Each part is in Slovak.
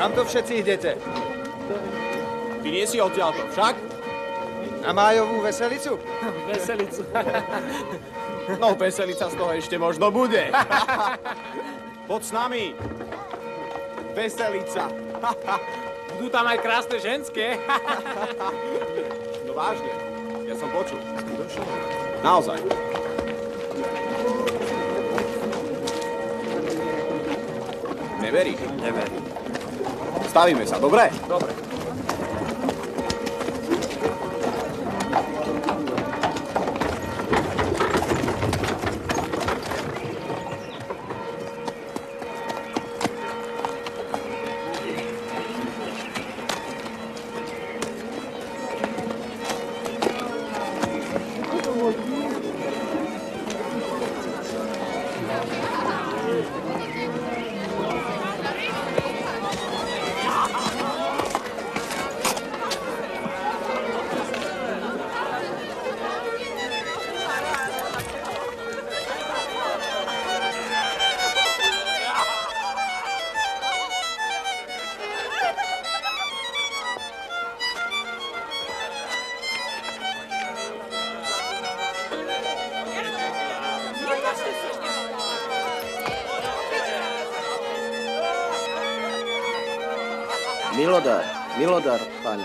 Kam to všetci idete? Ty nie si odtiaľto, však? Na májovú veselicu? Veselicu. No, veselica z toho ešte možno bude. Poď s nami. Veselica. Budú tam aj krásne ženské. No vážne, ja som počul. Naozaj. Neveríš? Neverím. Stavíme sa, dobre? Dobre. Milodar, pani.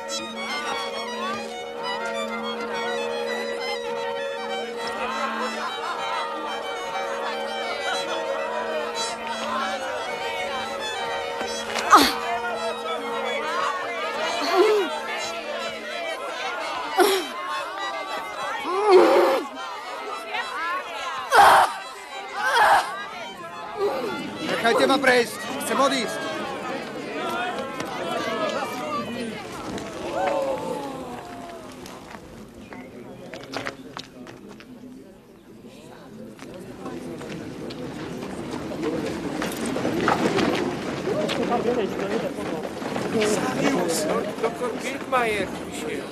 Nechajte ma prejsť, chcem odísť. Sarius, doktor Birkmajer prišiel.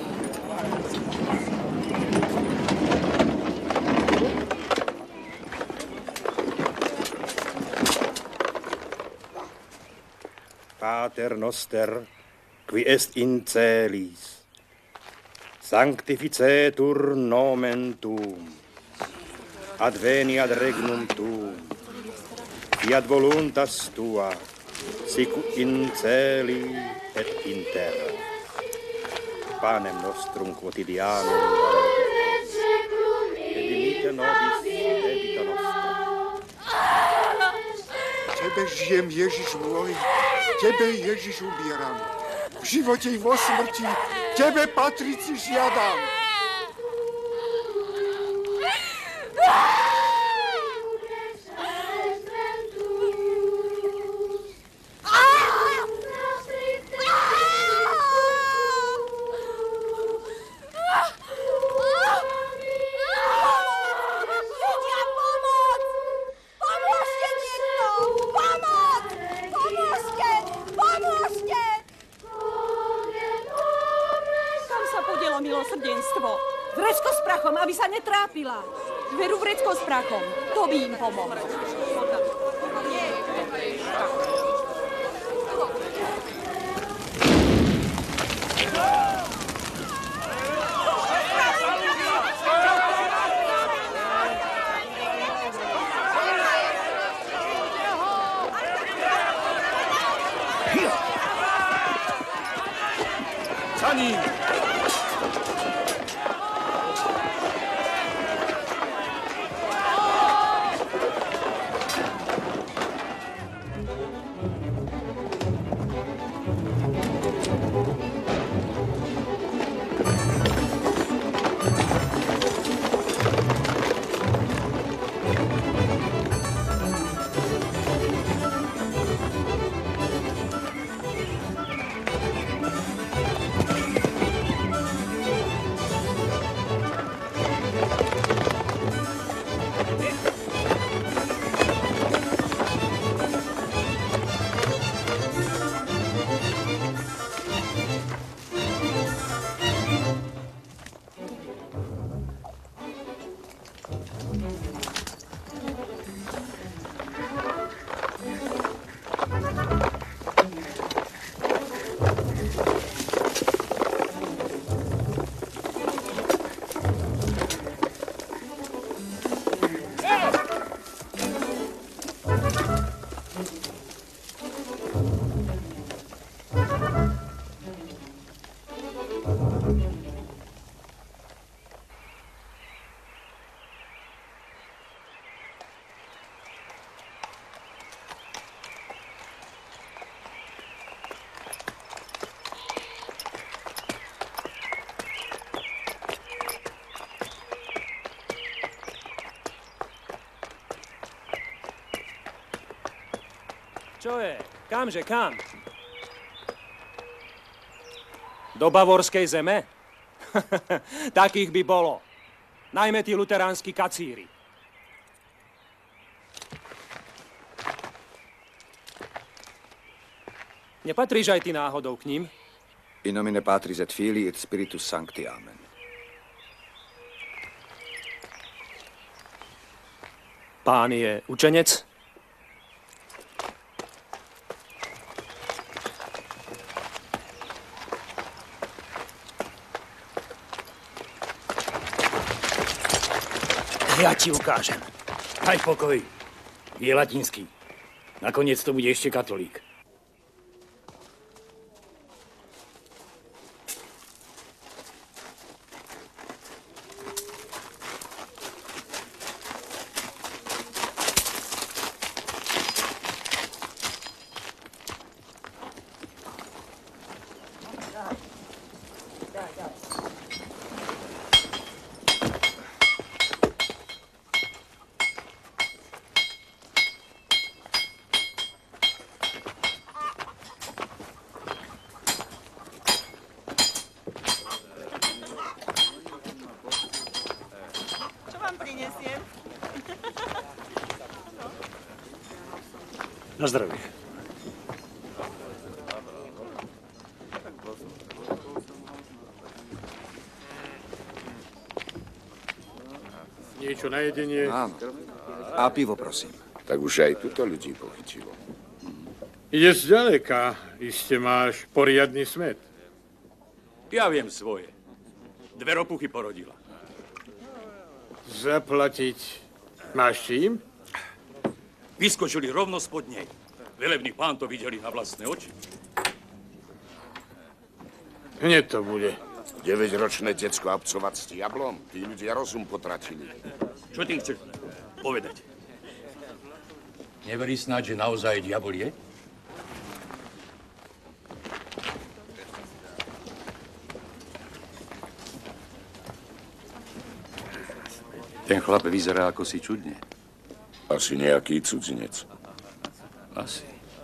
Pater noster, qui est in celis, sanctificetur nomen tuum, adveniat regnum tuum, fiat voluntas tua, sicut in celi et in terra. Panem nostrum quotidianum et dimitte nobis debita nostra. Tebe žijem, Ježiš môj, tebe, Ježiš, ubieram. V živote i vo smrti tebe patrici žiadam. Veru vrecko s prachom. To by im pomohlo. Za ním! Čo je? Kamže, kam? Do bavorskej zeme? Takých by bolo. Najmä tí luteránsky kacíri. Nepatríš aj ty náhodou k ním? In nomine Patris et Filii et Spiritus Sancti. Amen. Pán je učenec? Ja ti ukážem. Daj pokoj. Je latinský. Nakoniec to bude ešte katolík. Na zdravie. Niečo na jedenie? Áno. A pivo, prosím. Tak už aj tuto ľudí pochytilo. Ideš zďaleka. Iste máš poriadny smet. Ja viem svoje. 2 ropuchy porodila. Zaplatiť máš čím? Vyskočili rovno spod nej. Velebný pán to videli na vlastné oči. Hneď to bude. 9-ročné decko obcovať s diablom? Tí ľudia rozum potratili. Čo ty chceš povedať? Neverí snáď, že naozaj diabol je? Ten chlap vyzerá ako si čudne. Asi nejaký cudzinec. Asi.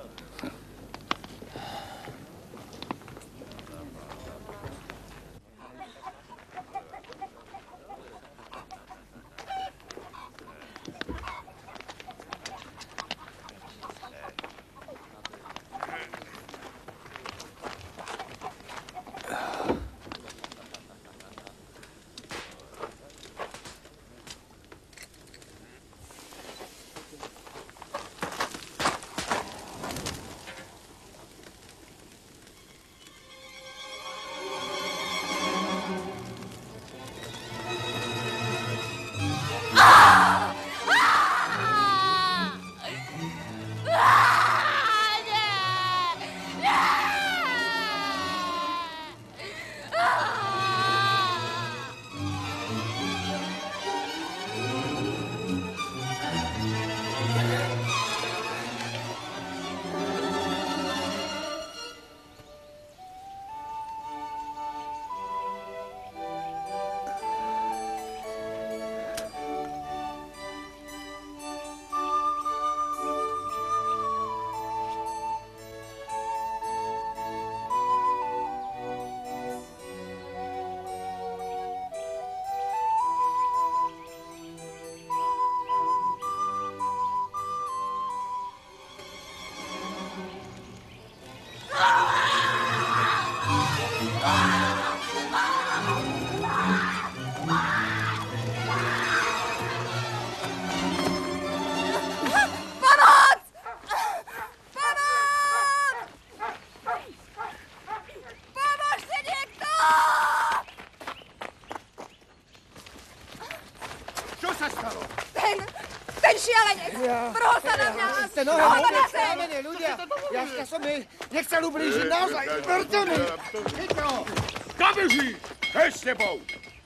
Nechcel ublížiť, naozaj, verte mi! Chyťte ho! Kto beží? Hej s tebou!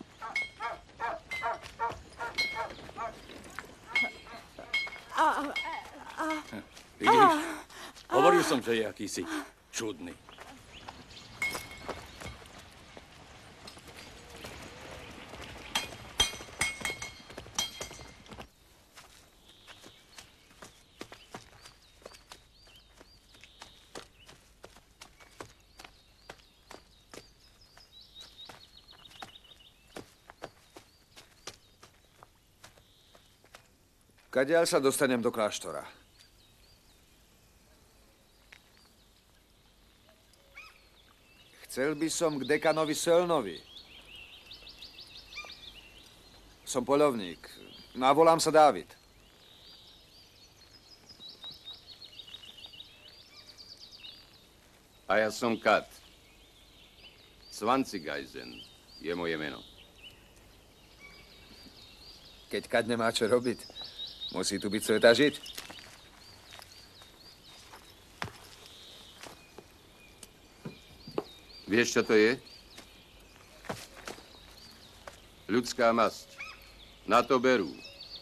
Vidíš? Hovoril som, že je akýsi čudný. Kadiaľ sa dostanem do kláštora? Chcel by som k dekanovi Sölnovi. Som poľovník. No a volám sa Dávid. A ja som Kat. Svancigajzen je moje meno. Keď Kat nemá čo robiť, musí tu byť sveta žiť. Vieš, čo to je? Ľudská masť. Na to berú.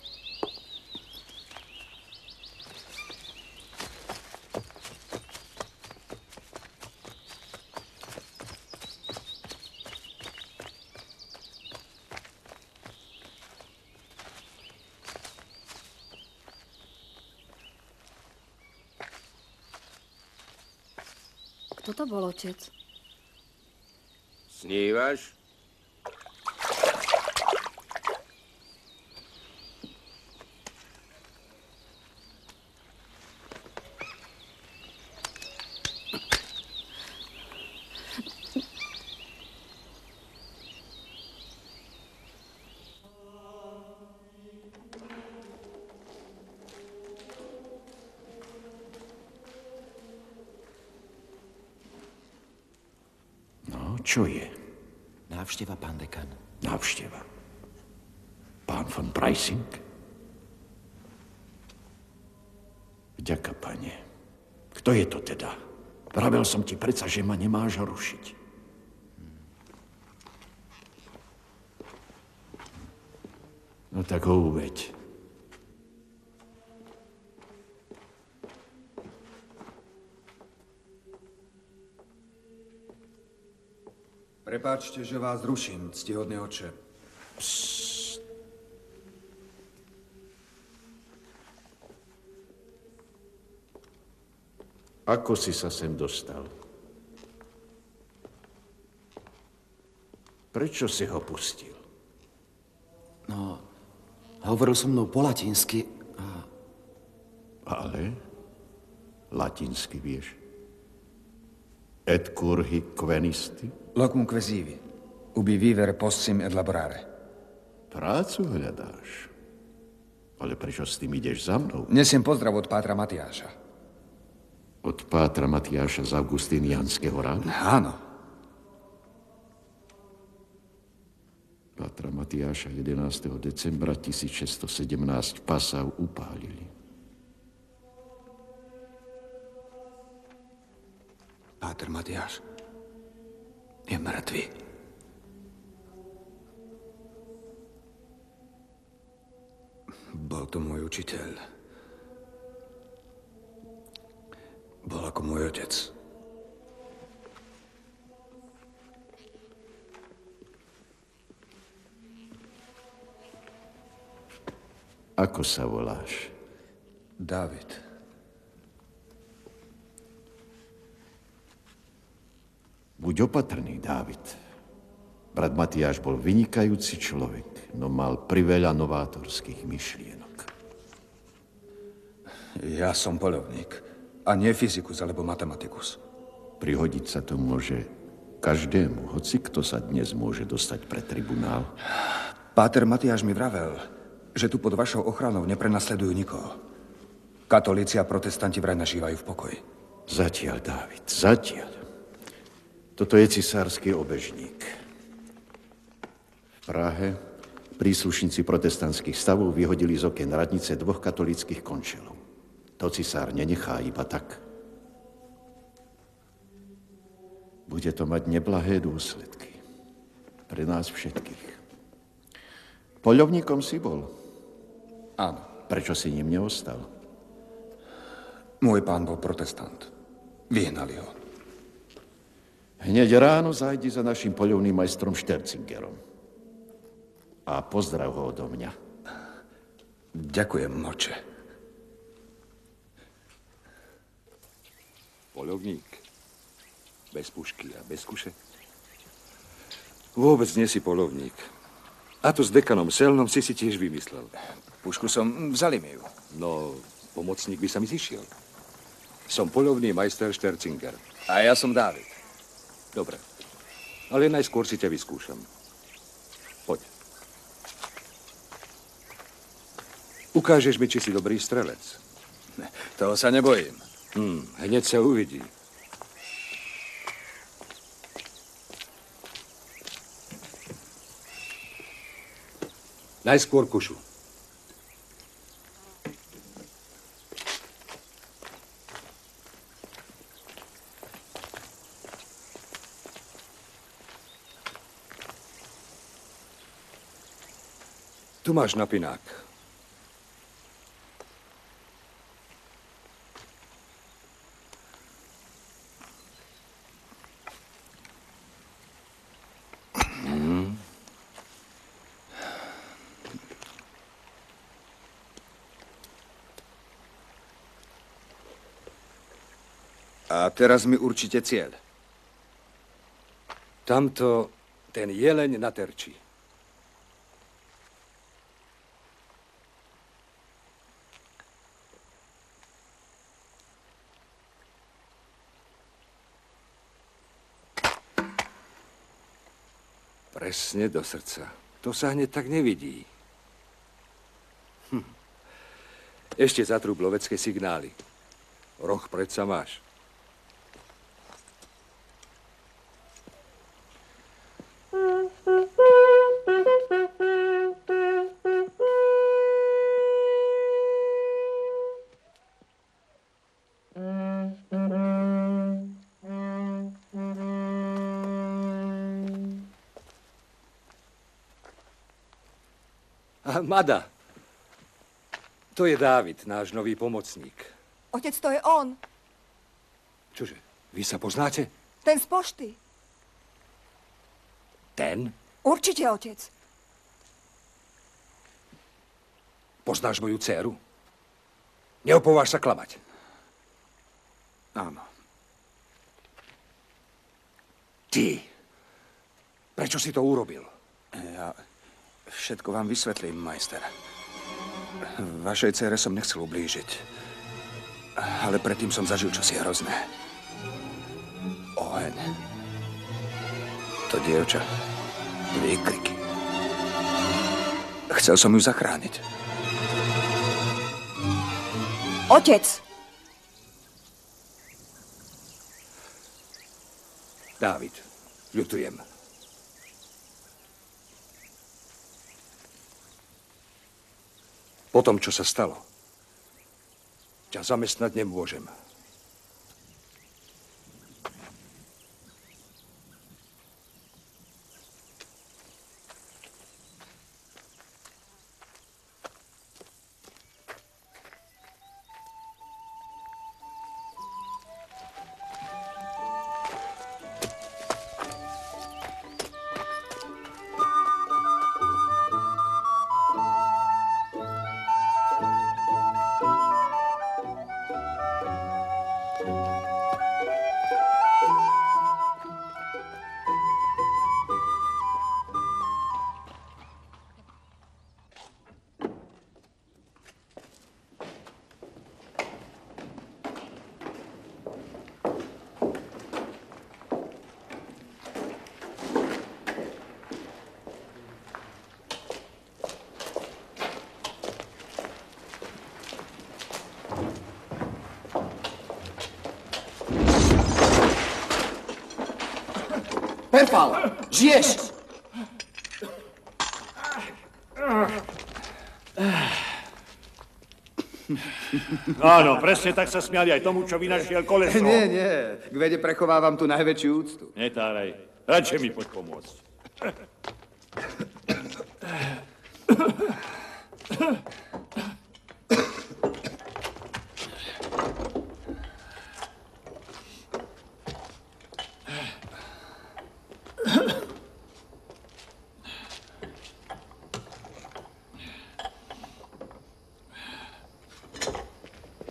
Kto to bol, otec? Snívaš? Čo je? Návšteva, pán dekan. Návšteva. Pán von Preissing? Vďaka, pane. Kto je to teda? Vravel som ti predsa, že ma nemáš rušiť. No tak ho uveď. Prepáčte, že vás ruším, ctihodný otče. Psst. Ako si sa sem dostal? Prečo si ho pustil? No, hovoril so mnou po latinsky a... Ale? Latinsky vieš? Et curhi quenisti? Locum quesivi. Ubi vivere possim et laborare. Prácu hľadáš. Ale prečo s tým ideš za mnou? Nesiem pozdrav od pátra Matiáša. Od pátra Matiáša z Augustinianského rádu? Áno. Pátra Matiáša 11. decembra 1617 v Passau upálili. Páter Matiáš je mŕtvý. Bol to môj učiteľ. Bol ako môj otec. Ako sa voláš? Dávid. Buď opatrný, Dávid. Brat Matiáš bol vynikajúci človek, no mal priveľa novátorských myšlienok. Ja som poľovník. A nie fyzikus alebo matematikus. Prihodiť sa to môže každému, hoci kto sa dnes môže dostať pred tribunál. Páter Matiáš mi vravel, že tu pod vašou ochranou neprenasledujú nikoho. Katolíci a protestanti vraj nažívajú v pokoji. Zatiaľ, Dávid, zatiaľ. Toto je cisársky obežník. V Prahe príslušníci protestantských stavov vyhodili z okien radnice 2 katolíckych končelov. To cisár nenechá iba tak. Bude to mať neblahé dôsledky. Pre nás všetkých. Poľovníkom si bol? Áno. Prečo si ním neostal? Môj pán bol protestant. Vyhnali ho. Hneď ráno zajdi za našim poľovným majstrom Štercingerom. A pozdrav ho odo mňa. Ďakujem, oče. Poľovník. Bez pušky a bez kuše. Vôbec nie si poľovník. A to s dekanom Selnom si tiež vymyslel. Pušku som, vzali mi ju. No, pomocník by sa mi zišiel. Som poľovný majster Štercinger. A ja som Dávid. Dobre. Ale najskôr si ťa vyskúšam. Poď. Ukážeš mi, či si dobrý strelec. Toho sa nebojím. Hneď sa uvidí. Najskôr kušu. Tu máš napinák. A teraz mi určite cieľ. Tamto ten jeleň na terči. Presne do srdca. To sa hneď tak nevidí. Ešte zatrúb lovecké signály. Roh predsa máš. Mada, to je Dávid, náš nový pomocník. Otec, to je on. Čože, vy sa poznáte? Ten z pošty. Ten? Určite, otec. Poznáš moju dcéru? Neopováž sa klamať. Áno. Ty, prečo si to urobil? Ja všetko vám vysvetlím, majster. Vašej dcére som nechcel ublížiť. Ale predtým som zažil čosi hrozné. Oheň. To dievča. Výkriky. Chcel som ju zachrániť. Otec! Dávid, ľutujem. Po tom, čo sa stalo, ťa zamestnať nemôžem. Perfal, žiješ? Áno, presne tak sa smiali aj tomu, čo vynašiel koleso. Nie. K vede prechovávam tu najväčšiu úctu. Netáraj. Radšej mi poď pomôcť.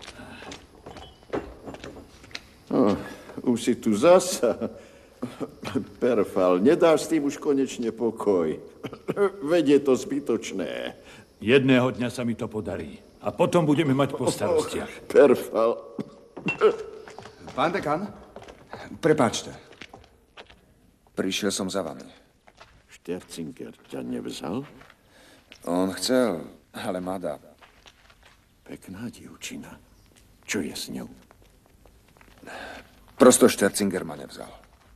Už si tu zasa. Perfal, nedáš s tým už konečne pokoj. Veď je to zbytočné. Jedného dňa sa mi to podarí. A potom budeme mať po starostiach. Perfal. Pán dekan, prepáčte. Prišiel som za vami. Sterzinger ťa nevzal? On chcel, ale má dá. Pekná dievčina. Čo je s ňou? Prosto Sterzinger ma nevzal.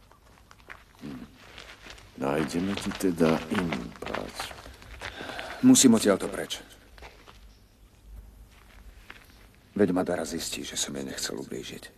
Nájdeme ti teda inú prácu. Musím odtiaľto preč. Veď Madara zistí, že som jej nechcel ublížiť.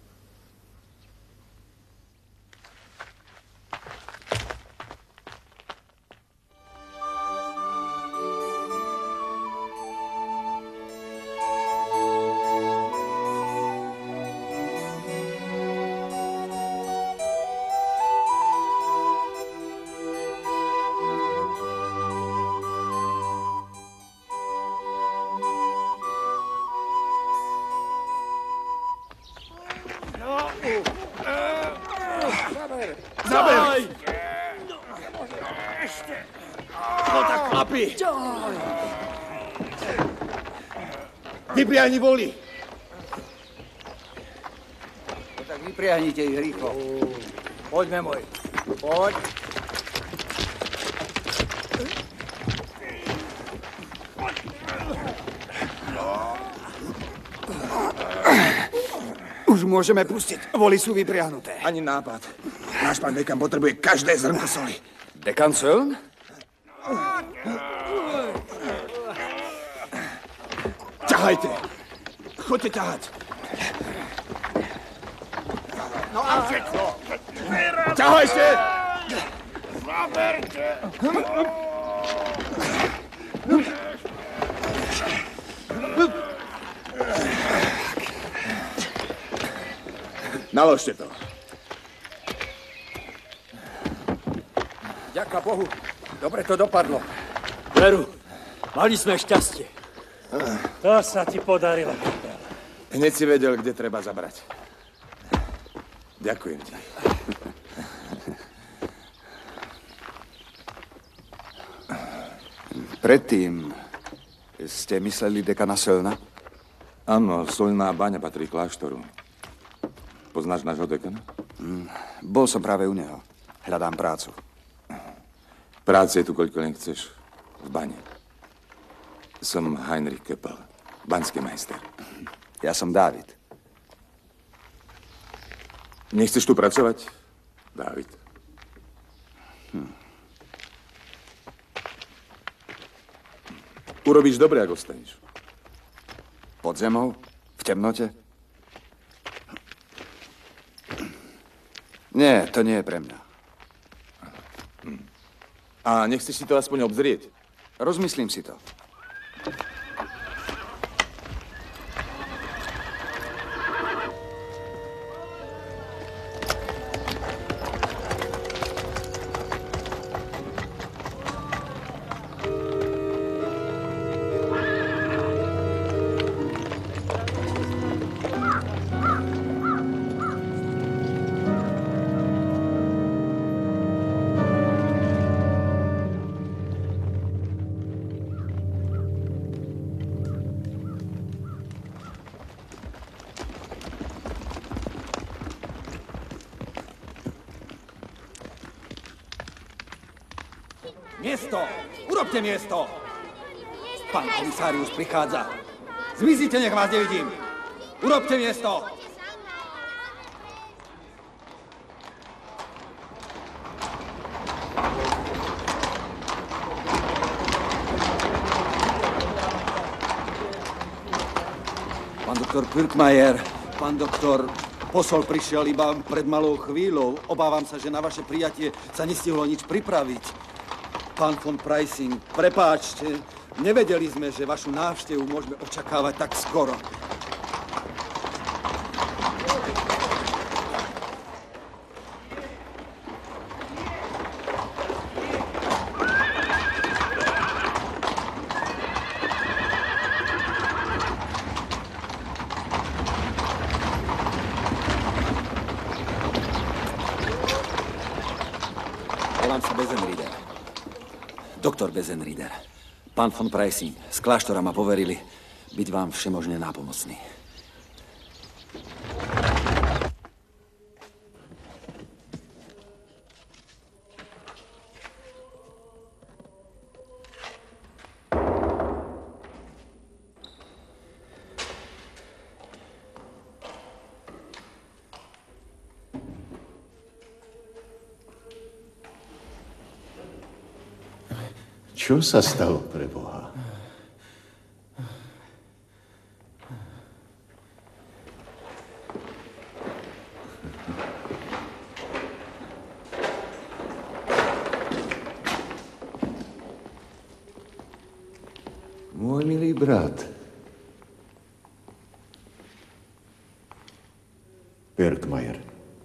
Zaber! No tak chlapi! Vypriahni voli! No tak vypriahnite ich rýchlo. Poďme, môj. Poď. Už môžeme pustiť. Voly sú vypriahnuté. Ani nápad. Náš pán dekan potrebuje každé zrnko soli. Dekan Söln? Ťahajte. Choďte ťahať. No a všetko! Ťahajte! Zaberte! Naložte to. Ďaká Bohu. Dobre to dopadlo. Veru, mali sme šťastie. To sa ti podarilo. Hneď si vedel, kde treba zabrať. Ďakujem ti. Predtým ste mysleli dekana Sölna? Áno, Solná baňa patrí kláštoru. Poznáš nášho dekana? Bol som práve u neho. Hľadám prácu. Práce je tu, koľko len chceš. V bane. Som Heinrich Keppel, baňský majster. Ja som Dávid. Nechceš tu pracovať, Dávid? Urobíš dobre, ak ostaneš. Pod zemou? V temnote? Nie, to nie je pre mňa. A nechceš si to aspoň obzrieť? Rozmyslím si to. Miesto! Urobte miesto! Pán komisárius prichádza. Zmizite, nech vás nevidím. Urobte miesto! Pán doktor Pirkmajer, pán doktor, posol prišiel iba pred malou chvíľou. Obávam sa, že na vaše prijatie sa nestihlo nič pripraviť. Pán von Preissing, prepáčte, nevedeli sme, že vašu návštevu môžeme očakávať tak skoro. Volám sa Besenrieder. Doktor Besenrieder. Pán von Preissing z kláštora ma poverili byť vám všemožne nápomocný. Čo sa stalo pre Boha? Môj milý brat. Pirkmajer.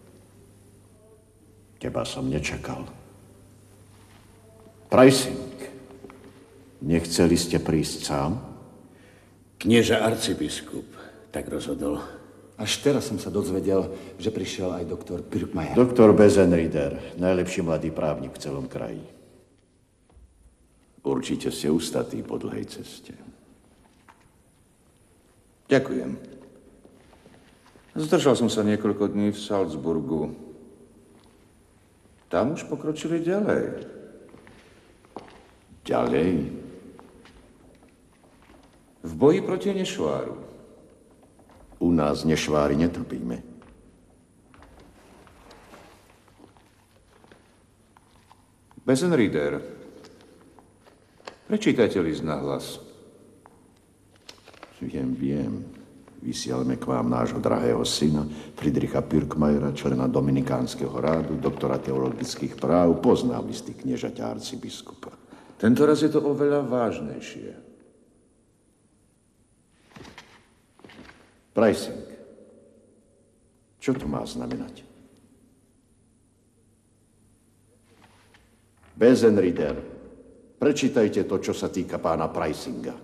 Teba som nečakal. Preissing. Nechceli ste prísť sám? Knieža arcibiskup tak rozhodol. Až teraz som sa dozvedel, že prišiel aj doktor Pirkmajer. Doktor Besenrieder, najlepší mladý právnik v celom kraji. Určite ste ustatí po dlhej ceste. Ďakujem. Zdržal som sa niekoľko dní v Salzburgu. Tam už pokročili ďalej. Ďalej? V boji proti nešváru. U nás nešvári netrpíme. Besenrieder, prečítajte list na hlas. Viem. Vysielame k vám nášho drahého syna, Friedricha Pirkmajera, člena Dominikánskeho rádu, doktora teologických práv, poznám listy kniežaťa arcibiskupa. Tento raz je to oveľa vážnejšie. Preissing. Čo to má znamenať? Besenrieder, prečítajte to, čo sa týka pána Preissinga.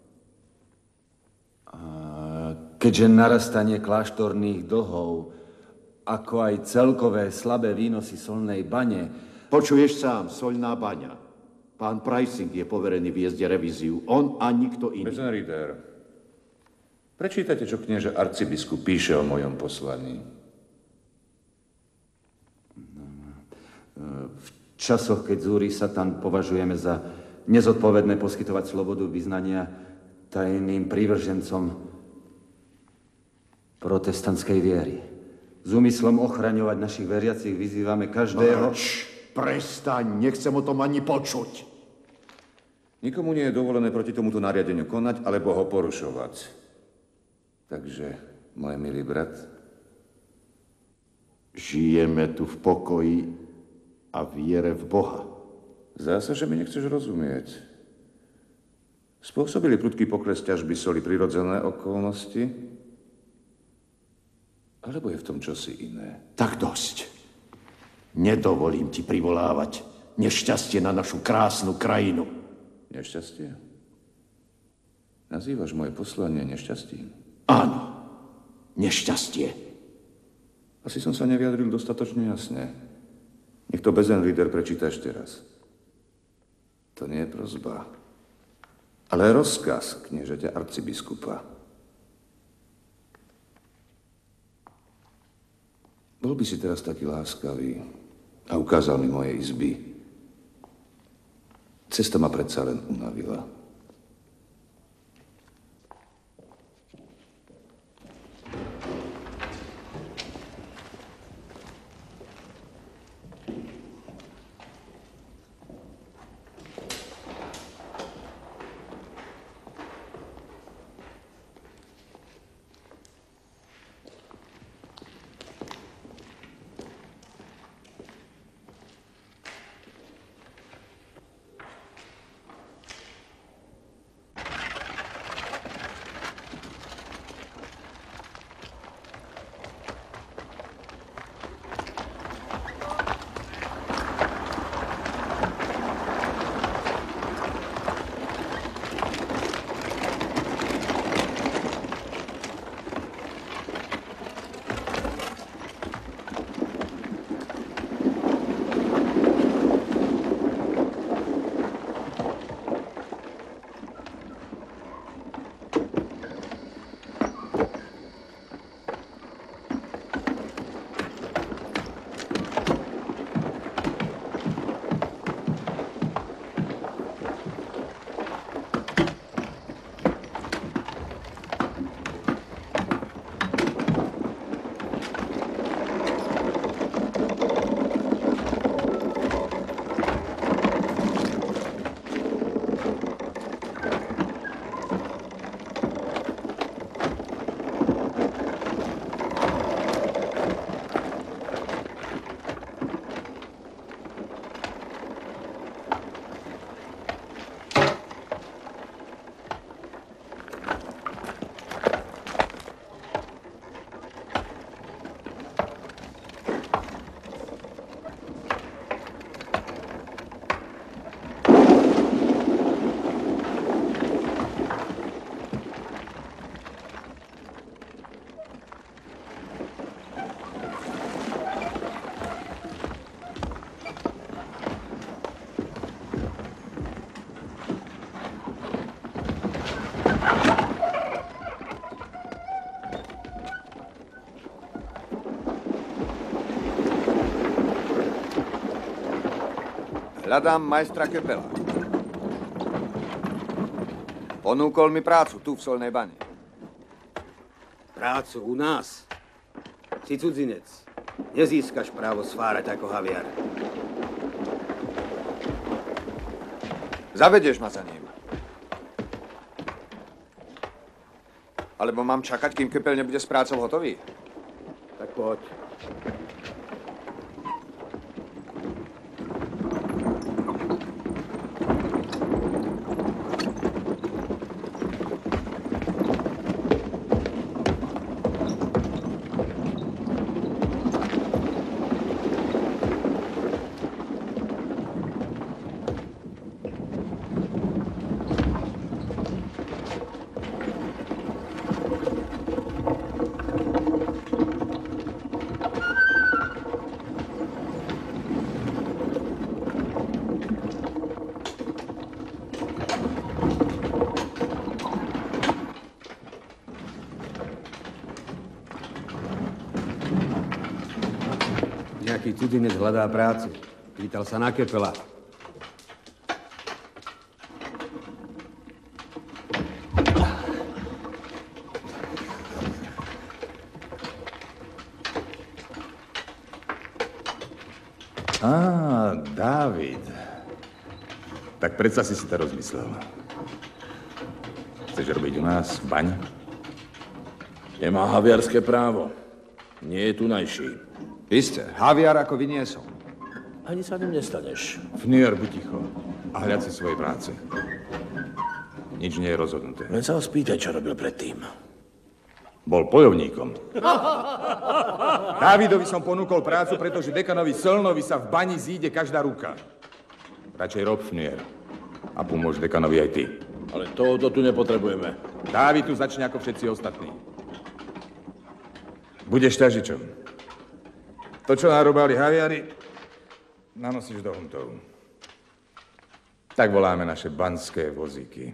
Keďže narastanie kláštorných dlhov, ako aj celkové slabé výnosy solnej bane... Počuješ sám, soľná baňa. Pán Preissing je poverený viesť revíziu. On a nikto iný. Besenrieder, prečítajte, čo knieža arcibiskup píše o mojom poslaní. V časoch, keď zúri Satan, považujeme za nezodpovedné poskytovať slobodu vyznania tajným prívržencom protestantskej viery. S úmyslom ochraňovať našich veriacich vyzývame každého... Prestaň, nechcem o tom ani počuť. Nikomu nie je dovolené proti tomuto nariadeniu konať, alebo ho porušovať. Takže, môj milý brat... Žijeme tu v pokoji a viere v Boha. Zdá sa, že mi nechceš rozumieť. Spôsobili prudký pokles ťažby soli prirodzené okolnosti? Alebo je v tom čosi iné? Tak dosť. Nedovolím ti privolávať nešťastie na našu krásnu krajinu. Nešťastie? Nazývaš moje poslanie nešťastím? Áno, nešťastie. Asi som sa nevyjadril dostatočne jasne. Nech to Besenrieder prečíta ešte raz. To nie je prosba, ale rozkaz kniežaťa arcibiskupa. Bol by si teraz taký láskavý a ukázal mi moje izby. Cesta ma predsa len unavila. Hľadám majstra Köpela. Ponúkol mi prácu tu v Solnej bani. Prácu u nás? Si cudzinec. Nezískaš právo svárať ako haviar. Zavedieš ma za ním. Alebo mám čakať, kým Köpel nebude s prácou hotový? Tak poď. Nejaký cudzinec hľadá prácu. Pýtal sa na Köpela. Dávid. Tak predsa si to rozmyslel. Chceš robiť u nás v bani? Nemá haviarské právo. Nie je tunajší. Isté, haviar ako vy nie som. Ani sa ním nestaneš. Fnier, buď ticho a hľad si svojej práce. Nič nie je rozhodnuté. Len sa ho spýtaj, čo robil predtým. Bol bojovníkom. Dávidovi som ponúkol prácu, pretože dekanovi Sölnovi sa v bani zíde každá ruka. Radšej rob, Fnier. A pomôž dekanovi aj ty. Ale tohoto tu nepotrebujeme. Dávid tu začne ako všetci ostatní. Budeš ťažičom. To, čo narobali haviari, nanosíš do huntov. Tak voláme naše banské vozíky.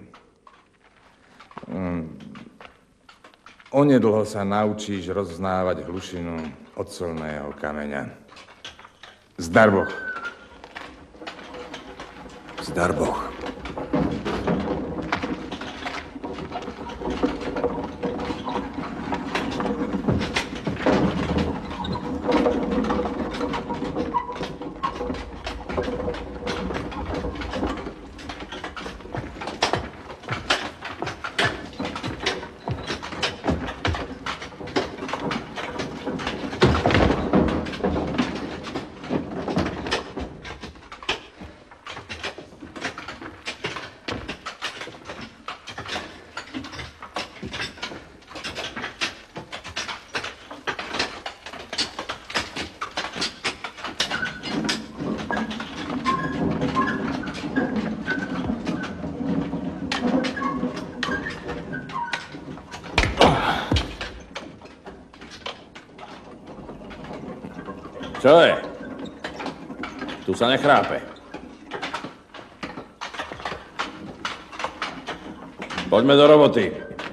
Onedlho sa naučíš roznávať hlušinu od solného kameňa. Zdar Boh. Zdar Boh. Čo je? Tu sa nechrápe. Poďme do roboty.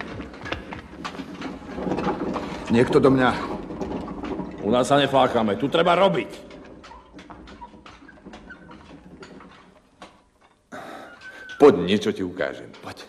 Niekto do mňa. U nás sa neflákame, tu treba robiť. Poď, niečo ti ukážem. Poď.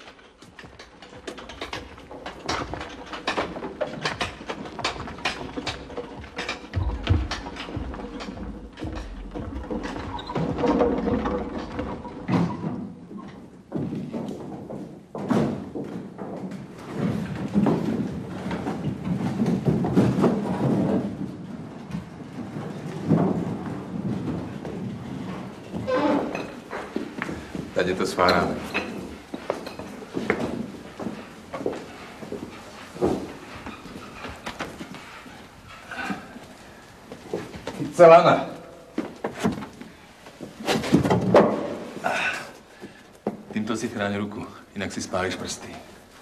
Tady to sváráme. Celana. Týmto si chráň ruku, inak si spálíš prsty.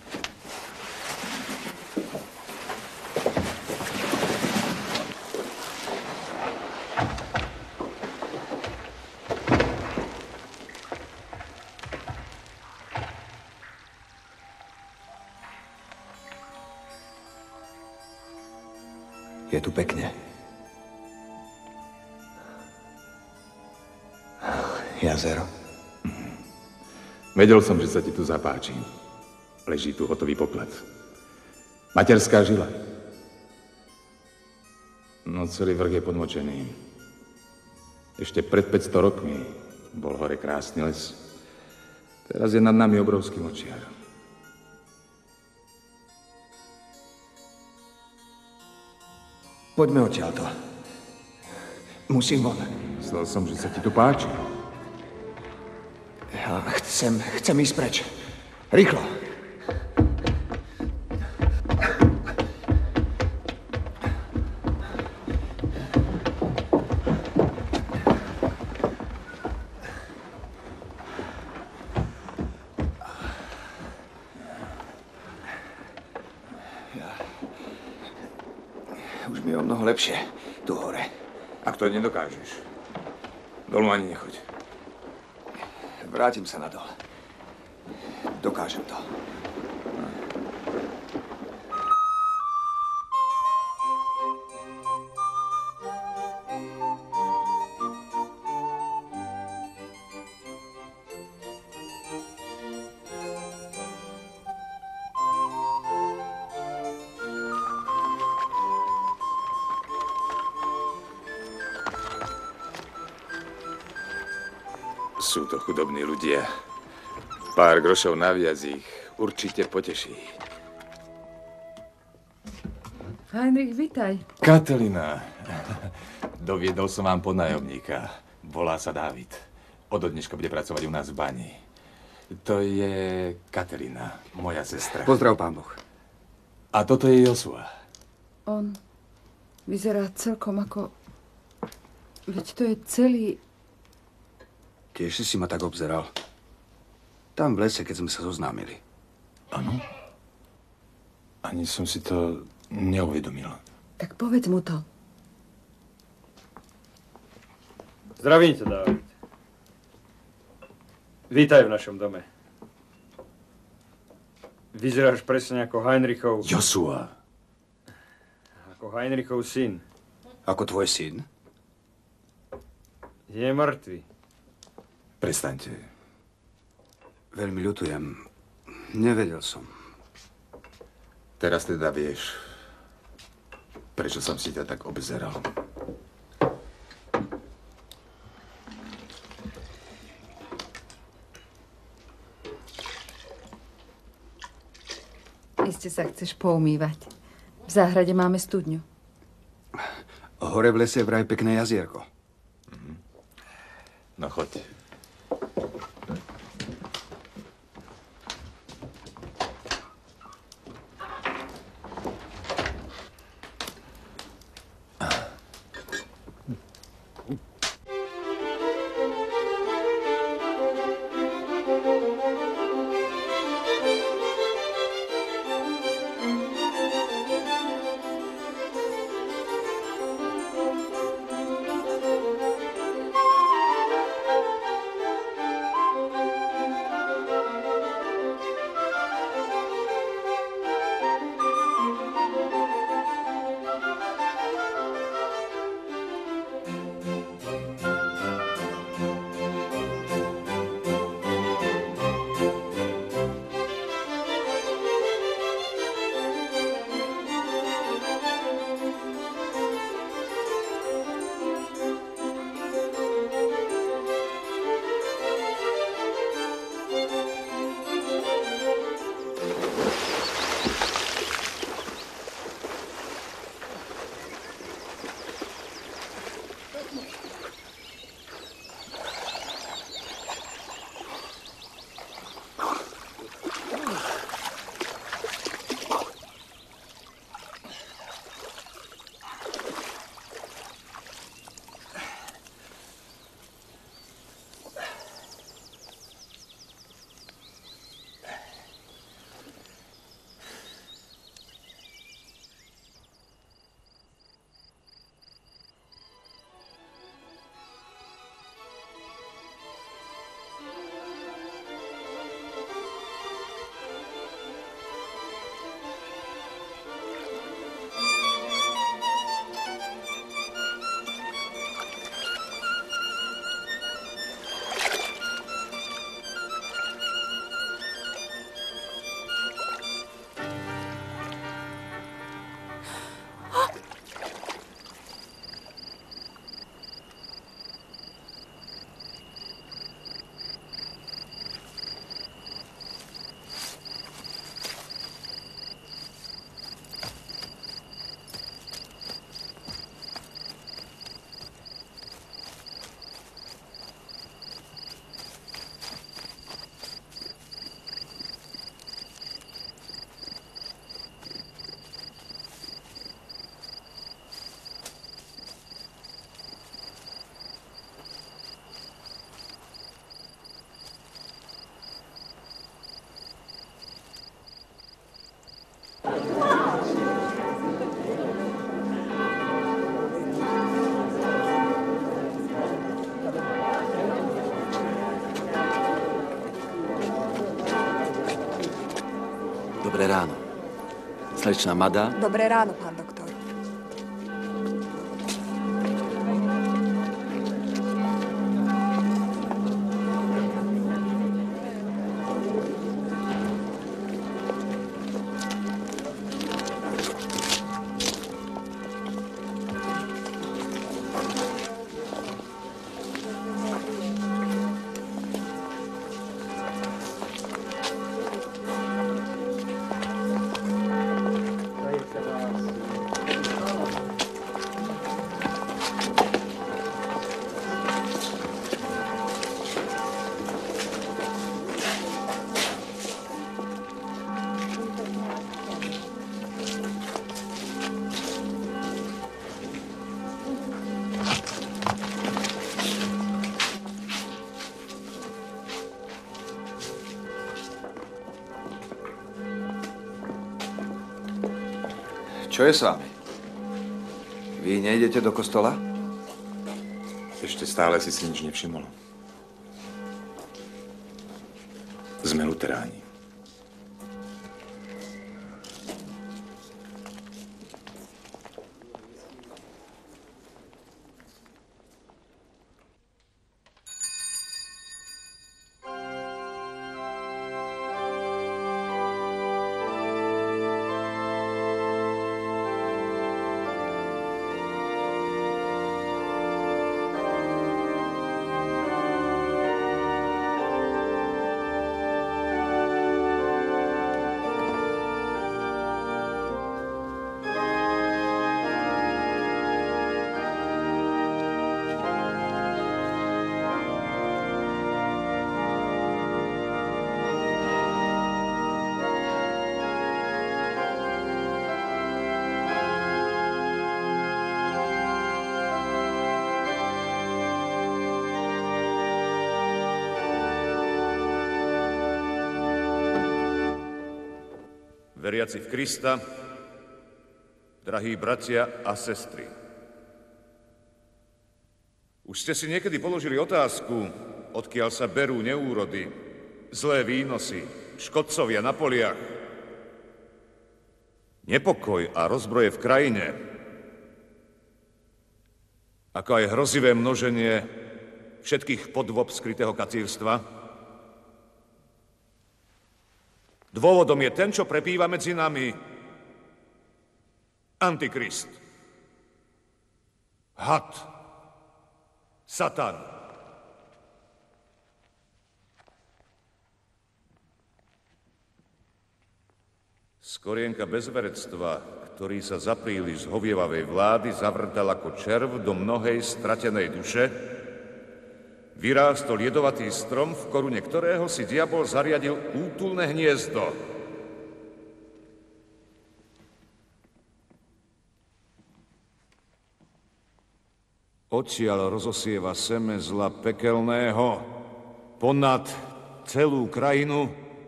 Je tu pekne. jazero. Vedel som, že sa ti tu zapáči. Leží tu hotový poklad. Materská žila. No celý vrch je podmočený. Ešte pred 500 rokmi bol hore krásny les. Teraz je nad nami obrovský močiar. Poďme odtiaľto. Musím von. Myslel som, že sa ti tu páči. Ja chcem ísť preč. Rýchlo. Už mi je o mnoho lepšie tu hore. Ak to nedokážeš, dolu ani nechoď. Vrátim sa na dol. Dokážem to. Sú to chudobní ľudia. Pár grošov naviac ich určite poteší. Heinrich, vitaj. Katelina, doviedol som vám podnájomníka. Volá sa Dávid. Od dneška bude pracovať u nás v bani. To je Katelina, moja sestra. Pozdrav, pán Boh. A toto je Josua. On vyzerá celkom ako... Veď to je celý... Tiež si ma tak obzeral. Tam v lese, keď sme sa zoznámili. Áno. Ani som si to neuvedomil. Tak povedz mu to. Zdravím ťa, Dávid. Vítaj v našom dome. Vyzeráš presne ako Heinrichov... Josua. Ako Heinrichov syn. Ako tvoj syn? Je mŕtvy. Prestaňte. Veľmi ľutujem. Nevedel som. Teraz teda vieš, prečo som si ťa tak obzeral. Iste sa chceš poumývať. V záhrade máme studňu. Hore v lese je vraj pekné jazierko. No choď. Dobré ráno. Slečna Mada. Dobré ráno, pán doktor. Čo je s vami? Vy nejdete do kostola? Ešte stále si nič nevšimol. Sme luteráni. Veriaci v Krista, drahí bratia a sestry. Už ste si niekedy položili otázku, odkiaľ sa berú neúrody, zlé výnosy, škodcovia na poliach, nepokoj a rozbroje v krajine, ako aj hrozivé množenie všetkých podôb skrytého kacírstva? Dôvodom je ten, čo prepíva medzi nami. Antikrist. Had. Satan. Skorienka bezverectva, ktorý sa za príliš zhovievavej vlády zavrtal ako červ do mnohej stratenej duše, vyrástol jedovatý strom, v korune ktorého si diabol zariadil útulné hniezdo. Odtiaľ rozosieva seme zla pekelného ponad celú krajinu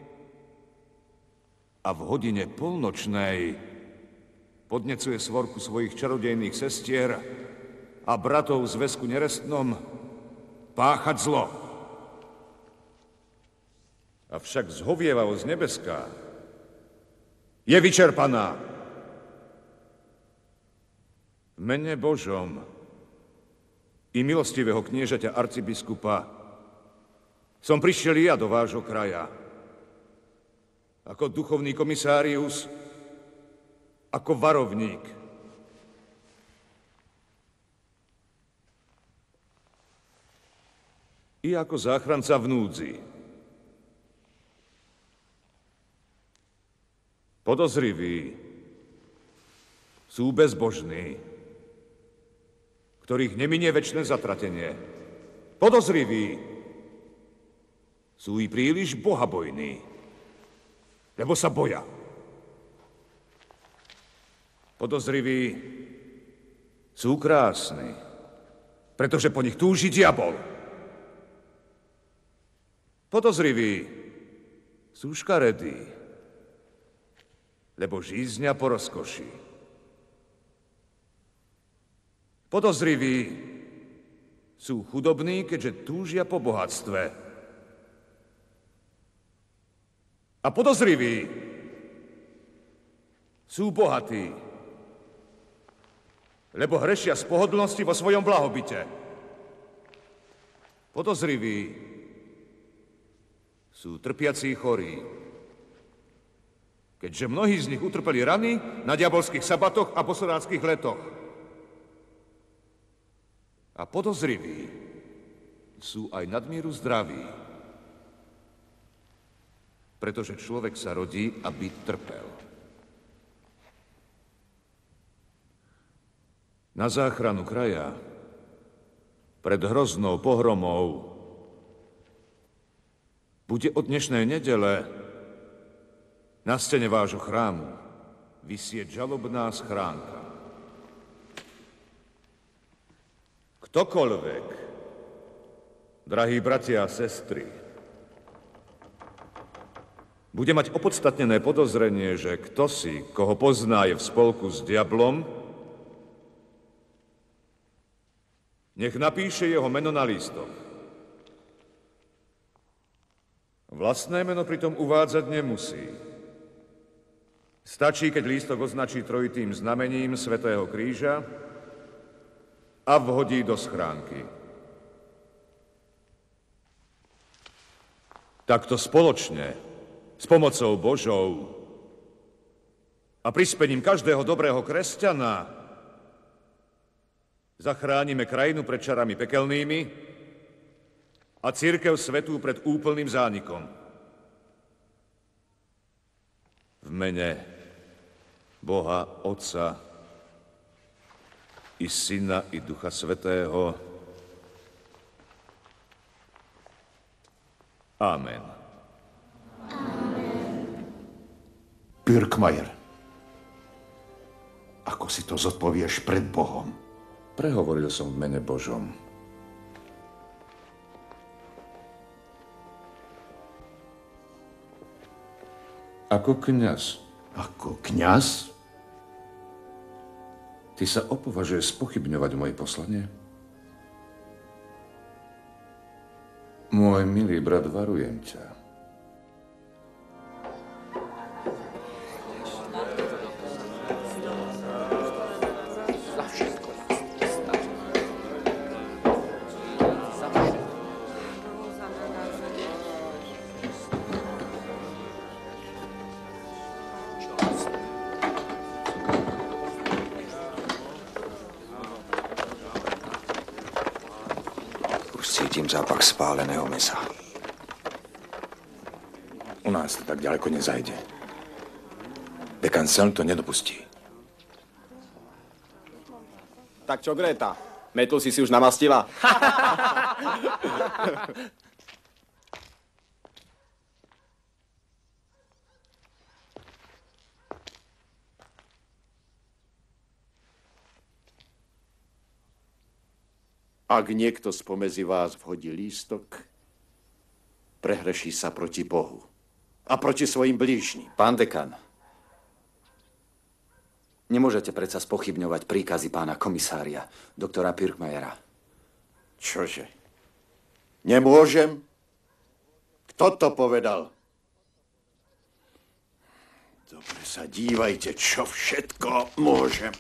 a v hodine polnočnej podnecuje svorku svojich čarodejných sestier a bratov v zväzku nerestnom páchať zlo. Avšak zhovievavosť nebeská je vyčerpaná. V mene Božom i milostivého kniežaťa arcibiskupa som prišiel ja do vášho kraja ako duchovný komisárius, ako varovník. I ako záchranca v núdzi. Podozriví sú bezbožní, ktorých neminie večné zatratenie. Podozriví sú i príliš bohabojní, lebo sa boja. Podozriví sú krásni, pretože po nich túži diabol. Podozriví sú škaredí, lebo žízňa po rozkoši. Podozriví sú chudobní, keďže túžia po bohatstve. A podozriví Sú bohatí, lebo hrešia z pohodlnosti vo svojom blahobite. Podozriví sú trpiaci chorí, keďže mnohí z nich utrpeli rany na diabolských sabatoch a poslednáckých letoch. A podozriví sú aj nadmieru zdraví, pretože človek sa rodí, aby trpel. Na záchranu kraja pred hroznou pohromou bude od dnešnej nedele na stene vášho chrámu visieť žalobná schránka. Ktokoľvek, drahí bratia a sestry, bude mať opodstatnené podozrenie, že ktosi, koho pozná, je v spolku s diablom, nech napíše jeho meno na lístok. Vlastné meno pritom uvádzať nemusí. Stačí, keď lístok označí trojitým znamením Svätého kríža a vhodí do schránky. Takto spoločne, s pomocou Božou a prispením každého dobrého kresťana zachránime krajinu pred čarami pekelnými a cirkev svätú pred úplným zánikom. V mene Boha Otca i Syna i Ducha Svätého. Amen. Pirkmajer, ako si to zodpovieš pred Bohom? Prehovoril som v mene Božom. Ako kňaz. Ako kňaz? Ty sa opovažuješ spochybňovať moje poslanie? Môj milý brat, varujem ťa. Cítim zápach spáleného mesa. U nás to tak ďaleko nezajde. Dekan Selm to nedopustí. Tak čo, Greta? Metlu si už namastila? Ak niekto spomedzi vás vhodí lístok, prehreší sa proti Bohu a proti svojim blížnym. Pán dekan, nemôžete predsa spochybňovať príkazy pána komisária, doktora Pirkmajera. Čože? Nemôžem? Kto to povedal? Dobre sa dívajte, čo všetko môžem.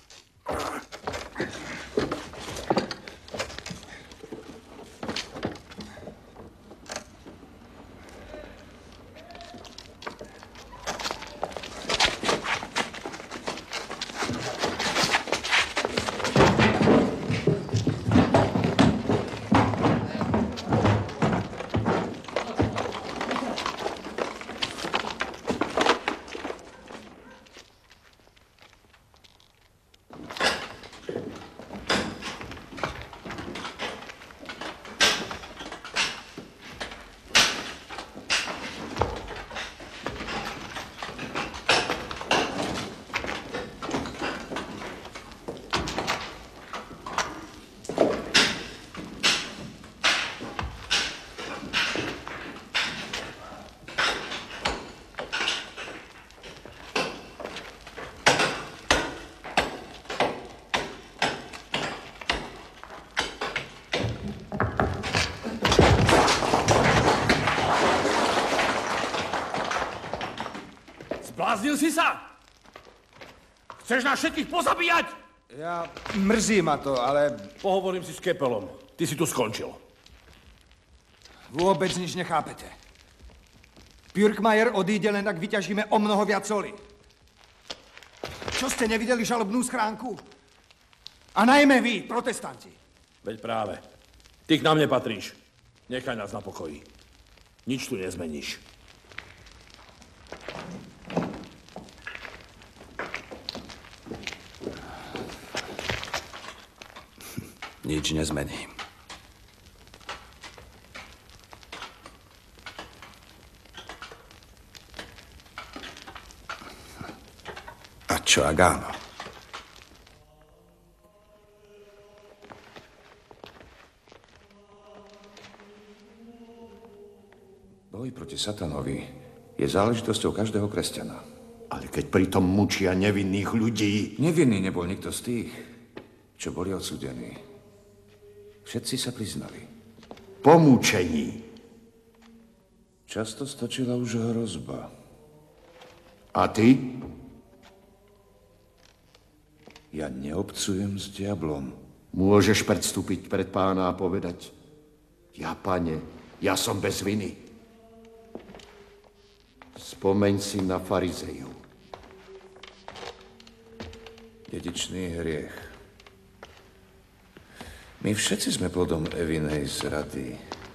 Zbláznil si sa? Chceš nás všetkých pozabíjať? Ja... Mrzí ma to, ale... Pohovorím si s Kepelom. Ty si tu skončil. Vôbec nič nechápete. Pürkmajer odíde, len ak vyťažíme o mnoho viac soli. Čo ste nevideli žalobnú schránku? A najmä vy, protestanti. Veď práve. Ty k nám nepatríš. Nechaj nás na pokoji. Nič tu nezmeníš. Nič nezmením. A čo ak áno? Boj proti satanovi je záležitosťou každého kresťana. Ale keď pritom mučia nevinných ľudí... Nevinný nebol nikto z tých, čo boli odsúdení. Všetci sa priznali. Po mučení. Často stačila už hrozba. A ty? Ja neobcujem s diablom. Môžeš predstúpiť pred pána a povedať: Ja, pane, ja som bez viny. Spomeň si na farizeju. Dedičný hriech. My všetci sme plodom Evinej zrady.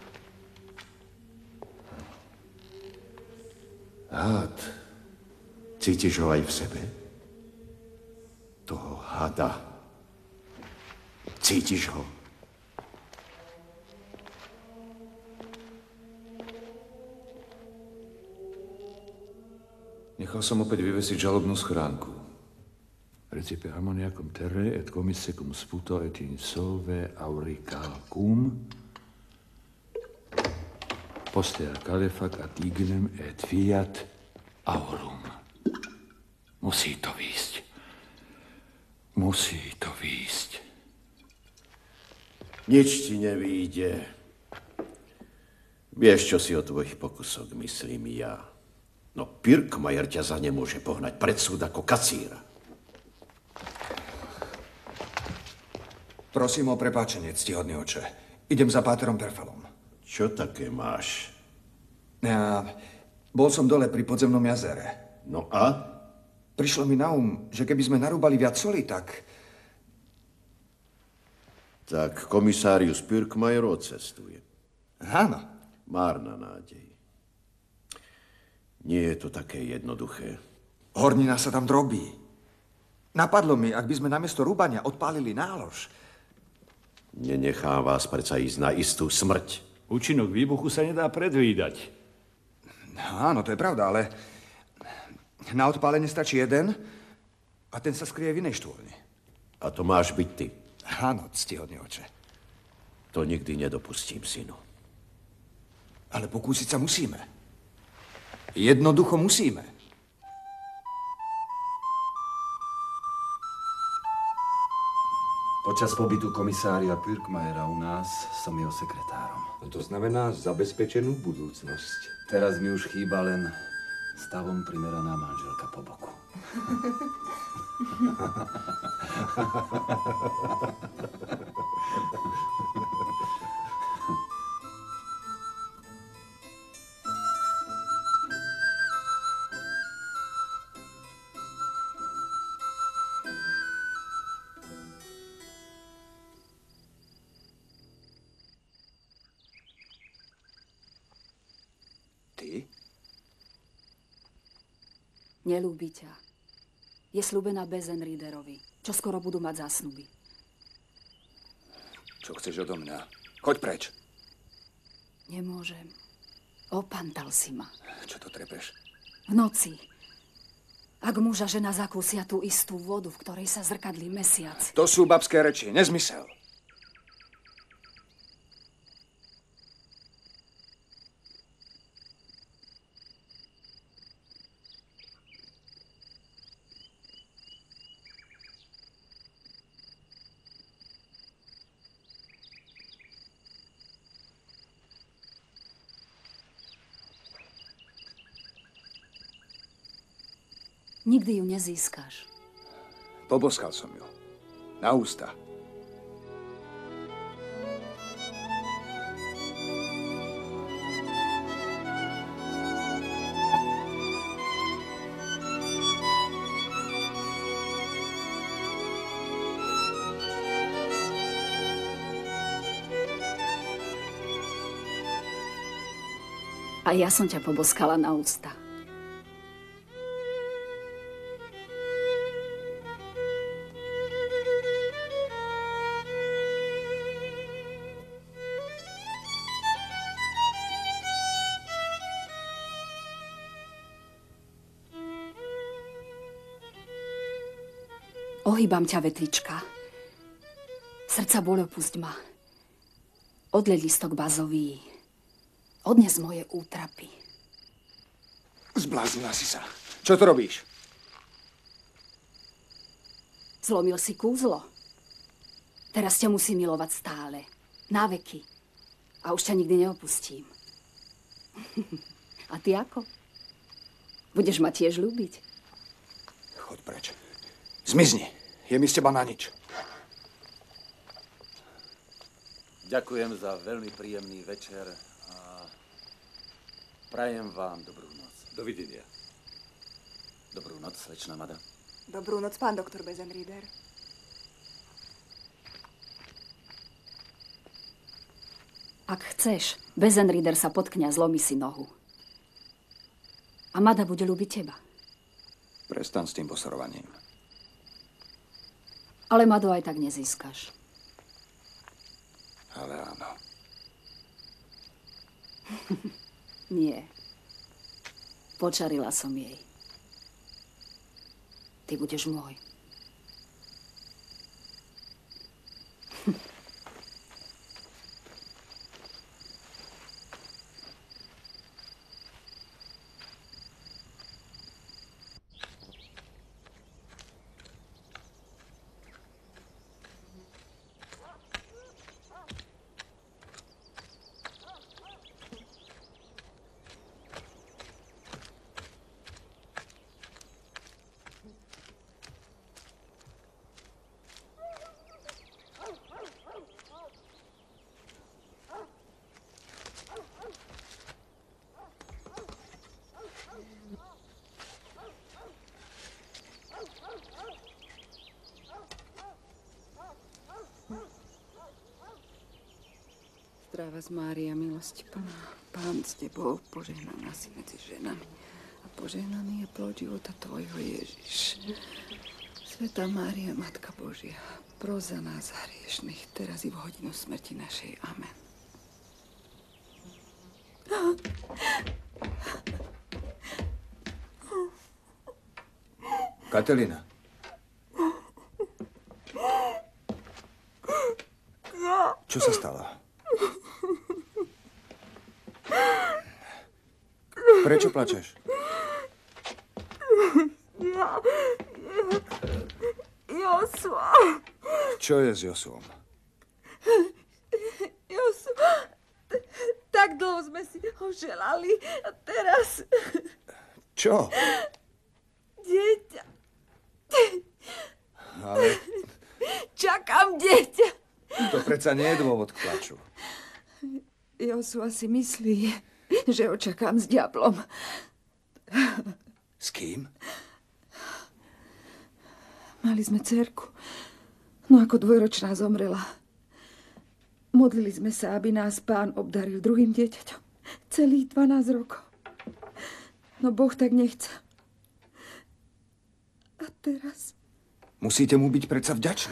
Hád. Cítiš ho aj v sebe? Toho hada. Cítiš ho? Nechal som opäť vyvesiť žalobnú schránku. Recipe ammoniacum terre et commissecum sputo et in solve auricalcum postea calefac ad ignem et fiat aurum. Musí to výjsť. Musí to výjsť. Nič ti nevíde. Vieš, čo si o tvojich pokusoch myslím ja. No Pürkmajer ťa za ne môže pohnať pred súd ako kacíra. Prosím o prepáčenie, ctihodný oče. Idem za páterom Perfalom. Čo také máš? Ja bol som dole pri podzemnom jazere. No a? Prišlo mi na že keby sme narúbali viac soli, tak... Tak komisárius Pürkmajer odcestuje. Áno. Márna nádej. Nie je to také jednoduché. Hornina sa tam drobí. Napadlo mi, ak by sme namiesto rúbania odpálili nálož. Nenechá vás predsa ísť na istú smrť. Účinok výbuchu sa nedá predvídať. Áno, to je pravda, ale na odpálenie stačí jeden a ten sa skrie v inej štôlni. A to máš byť ty. Áno, ctihodný oče. To nikdy nedopustím, synu. Ale pokúsiť sa musíme. Jednoducho musíme. Počas pobytu komisária Pürkmajera u nás som jeho sekretárom. To znamená zabezpečenú budúcnosť. Teraz mi už chýba len stavom primeraná manželka po boku. Nelúbi ťa. Je slúbená Bezenriederovi. Čo skoro budú mať zásnuby. Čo chceš odo mňa? Choď preč. Nemôžem. Opantal si ma. Čo to trepeš? V noci. Ak muž a žena zakúsia tú istú vodu, v ktorej sa zrkadlí mesiac. To sú babské reči, nezmysel. Nikdy ju nezískaš. Poboskal som ju. Na ústa. A ja som ťa poboskala na ústa. Ohýbam ťa, vetrička. Srdca bôľ opusť ma. Odleď listok bazový. Odnes moje útrapy. Zbláznila si sa. Čo tu robíš? Zlomil si kúzlo. Teraz ťa musím milovať stále. Na veky. A už ťa nikdy neopustím. A ty ako? Budeš ma tiež ľúbiť? Choď preč. Zmizni. Je mi z teba na nič. Ďakujem za veľmi príjemný večer a prajem vám dobrú noc. Dovidenia. Dobrú noc, slečna Mada. Dobrú noc, pán doktor Bezenrieder. Ak chceš, Bezenrieder sa potkne a zlomí si nohu. A Mada bude ľúbiť teba. Prestan s tým posorovaním. Ale Madu aj tak nezískaš. Ale áno. Nie. Počarila som jej. Ty budeš môj. Zdravá z Mária, milosti plná, Pán s tebou, požehnaná si medzi ženami a požehnaný je plod života tvojho, Ježiš. Svätá Mária, Matka Božia, pros za nás hriešnych, teraz i v hodinu smrti našej. Amen. Katelina. Čo sa stalo? Prečo plačeš? Josua. Čo je s Josuom? Josua, tak dlho sme si ho želali a teraz... Čo? Dieťa. Ale Čakám dieťa. to predsa nie je dôvod k plaču. Josua si myslí, že ho čakám s diablom. S kým? Mali sme dcerku, no ako dvojročná zomrela. Modlili sme sa, aby nás Pán obdaril druhým dieťaťom. Celých 12 rokov. No Boh tak nechce. A teraz? Musíte mu byť predsa vďační.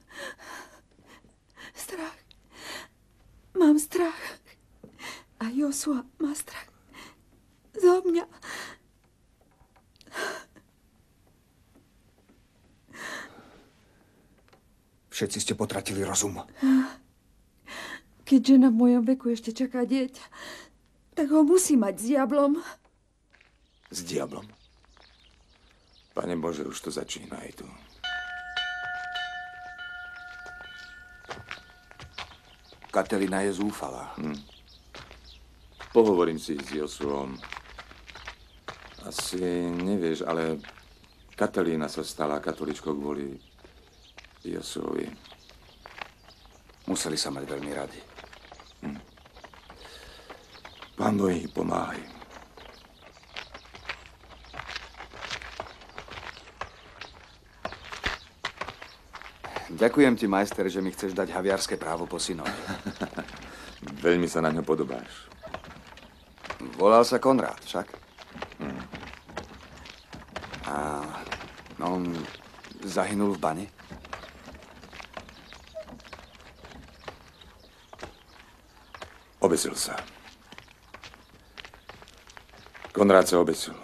Strach. Mám strach. A Josua má strach. Zo mňa. Všetci ste potratili rozum. Keď žena v mojom veku ešte čaká dieťa, tak ho musí mať s diablom. S diablom? Pane Bože, už to začína aj tu. Katelina je zúfalá. Pohovorím si s Josuom. Asi nevieš, ale Katalína sa stala katoličkou kvôli Josuovi. Museli sa mať veľmi radi. Pán Boh ich pomáhaj. Ďakujem ti, majster, že mi chceš dať haviarské právo po synovi. Veľmi sa na ňo podobáš. Volal sa Konrád, však? A on zahynul v bane? Obesil sa. Konrád sa obesil.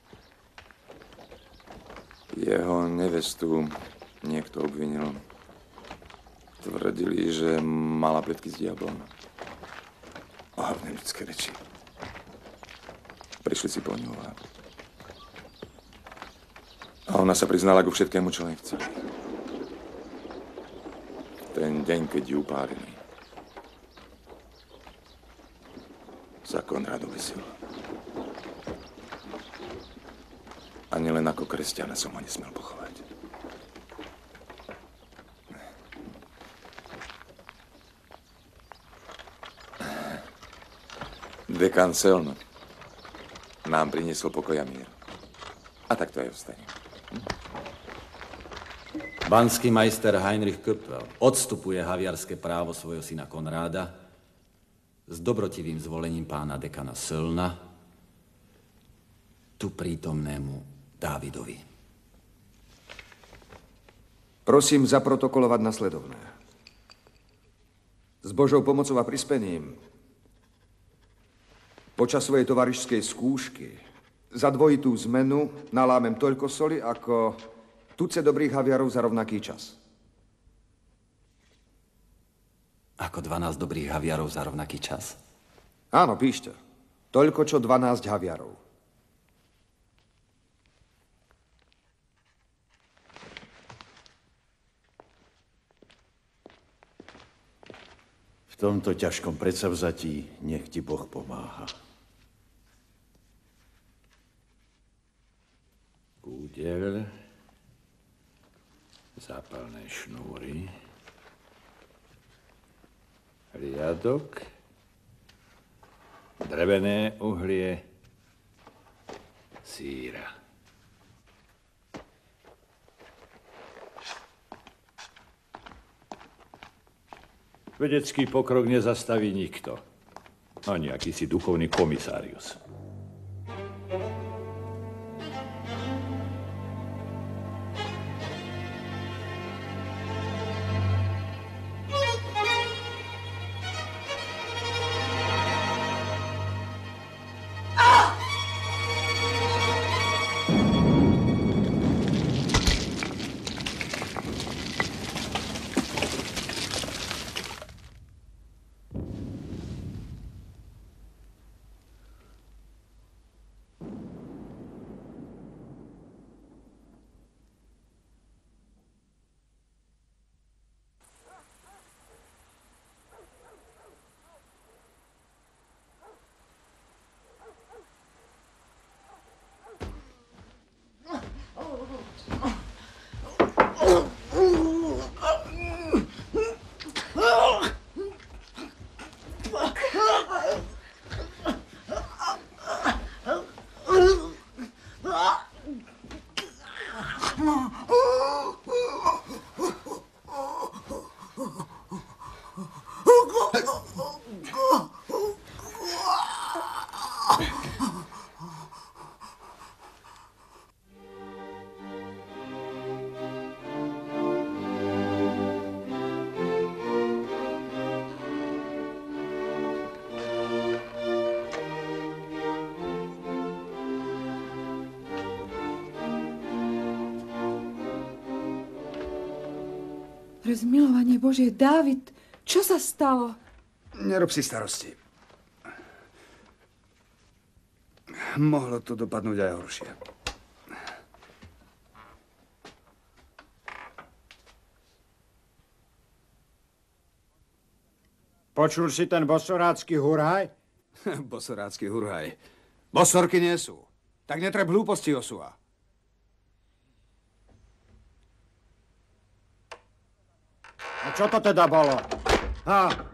Jeho nevestu niekto obvinil. Tvrdili, že mala pletky s diablom. Ohavné ľudské reči. Prišli si po ňu a ona sa priznala ku všetkému, čo len chceli. Ten deň, keď ju upálili, sa Konrád obesil. Ani len ako kresťana som ho nesmel pochovať. Dekan Selno nám priniesol pokoj a mier. A tak to aj ostane. Banský majster Heinrich Köppel odstupuje haviarské právo svojho syna Konráda s dobrotivým zvolením pána dekana Sölna tu prítomnému Dávidovi. Prosím zaprotokolovať nasledovné. S Božou pomocou a prispením počas svojej tovarišskej skúšky za dvojitú zmenu nalámem toľko soli, ako tuce dobrých haviarov za rovnaký čas. Ako 12 dobrých haviarov za rovnaký čas? Áno, píšte. Toľko, čo 12 haviarov. V tomto ťažkom predsavzatí nech ti Boh pomáha. Kúdeľ, zápalné šnúry, riadok, drevené uhlie, síra. Vedecký pokrok nezastaví nikto. Ani akýsi duchovný komisárius. Pre zmilovanie Božie, Dávid, čo sa stalo? Nerob si starosti. Mohlo to dopadnúť aj horšie. Počul si ten bosorácky huraj? Bosorácky huraj. Bosorky nie sú. Tak netreb hlúposti, Josua. A čo to teda bolo? Ha?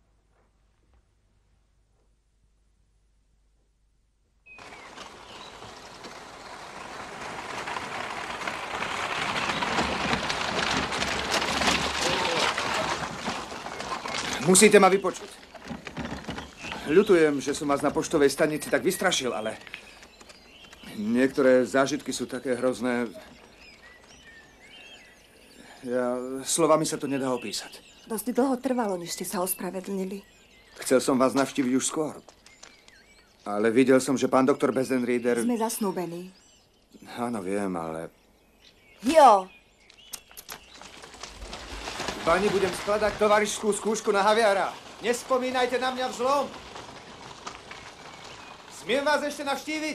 Musíte ma vypočuť. Ľutujem, že som vás na poštovej stanici tak vystrašil, ale niektoré zážitky sú také hrozné. Slovami sa to nedá opísať. Dosť dlho trvalo, než ste sa ospravedlnili. Chcel som vás navštíviť už skôr. Ale videl som, že pán doktor Bezenrieder... Sme zasnúbení. Áno, viem, ale... Jo! Pani, budem skladať tovarišskú skúšku na Javiera. Nespomínajte na mňa v zlom. Smiem vás ešte navštíviť?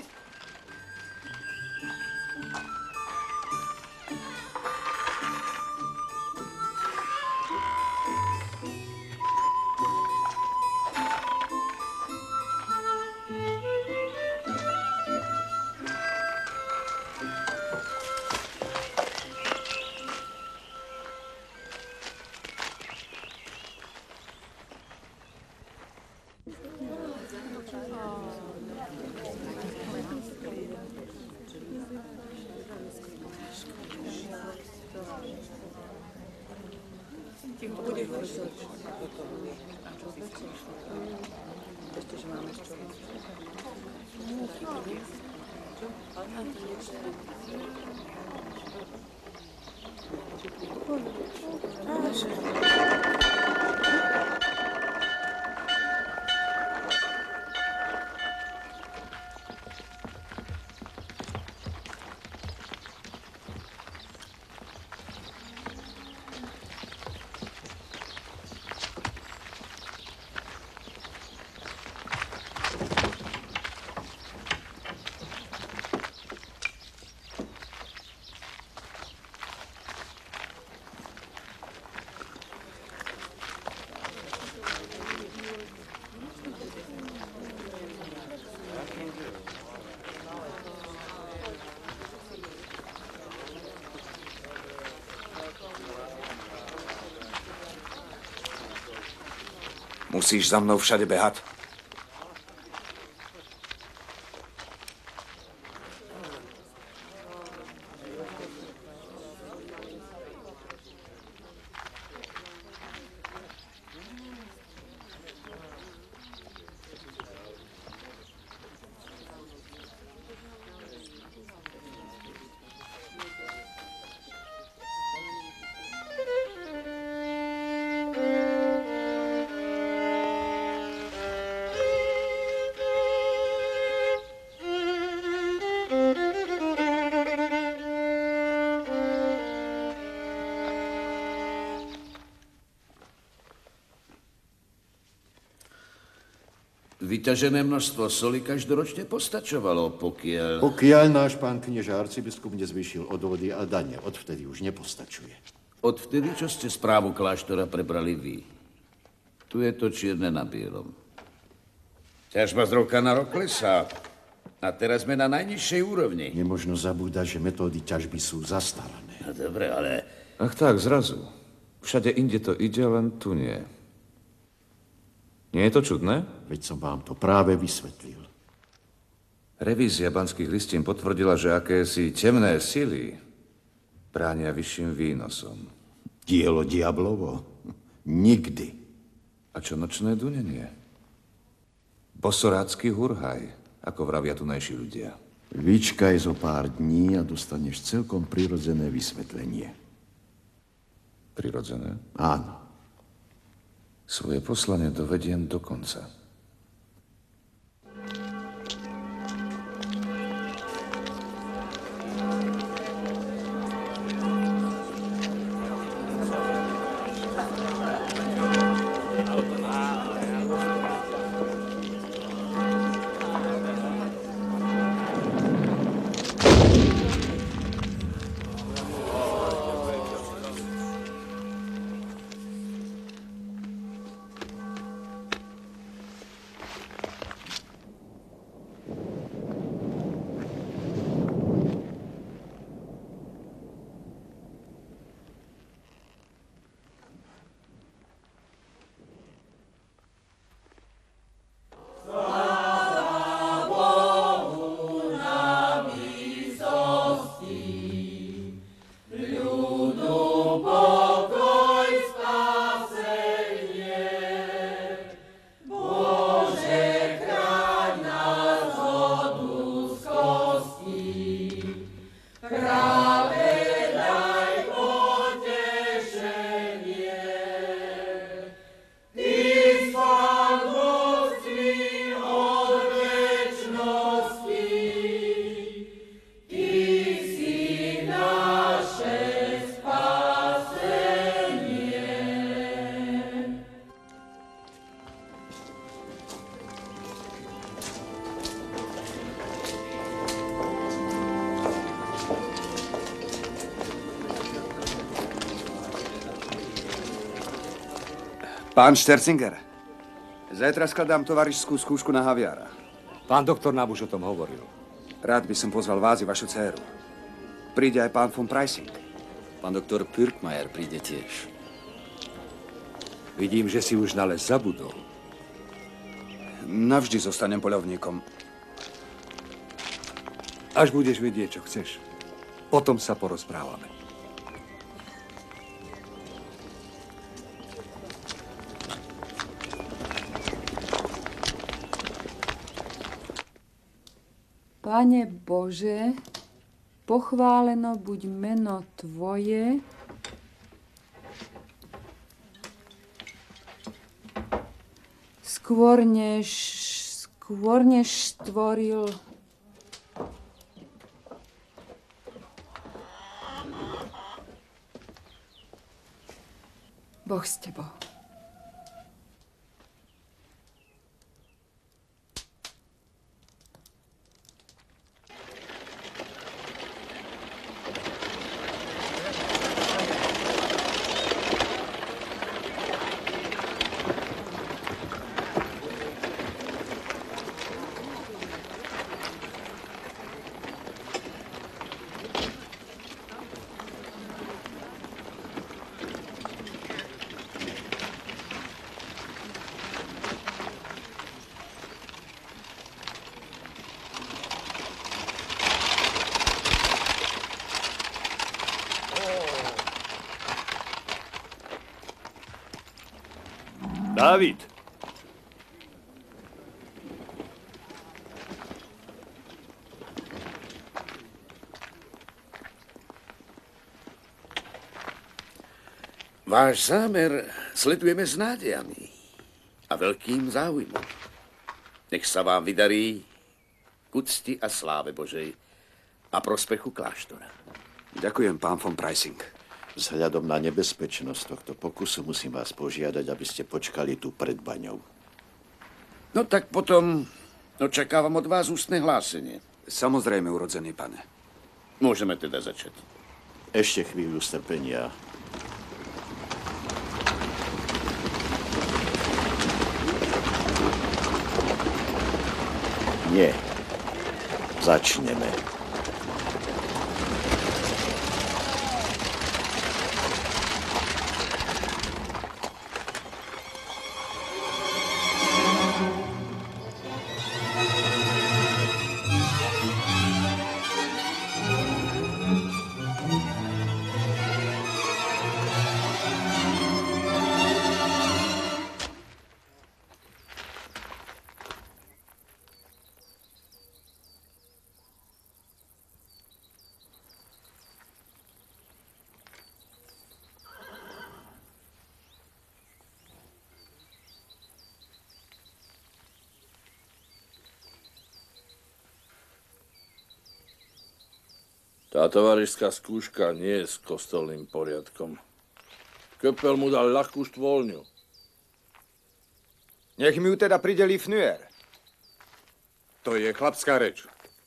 Musíš za mnou všade behať. Vyťažené množstvo soli každoročne postačovalo, pokiaľ... Pokiaľ náš pán knieža arcibiskup nezvýšil odvody a dane, odvtedy už nepostačuje. Odvtedy, čo ste správu kláštora prebrali vy. Tu je to čierne na bielom. Ťažba z roka na rok klesá. A teraz sme na najnižšej úrovni. Nemožno zabúdať, že metódy ťažby sú zastarané. No dobre, ale... Ach tak, zrazu. Všade inde to ide, len tu nie. Nie je to čudné? Veď som vám to práve vysvetlil. Revízia banských listín potvrdila, že akési temné sily bránia vyšším výnosom. Dielo diablovo? Nikdy. A čo nočné dunenie? Bosorácky hurhaj, ako vravia tunajší ľudia. Vyčkaj zo pár dní a dostaneš celkom prirodzené vysvetlenie. Prirodzené? Áno. Svoje poslanie dovediem do konca. Pán Štercinger, zajtra skladám tovarišskú skúšku na Haviara. Pán doktor nám už o tom hovoril. Rád by som pozval vás i vašu dcéru. Príde aj pán von Preissing. Pán doktor Pürkmajer príde tiež. Vidím, že si už na les zabudol. Navždy zostanem poľovníkom. Až budeš vedieť, čo chceš. Potom sa porozprávame. Pane Bože, pochváleno buď meno Tvoje, skôr než stvoril Boh s tebou. Dávid! Váš zámer sledujeme s nádejami a veľkým záujmom. Nech sa vám vydarí k úcti a sláve Božej a prospechu kláštora. Ďakujem, pán von Preissing. Vzhľadom na nebezpečnosť tohto pokusu musím vás požiadať, aby ste počkali tu pred baňou. No tak potom očakávam od vás ústne hlásenie. Samozrejme, urodzený pane. Môžeme teda začať. Ešte chvíľu strpenia. Nie. Začneme. Tá tovarišská skúška nie je s kostolným poriadkom. Köppel mu dal ľahkú štvoľňu. Nech mi ju teda pridelí Fnuer. To je chlapská reč.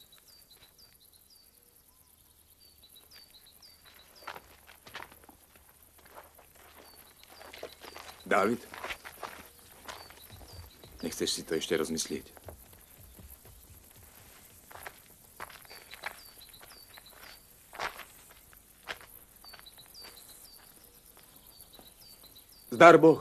Dávid? Nechceš si to ešte rozmyslieť? Zdar Boh.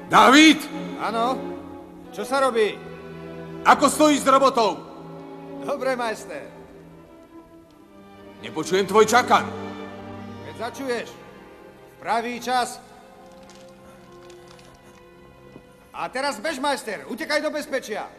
Dávid! Áno? Čo sa robí? Ako stojíš s robotou? Dobre, majster. Nepočujem tvoj čakan. Keď začuješ, v pravý čas. A teraz bež, majster, utekaj do bezpečia.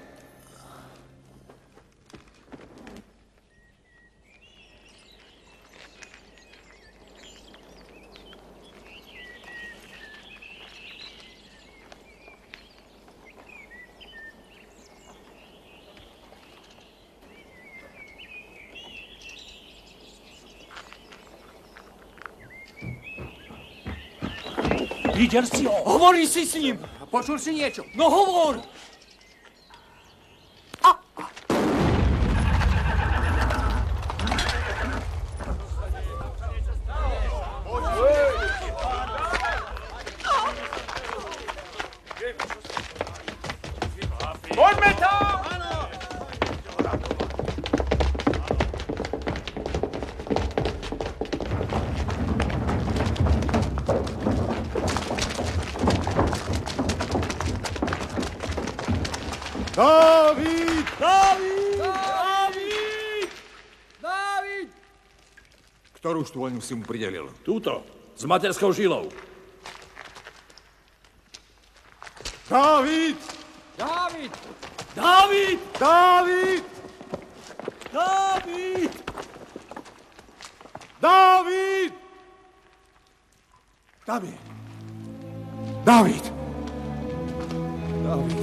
Videl si ho? Hovoril si s ním. Počul si niečo? No hovor! Poďme tam! Dávid! Dávid! Dávid! Dávid! Ktorú štôľňu si mu pridelil? Túto, s materskou žilou. Dávid! Dávid! Dávid! Dávid! Dávid! Dávid! Dávid! Dávid! Dávid!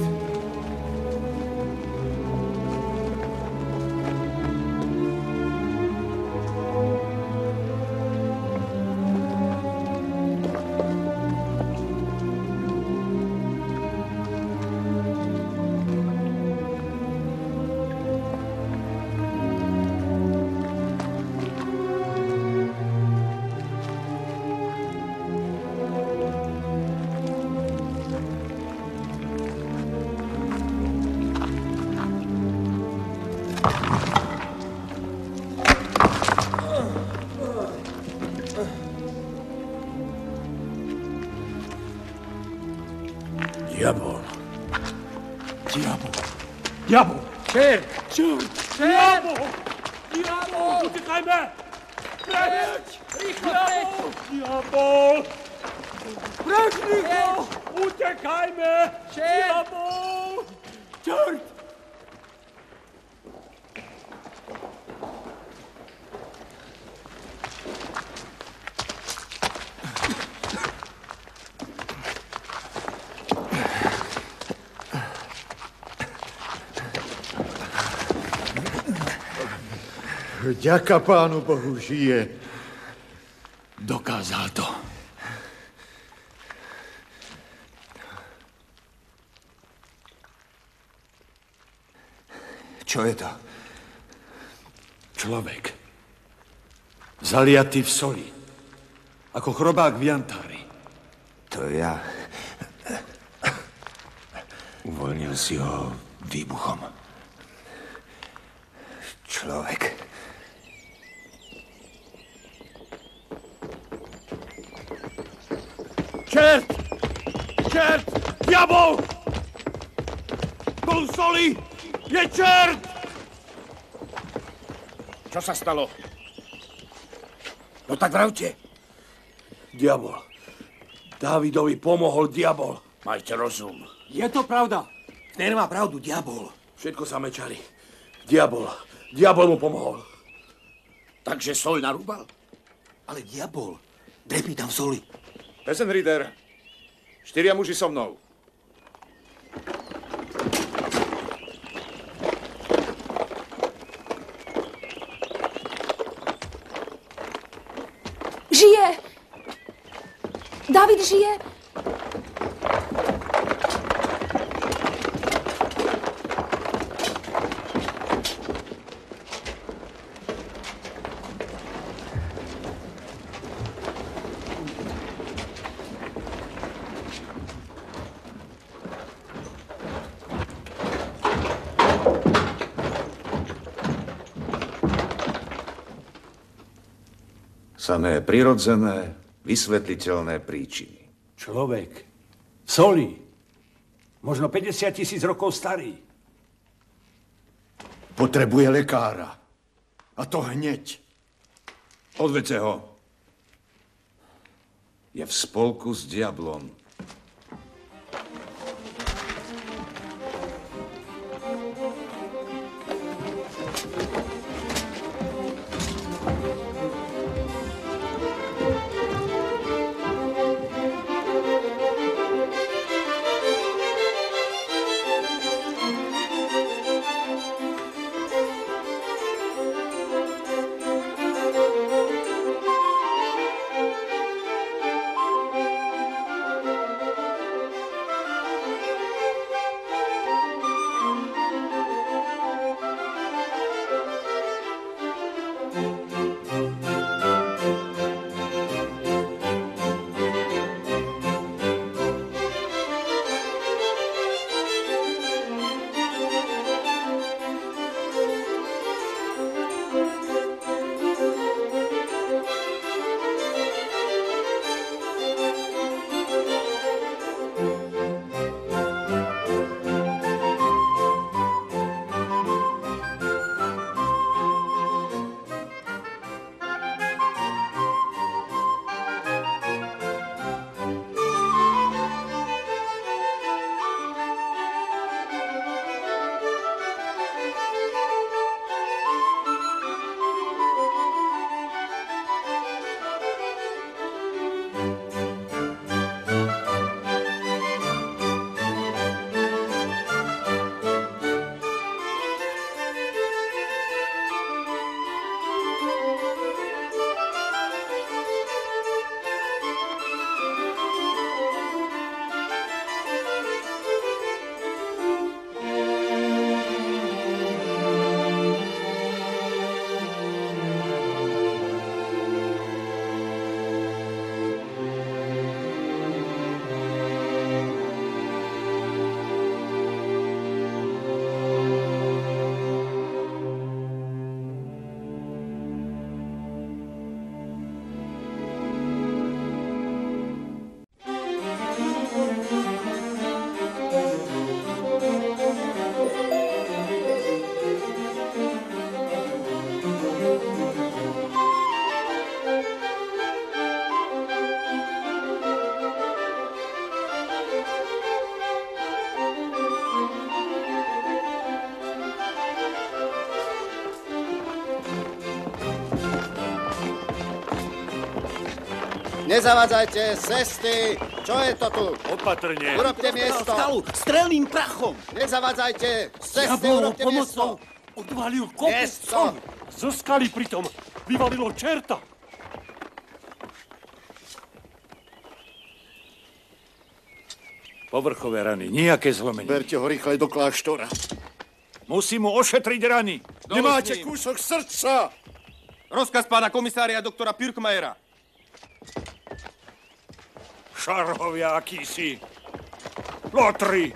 Diabol. Diabol! Diabol! Čert! Čert! Diabol! Diabol! Utekajme! Preč! Rýchlo, preč! Diabol! Preč, rýchlo! Utekajme! Diabol! Čert! Ďaká Pánu Bohu, žije. Dokázal to. Čo je to? Človek. Zaliatý v soli. Ako chrobák v jantári. To ja. Uvoľnil si ho výbuchom. Človek. Čert! Čert! Diabol! Spolu soli je čert! Čo sa stalo? No tak vravte. Diabol. Dávidovi pomohol diabol. Majte rozum. Je to pravda. Kner má pravdu, diabol. Všetko samečali. Diabol. Diabol mu pomohol. Takže soľ narúbal? Ale diabol drepí tam v soli. Besenrieder, 4 muži so mnou. Žije! Dávid žije! Samé prirodzené, vysvetliteľné príčiny. Človek. Soli. Možno 50 000 rokov starý. Potrebuje lekára. A to hneď. Odvedte ho. Je v spolku s diablom. Nezavádzajte, cesty! Čo je to tu? Opatrne. Urobte miesto! Skalu, strelným prachom! Nezavádzajte! Z cesty Diabol urobte miesto! odvalil kopu Miesto! soli. Zo skaly pritom vyvalilo čerta. Povrchové rany, nejaké zlomenie. Berte ho rýchle do kláštora. Musím mu ošetriť rany. Nemáte kúsok srdca! Rozkaz pána komisária doktora Pirkmajera. Šarhovia akýsi. Lotri.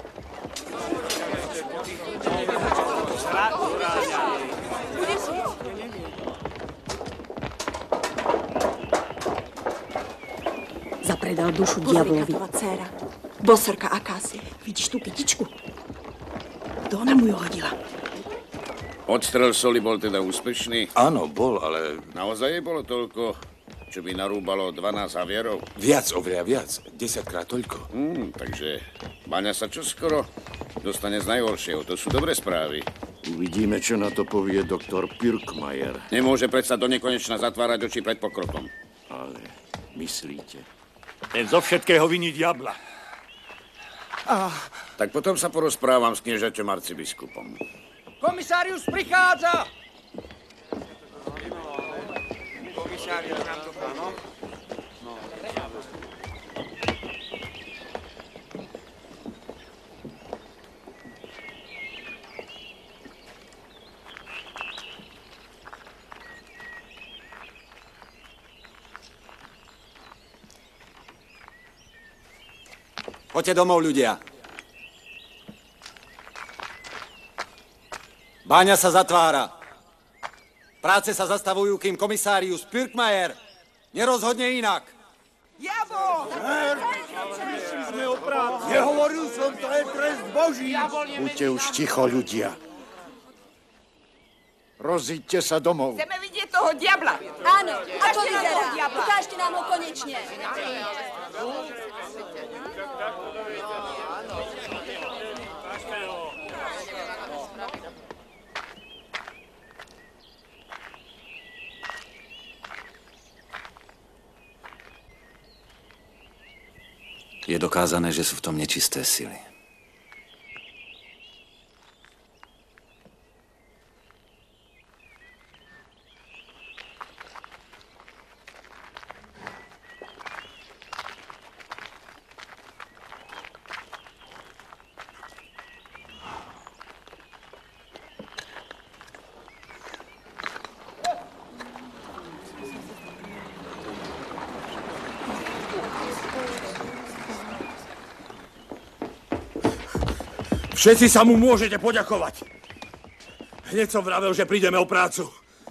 Zapredal dušu diablovi. Dcéra. Boserka akási. Vidíš tú kytičku? To ona mu ju hodila. Odstrel soli bol teda úspešný? Áno, bol, ale... Naozaj je bolo toľko, čo by narúbalo 12 havierov? Viac, oveľa viac. 10-krát toľko. Takže Baňa sa čoskoro dostane z najhoršieho. To sú dobré správy. Uvidíme, čo na to povie doktor Pirkmajer. Nemôže predsa do nekonečna zatvárať oči pred pokrokom. Ale myslíte? Ten zo všetkého viní diabla. Tak potom sa porozprávam s kniežaťom arcibiskupom. Komisárius prichádza! Komisárius nám to áno? Poďte domov, ľudia. Báňa sa zatvára. Práce sa zastavujú, kým komisárius Pirkmajer nerozhodne inak. Diabol! Prišli o prácu. Nehovoril som, to je trest Boží. Buďte už ticho, ľudia. Rozíďte sa domov. Chceme vidieť toho diabla. Áno, ako vyzerá? Ukážte nám ho konečne. Je dokázané, že sú v tom nečisté sily. Všetci sa mu môžete poďakovať. Hneď som vravel, že prídeme o prácu.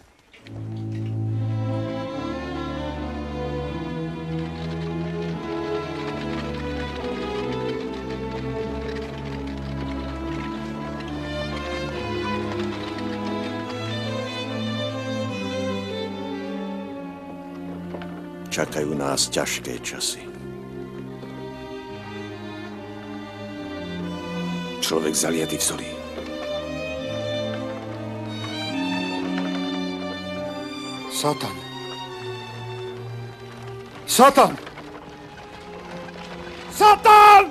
Čakajú nás ťažké časy. Človek zaliatý v soli. Satan! Satan! Satan!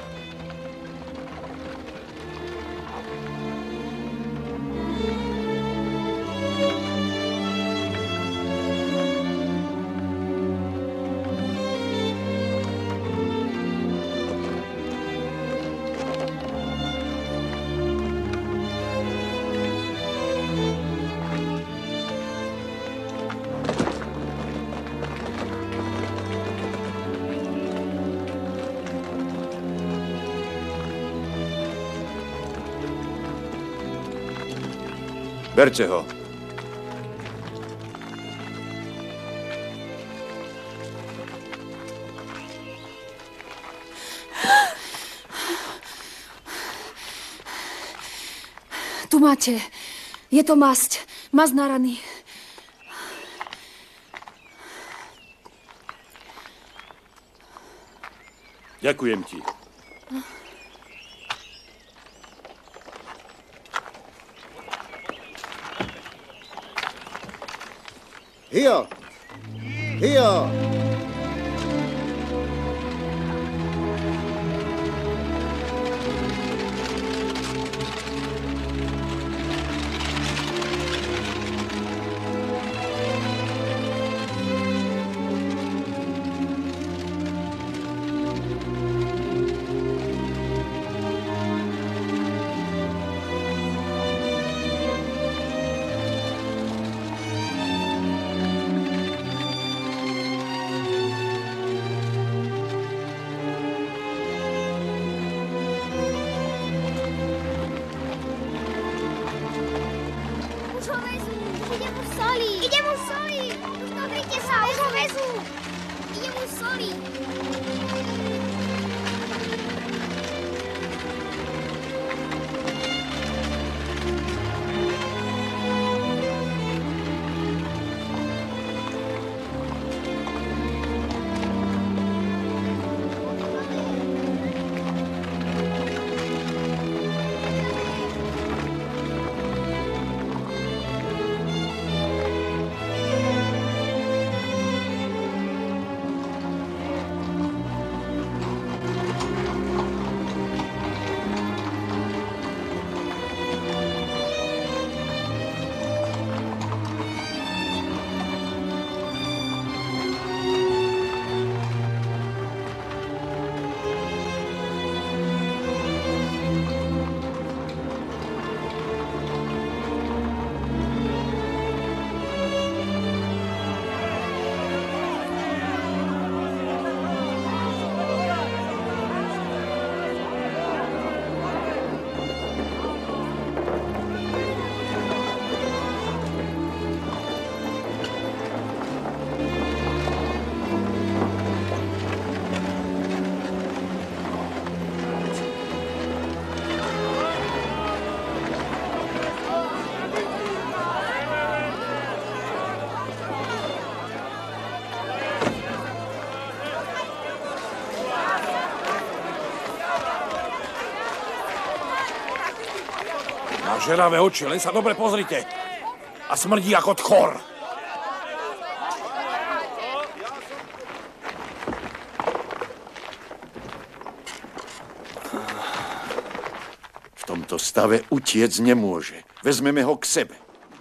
Berte ho. Tu máte. Je to masť. Masť na rany. Ďakujem ti. Hio! Hio! žeravé oči, len sa dobre pozrite. A smrdí ako tchor. V tomto stave utiec nemôže. Vezmeme ho k sebe.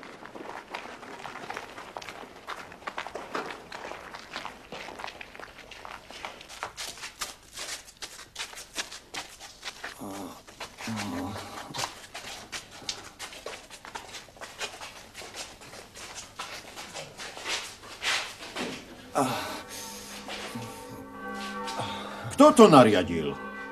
Kto to nariadil?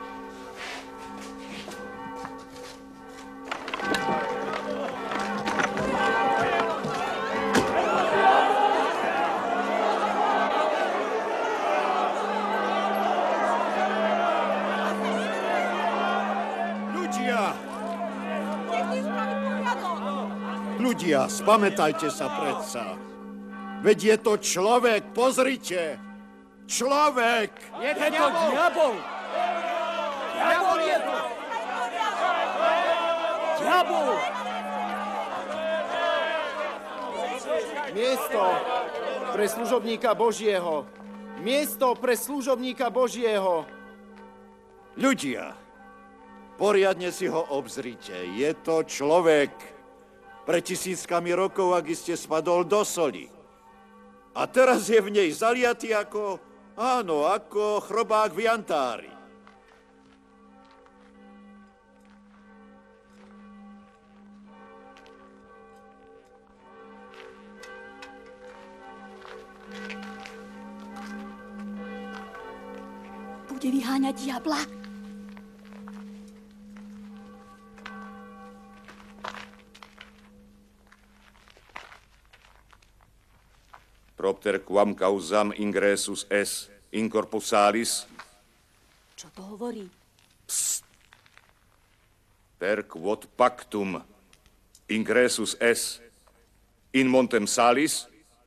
Ľudia, spamätajte sa predsa. Veď je to človek, pozrite. Človek! Je to diabol! Diabol je to! Diabol! Miesto pre služobníka Božieho! Miesto pre služobníka Božieho! Ľudia, poriadne si ho obzrite. Je to človek. Pre tisíckami rokov, ak iste spadol do soli. A teraz je v nej zaliatý ako chrobák v jantári. Bude vyháňať diabla? Propter quam causam ingressus es in corpus salis. Čo to hovorí? Psst. Per quod pactum ingressus es in montem salis.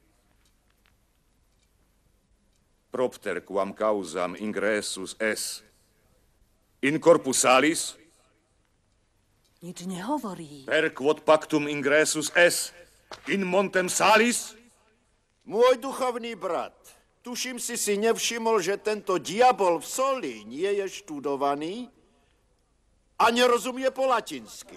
Propter quam causam ingressus es in corpus salis. Nič nehovorí. Per quod pactum ingressus es in montem salis. Môj duchovný brat, tuším si nevšimol, že tento diabol v soli nie je študovaný a nerozumie po latinsky.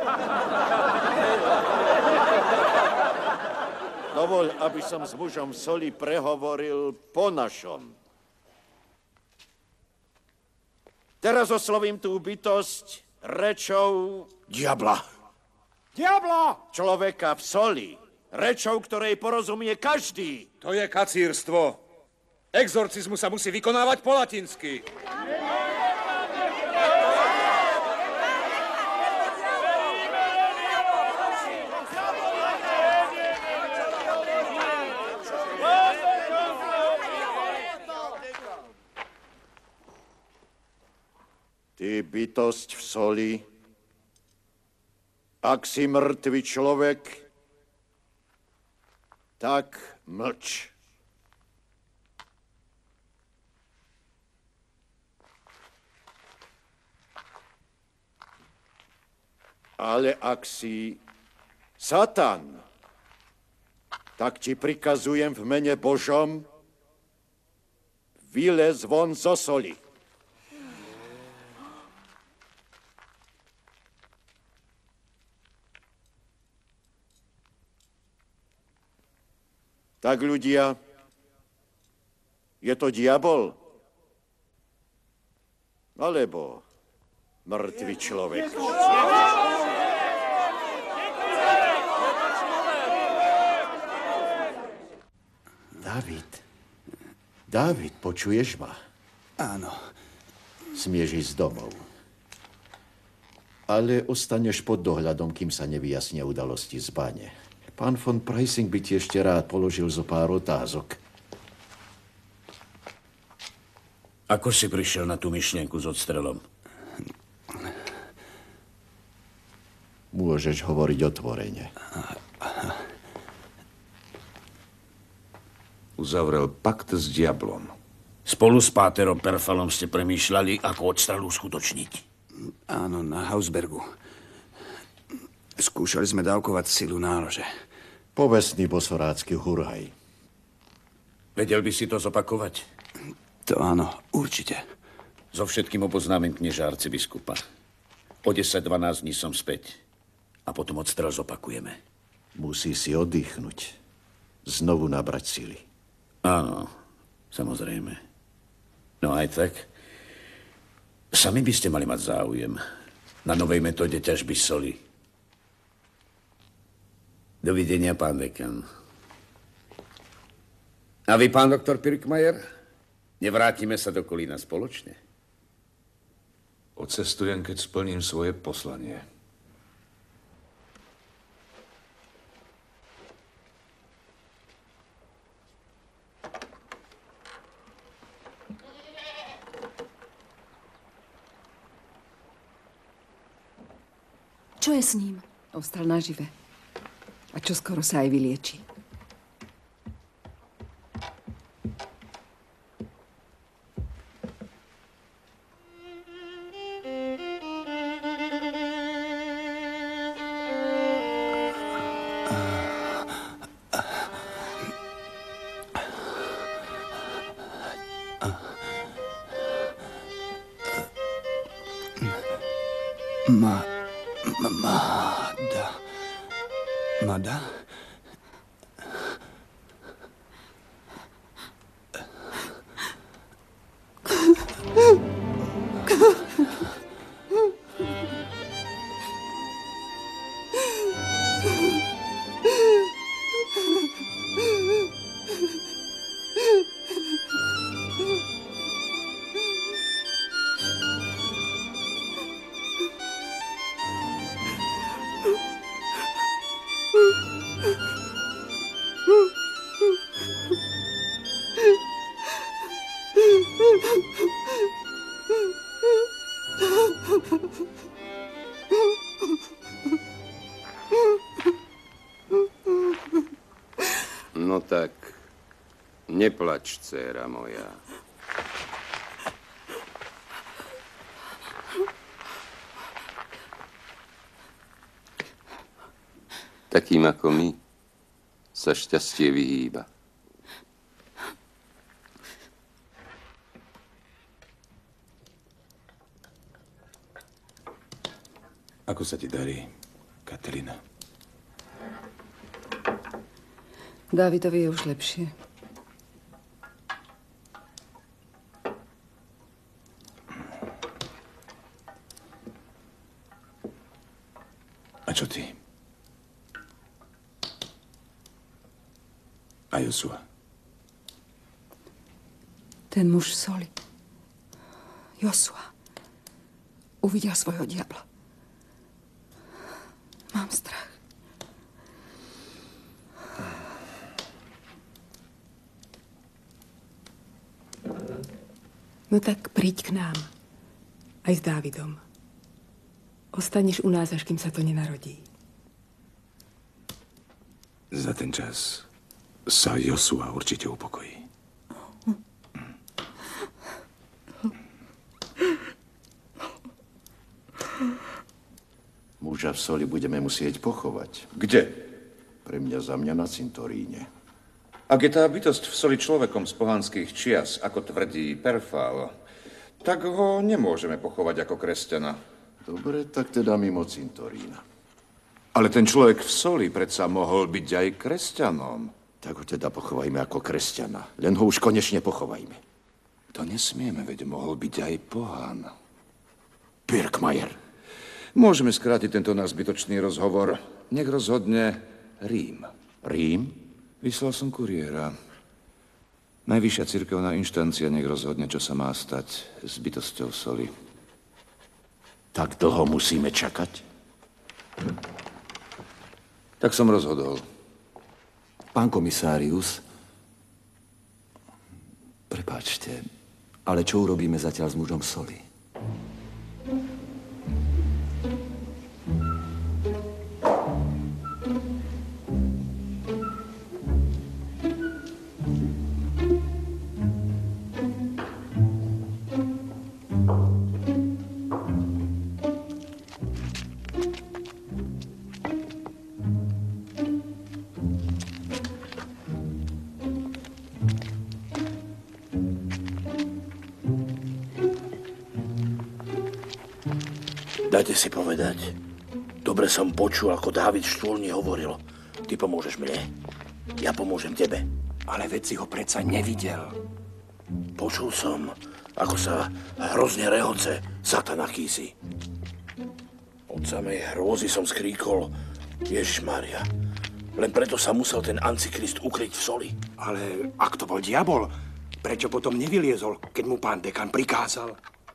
Dovoľ, aby som s mužom v soli prehovoril po našom. Teraz oslovím tú bytosť rečou diabla. Diabla! Človeka v soli. Rečou, ktorej porozumie každý. To je kacírstvo. Exorcizmus sa musí vykonávať po latinsky. Ty bytosť v soli, ak si mŕtvy človek, tak mlč. Ale ak si Satan, tak ti prikazujem v mene Božom, vylez von zo soli. Tak ľudia, je to diabol? Alebo mŕtvy človek? Dávid, počuješ ma? Áno. Smieš ísť domov. Ale ostaneš pod dohľadom, kým sa nevyjasnia udalosti z bane. Pán von Preissing by ti ešte rád položil zo pár otázok. Ako si prišiel na tú myšlienku s odstrelom? Môžeš hovoriť otvorene. Uzavrel pakt s diablom. Spolu s páterom Perfalom ste premýšľali, ako odstrelu uskutočniť. Áno, na Hausbergu. Skúšali sme dávkovať silu nálože. Povestný bosorácky hurhaj. Vedel by si to zopakovať? To áno, určite. So všetkým oboznámim knieža arcibiskupa. O 10-12 dní som späť. A potom odstrel zopakujeme. Musí si oddychnúť. Znovu nabrať sily. Áno, samozrejme. No aj tak. Sami by ste mali mať záujem na novej metóde ťažby soli. Dovidenia, pán dekan. A vy, pán doktor Pirkmajer? Nevrátime sa do Kolína spoločne? Odcestujem, keď splním svoje poslanie. Čo je s ním? Ostal nažive. A čo skoro sa aj vylieči. Mada? No tak, neplač, dcéra moja. Takým ako my sa šťastie vyhýba. Ako sa ti darí, Katerina? Dávidovi je už lepšie. A čo ty? A Josua? Ten muž soli. Josua. Uvidel svojho diabla. Mám strach. No tak príď k nám. Aj s Dávidom. Ostaneš u nás, až kým sa to nenarodí. Za ten čas sa Josua určite upokojí. Muža v soli budeme musieť pochovať. Kde? Pre mňa za mňa na cintoríne. Ak je tá bytosť v soli človekom z pohanských čias, ako tvrdí Perfál, tak ho nemôžeme pochovať ako kresťana. Dobre, tak teda mimo cintorína. Ale ten človek v soli predsa mohol byť aj kresťanom. Tak ho teda pochovajme ako kresťana. Len ho už konečne pochovajme. To nesmieme, veď mohol byť aj pohán. Pirkmajer. Môžeme skrátiť tento náš zbytočný rozhovor. Nech rozhodne Rím. Rím? Vyslal som kuriéra. Najvyššia cirkevná inštancia nech rozhodne, čo sa má stať s bytosťou soli. Tak dlho musíme čakať? Tak som rozhodol. Pán komisárius, prepáčte, ale čo urobíme zatiaľ s mužom soli? Dajte si povedať. Dobre som počul, ako Dávid Štúlny hovoril. Ty pomôžeš mne, ja pomôžem tebe. Ale veď si ho predsa nevidel. Počul som, ako sa hrozne rehoce Satan akýsi. Od samej hrôzy som skríkol, Ježišmária. Len preto sa musel ten Antikrist ukryť v soli. Ale ak to bol diabol, prečo potom nevyliezol, keď mu pán dekan prikázal?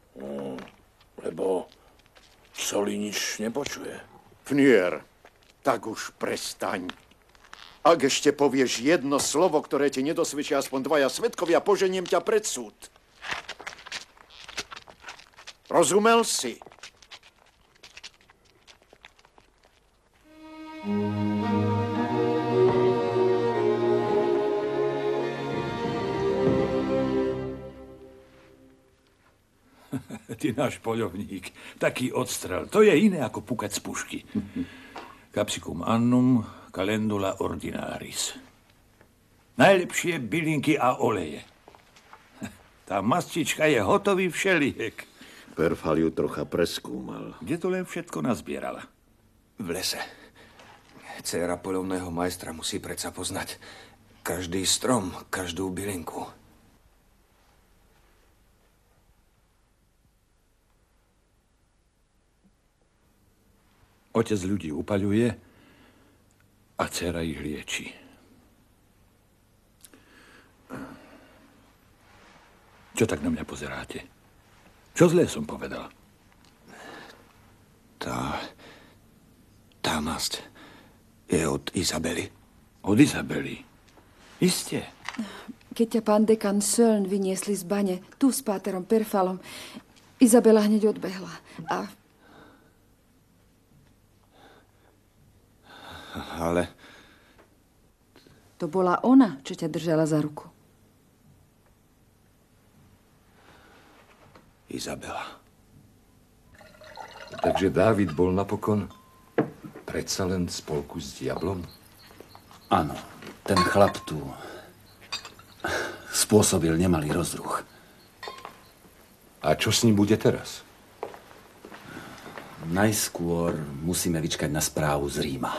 Lebo v soli nič nepočuje. Fnier, tak už prestaň. Ak ešte povieš jedno slovo, ktoré ti nedosvedčia aspoň dvaja svedkovia, poženiem ťa pred súd. Rozumel si? Ty náš poľovník, taký odstrel, to je iné ako pukať z pušky. Capsicum annum, calendula ordinaris. Najlepšie bylinky a oleje. Tá mastička je hotový všeliek. Perfal ju trocha preskúmal. Kde to len všetko nazbierala? V lese. Dcéra poľovného majstra musí predsa poznať každý strom, každú bylinku. Otec ľudí upaľuje a dcera ich lieči. Čo tak na mňa pozeráte? Čo zlé som povedal? Tá masť je od Izabely. Od Izabely? Isté. Keď ťa pán dekan Söln vyniesli z bane, tu s páterom Perfalom, Izabela hneď odbehla a... Ale... To bola ona, čo ťa držala za ruku. Izabela. Takže Dávid bol napokon predsa len v spolku s diablom? Áno, ten chlap tu spôsobil nemalý rozruch. A čo s ním bude teraz? Najskôr musíme vyčkať na správu z Ríma.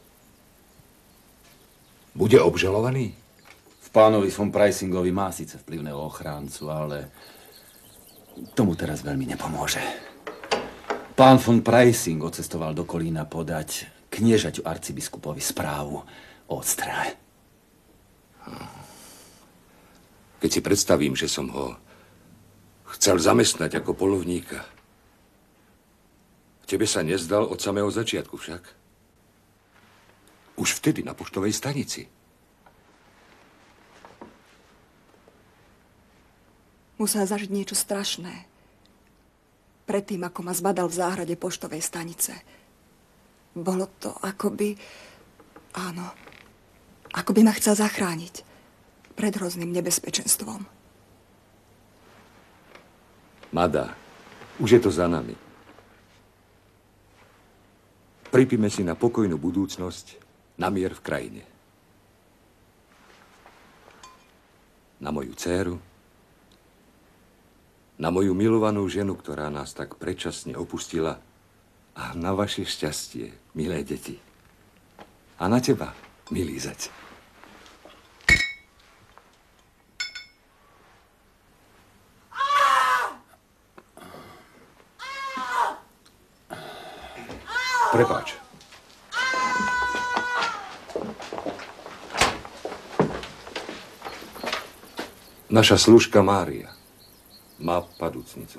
Bude obžalovaný? V pánovi von Preisingovi má síce vplyvného ochráncu, ale tomu teraz veľmi nepomôže. Pán von Preising odcestoval do Kolína podať kniežaťu arcibiskupovi správu o odstrele. Keď si predstavím, že som ho chcel zamestnať ako poľovníka. Tebe sa nezdal od samého začiatku však? Už vtedy na poštovej stanici. Musel zažiť niečo strašné. Predtým, ako ma zbadal v záhrade poštovej stanice. Bolo to akoby... Áno. Akoby ma chcel zachrániť. Pred hrozným nebezpečenstvom. Mada, už je to za nami. Pripíme si na pokojnú budúcnosť, na mier v krajine. Na moju dcéru, na moju milovanú ženu, ktorá nás tak predčasne opustila, a na vaše šťastie, milé deti. A na teba, milý zať. Prepáč. Naša služka Mária má padúcnicu.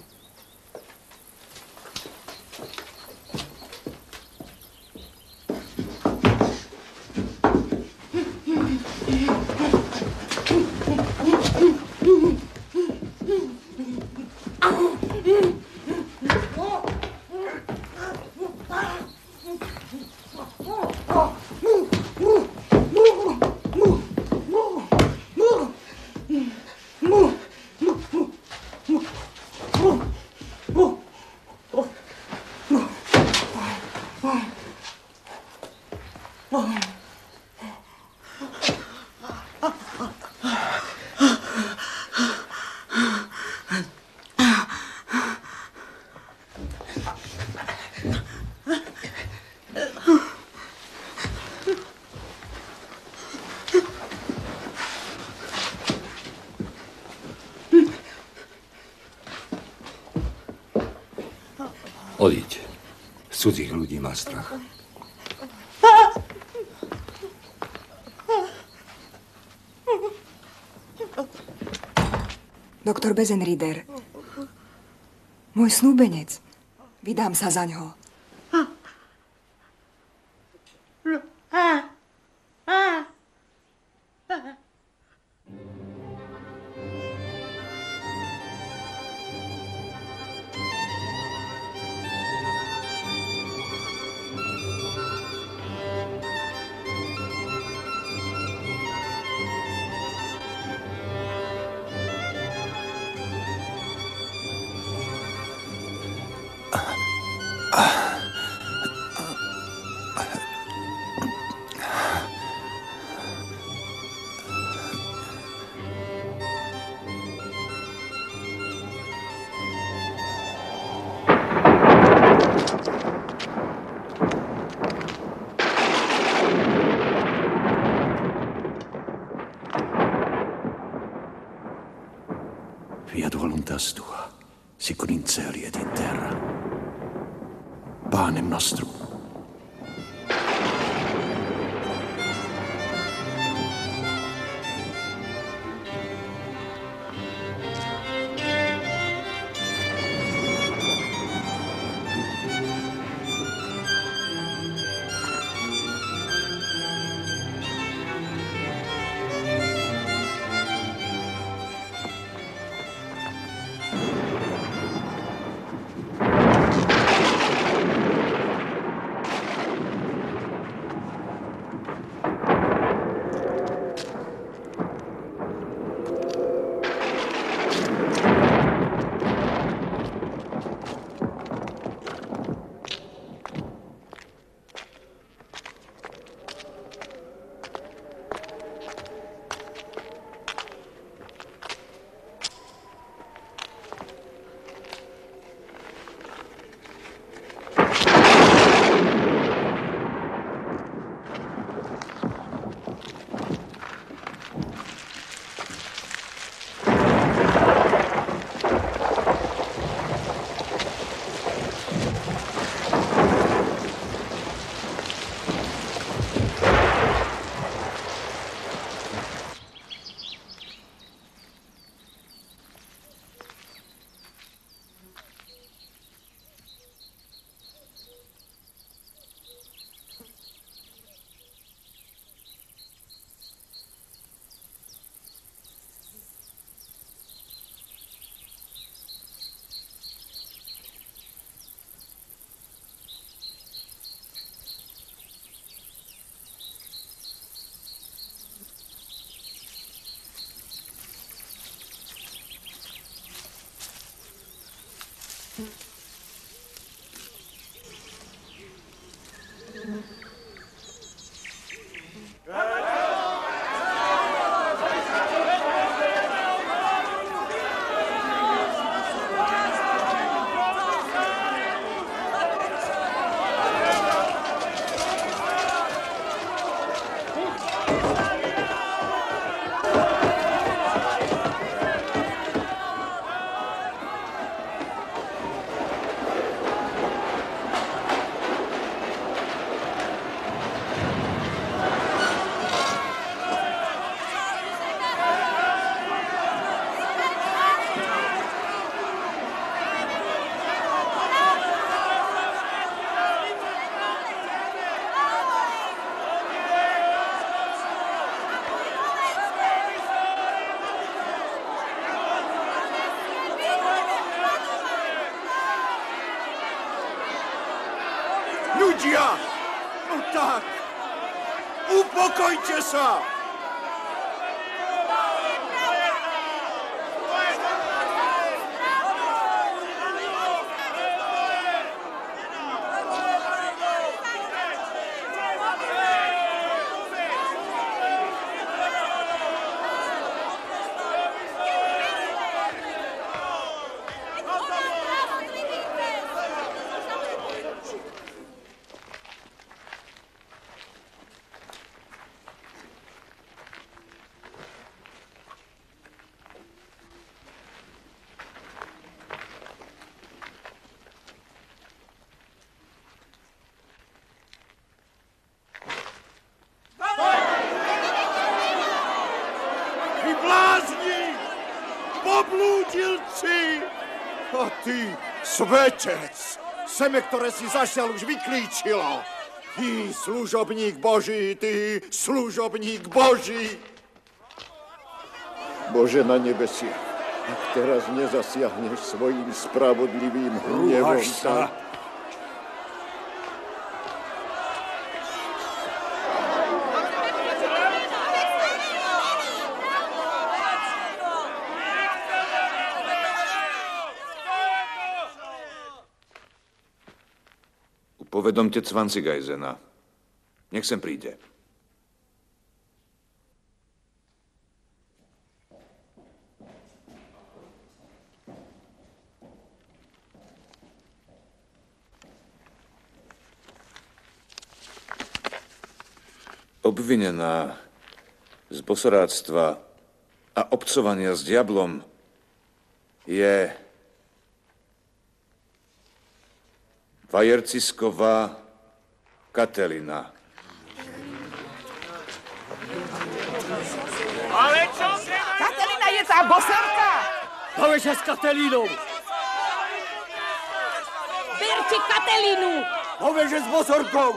Odíď. Z cudzích ľudí má strach. Doktor Bezenrieder, môj snúbenec. Vydám sa za ňo. Fiat voluntas tua, sicut in celi et in terra. Panem nostrum. Ľudia! No tak! Upokojte sa! blázni! Poblúdilci! A ty, svetec, seme, ktoré si zasiaľ už vyklíčila. Ty, služobník Boží, ty, služobník Boží. Bože na nebesiach, ak teraz nezasiahneš svojím spravodlivým hnevom, tak... Povedomte Cvancigajzena. Nech sem príde. Obvinená z bosoráctva a obcovania s diablom je Vajercisková Katelina. Ale čo? Katelina je tá bosorka! Poveže s Katelinou! Berte Katelinu! Poveže s bosorkou!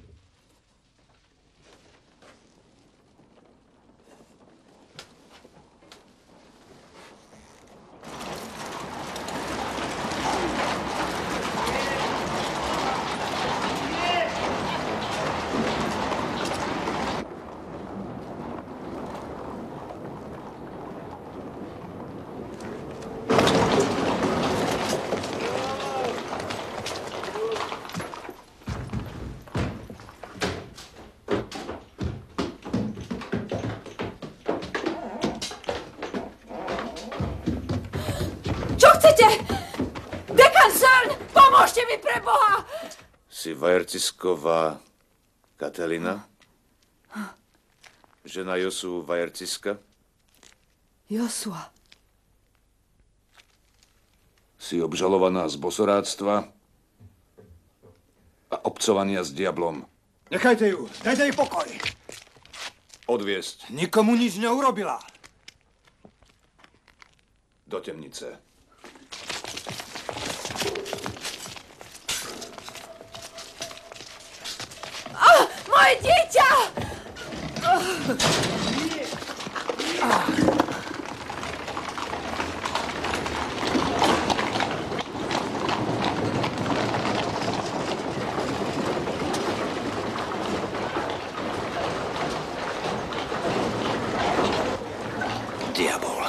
Pomôžte mi pre Boha! Si Vajercisková Katelina? Žena Josu Vajerciska? Josua. Si obžalovaná z bosoráctva a obcovania s diablom. Nechajte ju, dajte jej pokoj. Odviesť. Nikomu nič neurobila. Do temnice. Moje dieťa! Diabol.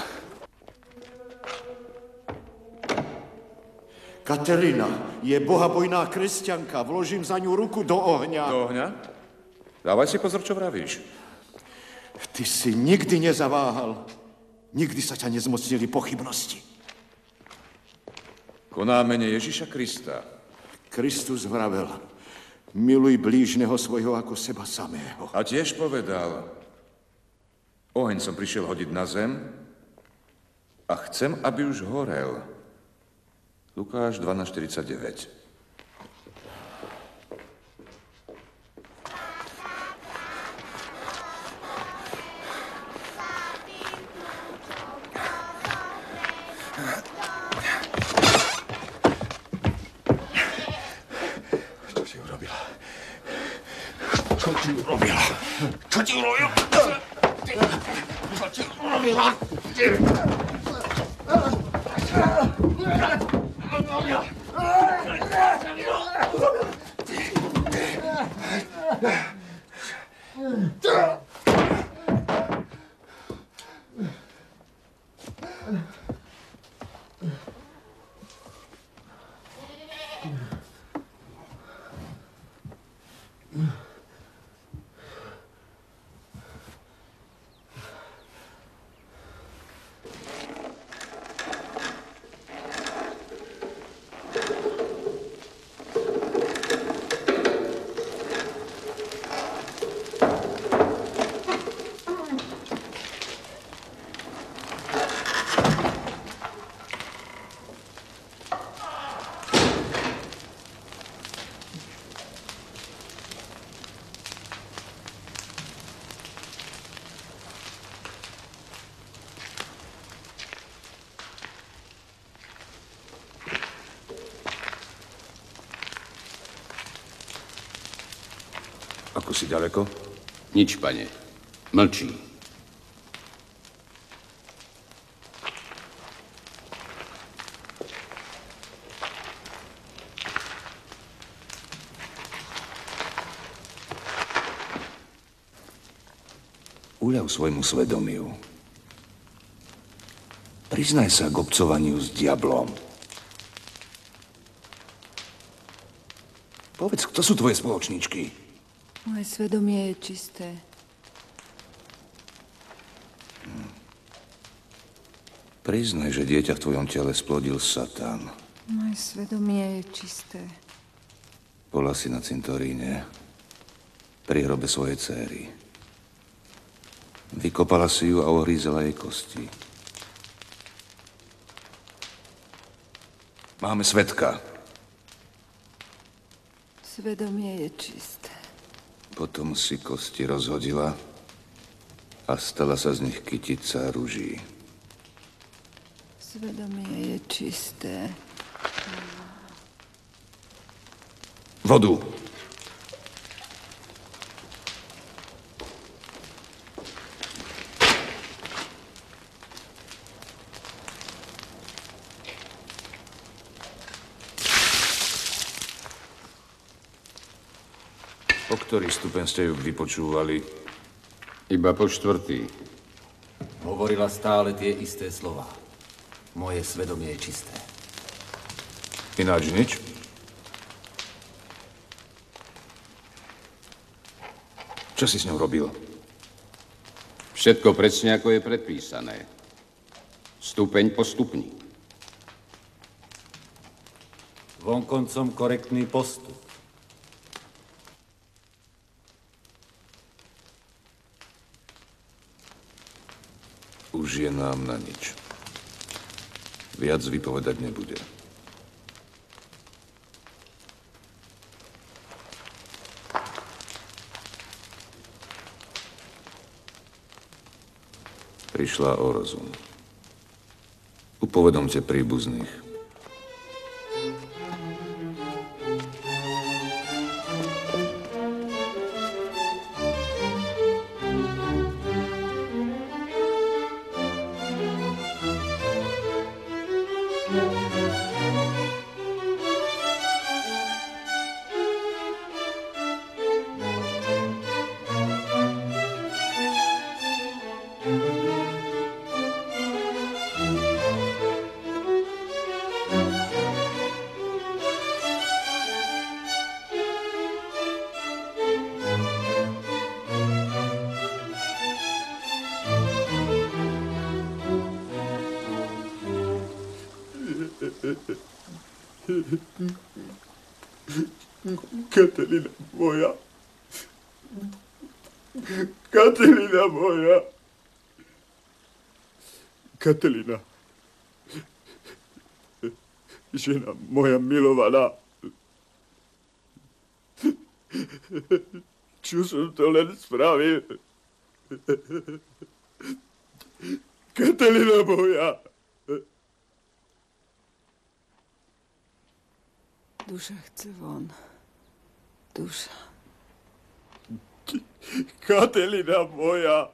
Katelina je bohabojná kresťanka. Vložím za ňu ruku do ohňa. Do ohňa? Dávaj si pozor, čo vravíš. Ty si nikdy nezaváhal. Nikdy sa ťa nezmocnili pochybnosti. Koná mene Ježiša Krista. Kristus vravel, miluj blížneho svojho ako seba samého. A tiež povedal, oheň som prišiel hodiť na zem a chcem, aby už horel. Lukáš 12:49. Čo ti urobila? Čo ti urobila? Už si ďaleko? Nič, pane. Mlčí. Uľav svojmu svedomiu. Priznaj sa k obcovaniu s diablom. Povedz, kto sú tvoje spoločníčky? Moje svedomie je čisté. Priznaj, že dieťa v tvojom tele splodil Satan. Moje svedomie je čisté. Bola si na cintoríne pri hrobe svojej céry. Vykopala si ju a ohrízala jej kosti. Máme svedka. Svedomie je čisté. Potom si kosti rozhodila a stala sa z nich kytica ruží. Svedomie je čisté. Vodu. Po ktorý stupeň ste ju vypočúvali? Iba po 4. Hovorila stále tie isté slova. Moje svedomie je čisté. Ináč nič? Čo si s ňou robil? Všetko presne, ako je predpísané. Stupeň po stupni. Vonkoncom korektný postup. Už je nám na nič. Viac vypovedať nebude. Prišla o rozum. Upovedomte príbuzných. Katelina moja. Katelina moja. Katelina. Žena moja milovaná. Čo som to len spravil? Katelina moja. Duša chce von. Duša. Katelina moja.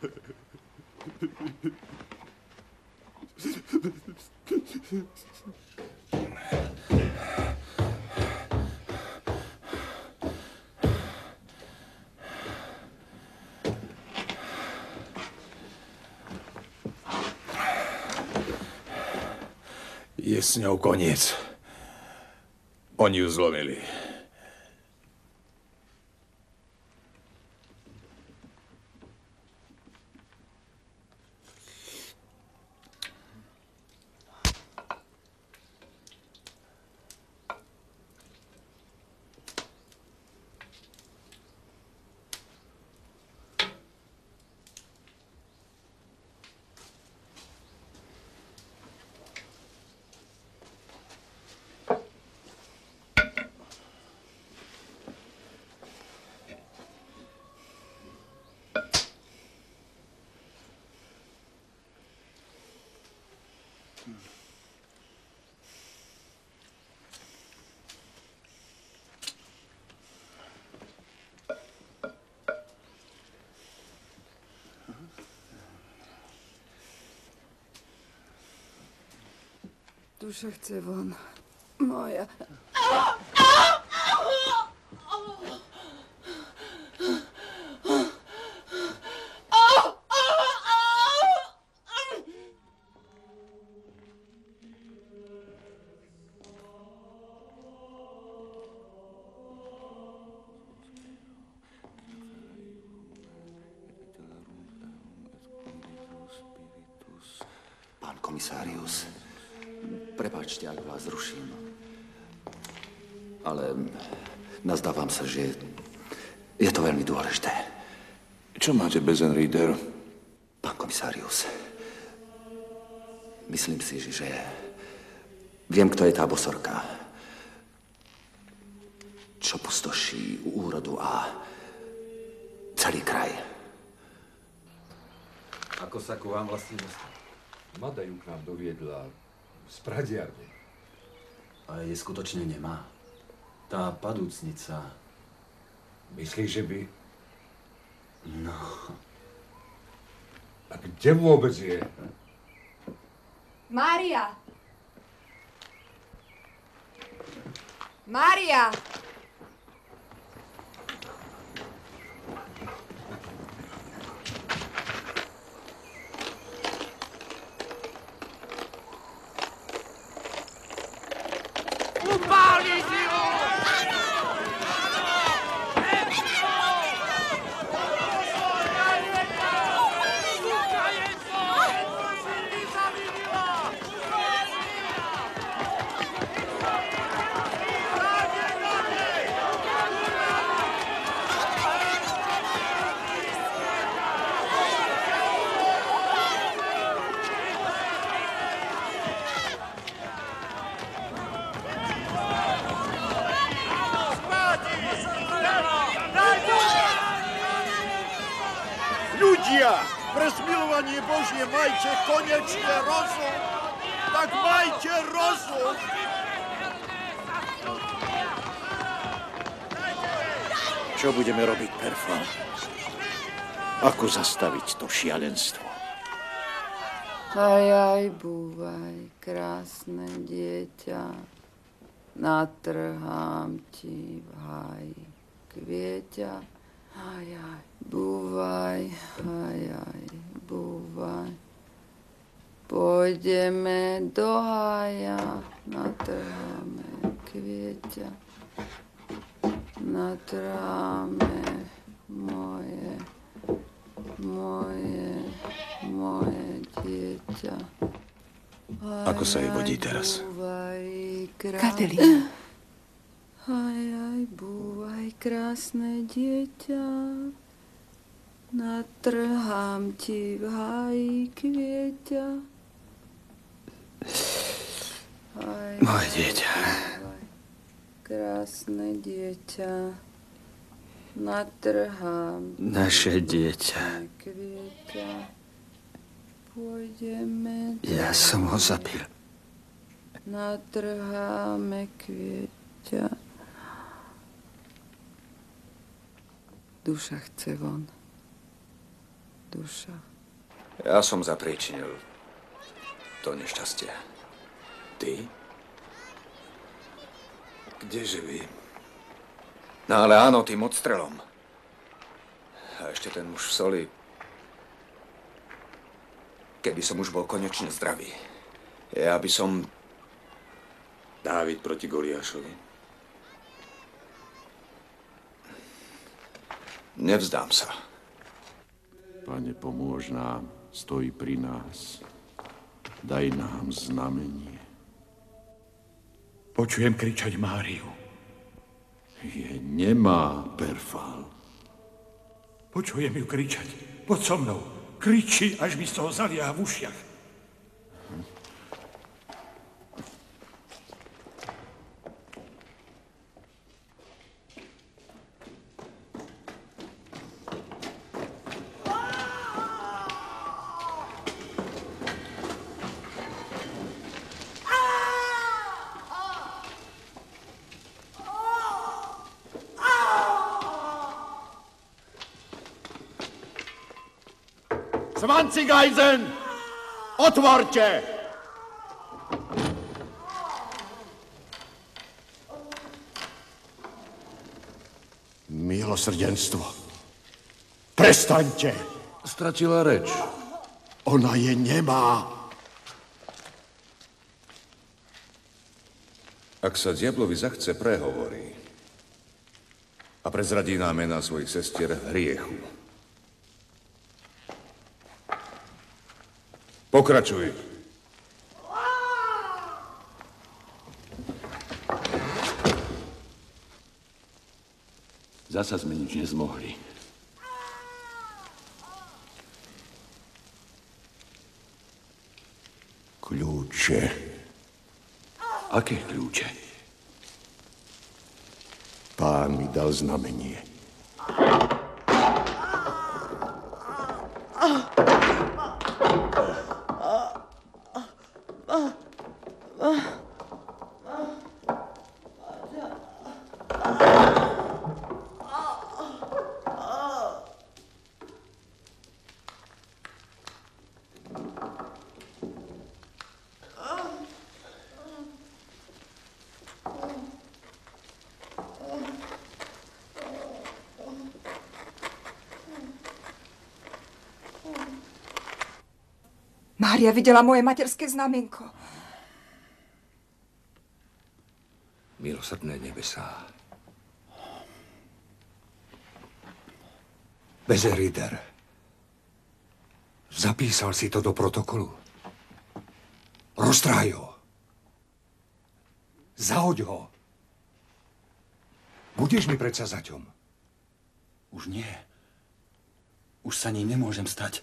Je s ňou koniec. Oni ju zlomili. Duša chce von. Moja. Pán komisárius, prepáčte, ak vás ruším. Ale nazdávam sa, že je to veľmi dôležité. Čo máte, Bezenrieder? Pán komisárius, myslím si, že viem, kto je tá bosorka, čo pustoší úrodu a celý kraj. Ako sa ku vám vlastne dostal? Mada ju k nám doviedla z pradiarne. A je skutočne nemá. Tá padúcnica. Myslíš, že by... No... A kde vôbec je? Mária! Mária! Upáliť ju! Ľudia, pre smilovanie Božie majte konečne rozum. Tak majte rozum. Čo budeme robiť, Perfal? Ako zastaviť to šialenstvo? Aj, búvaj, krásne dieťa, natrhám ti v háji kvieťa. Aj, búvaj, búvaj. Pôjdeme do hája, natrháme kvieťa. Natrháme moje dieťa. Ako sa jej vodí teraz? Katelína. Aj, búvaj, krásne dieťa, natrhám ti v háji kvieťa. Moje dieťa. Krásne dieťa, natrhám Naše dieťa. kvieťa. Pôjdeme Ja som ho zabil. natrháme kvieťa. Duša chce von. Duša. Ja som zapríčinil to nešťastie. Ty? Kdeže vy? No ale áno, tým odstrelom. A ešte ten muž v soli. Keby som už bol konečne zdravý. Ja by som... Dávid proti Goliášovi. Nevzdám sa. Pane, pomôž nám, stoj pri nás. Daj nám znamenie. Počujem kričať Máriu. Je nemá, Perfal. Počujem ju kričať. Poď so mnou. Kriči, až mi z toho zaliaha v ušiach. Zwanzigajzen! Otvorte! Milosrdenstvo. Prestaňte. Stratila reč. Ona je nemá. Ak sa diablovi zachce, prehovorí. A prezradí nám mená svojich sestier v hriechu. Pokračuj. Zasa sme nič nezmohli. Kľúče. Aké kľúče? Pán mi dal znamenie. Mária videla moje materské znamienko. Milosrdné nebesá. Bezerider. Zapísal si to do protokolu. Roztrhaj ho. Zahoď ho. Budeš mi predsa zaťom. Už nie. Už sa ním nemôžem stať.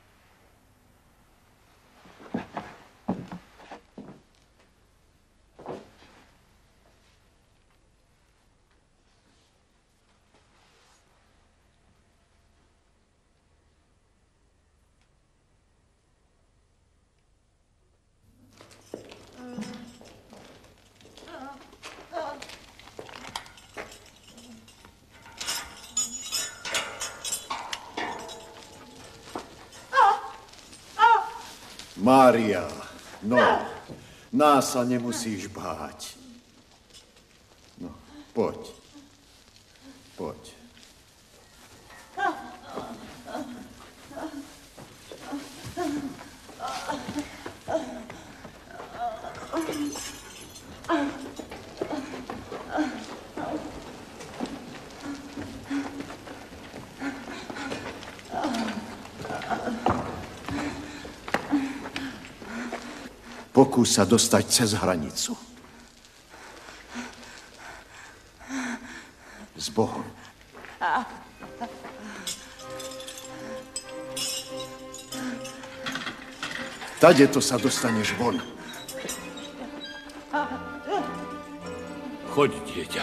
Mária, no, nás sa nemusíš báť. No, poď. Poď. Pokús sa dostať cez hranicu. S Bohom. Tadeto sa dostaneš von. Choď, dieťa.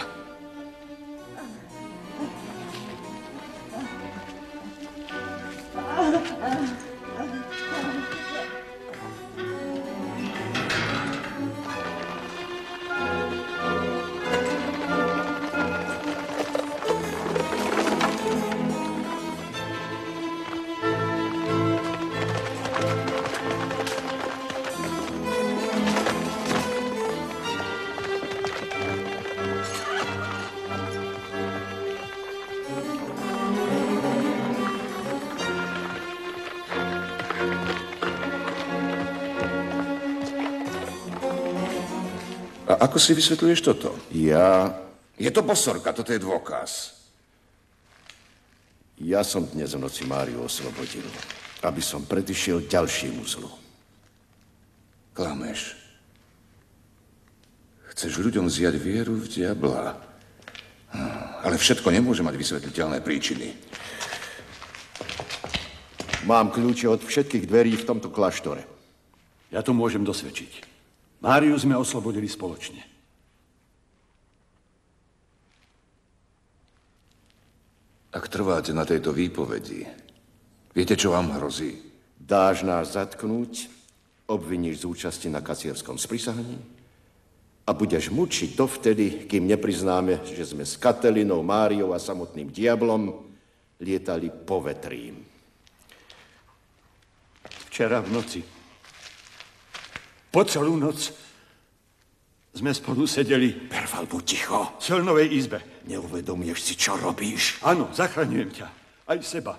A ako si vysvetľuješ toto? Ja Je to bosorka, toto je dôkaz. som dnes v noci Máriu oslobodil, aby som predišiel ďalšiemu zlu. Klameš. Chceš ľuďom vziať vieru v diabla. Ale všetko nemôže mať vysvetliteľné príčiny. Mám kľúče od všetkých dverí v tomto kláštore. Ja to môžem dosvedčiť. Máriu sme oslobodili spoločne. Ak trváte na tejto výpovedi, viete, čo vám hrozí? Dáš nás zatknúť, obviníš z účasti na kacierskom sprisahaní a budeš mučiť dovtedy, kým nepriznáme, že sme s Katelinou, Máriou a samotným diablom lietali povetrím. Včera v noci. Po celú noc sme spolu sedeli. Perval, buď ticho. V celnovej izbe. Neuvedomuješ si, čo robíš? Áno, zachraňujem ťa. Aj seba.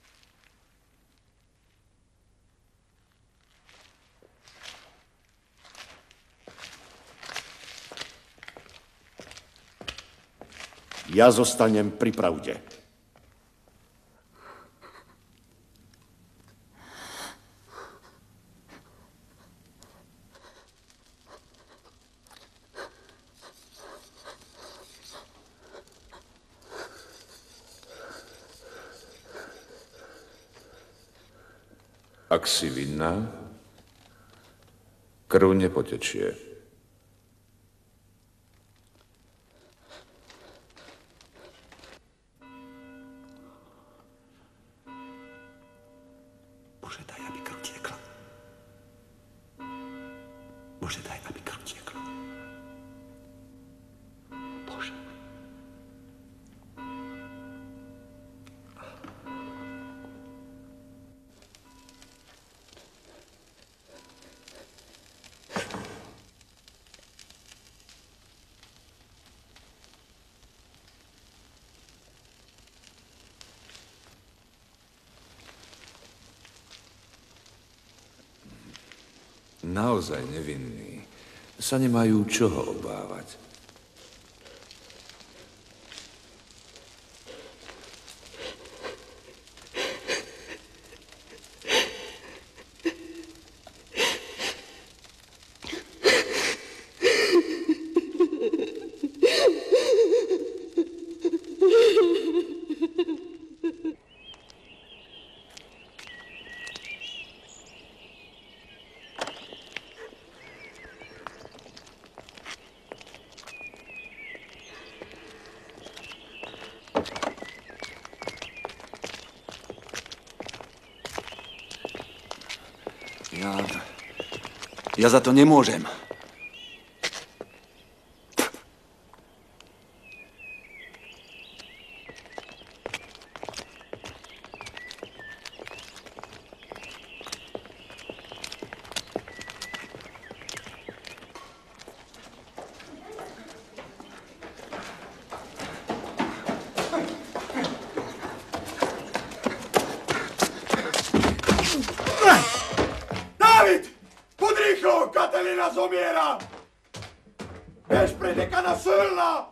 Ja zostanem pri pravde. Ak si vinná, krv nepotečie. Bože, daj, aby krv tiekla. Bože, daj, aby krv tiekla. Bože. Naozaj nevinní sa nemajú čoho obávať. Ja za to nemôžem. Dávid! Poď rýchlo! Katelina zomiera! Bež pre dekana Sölna!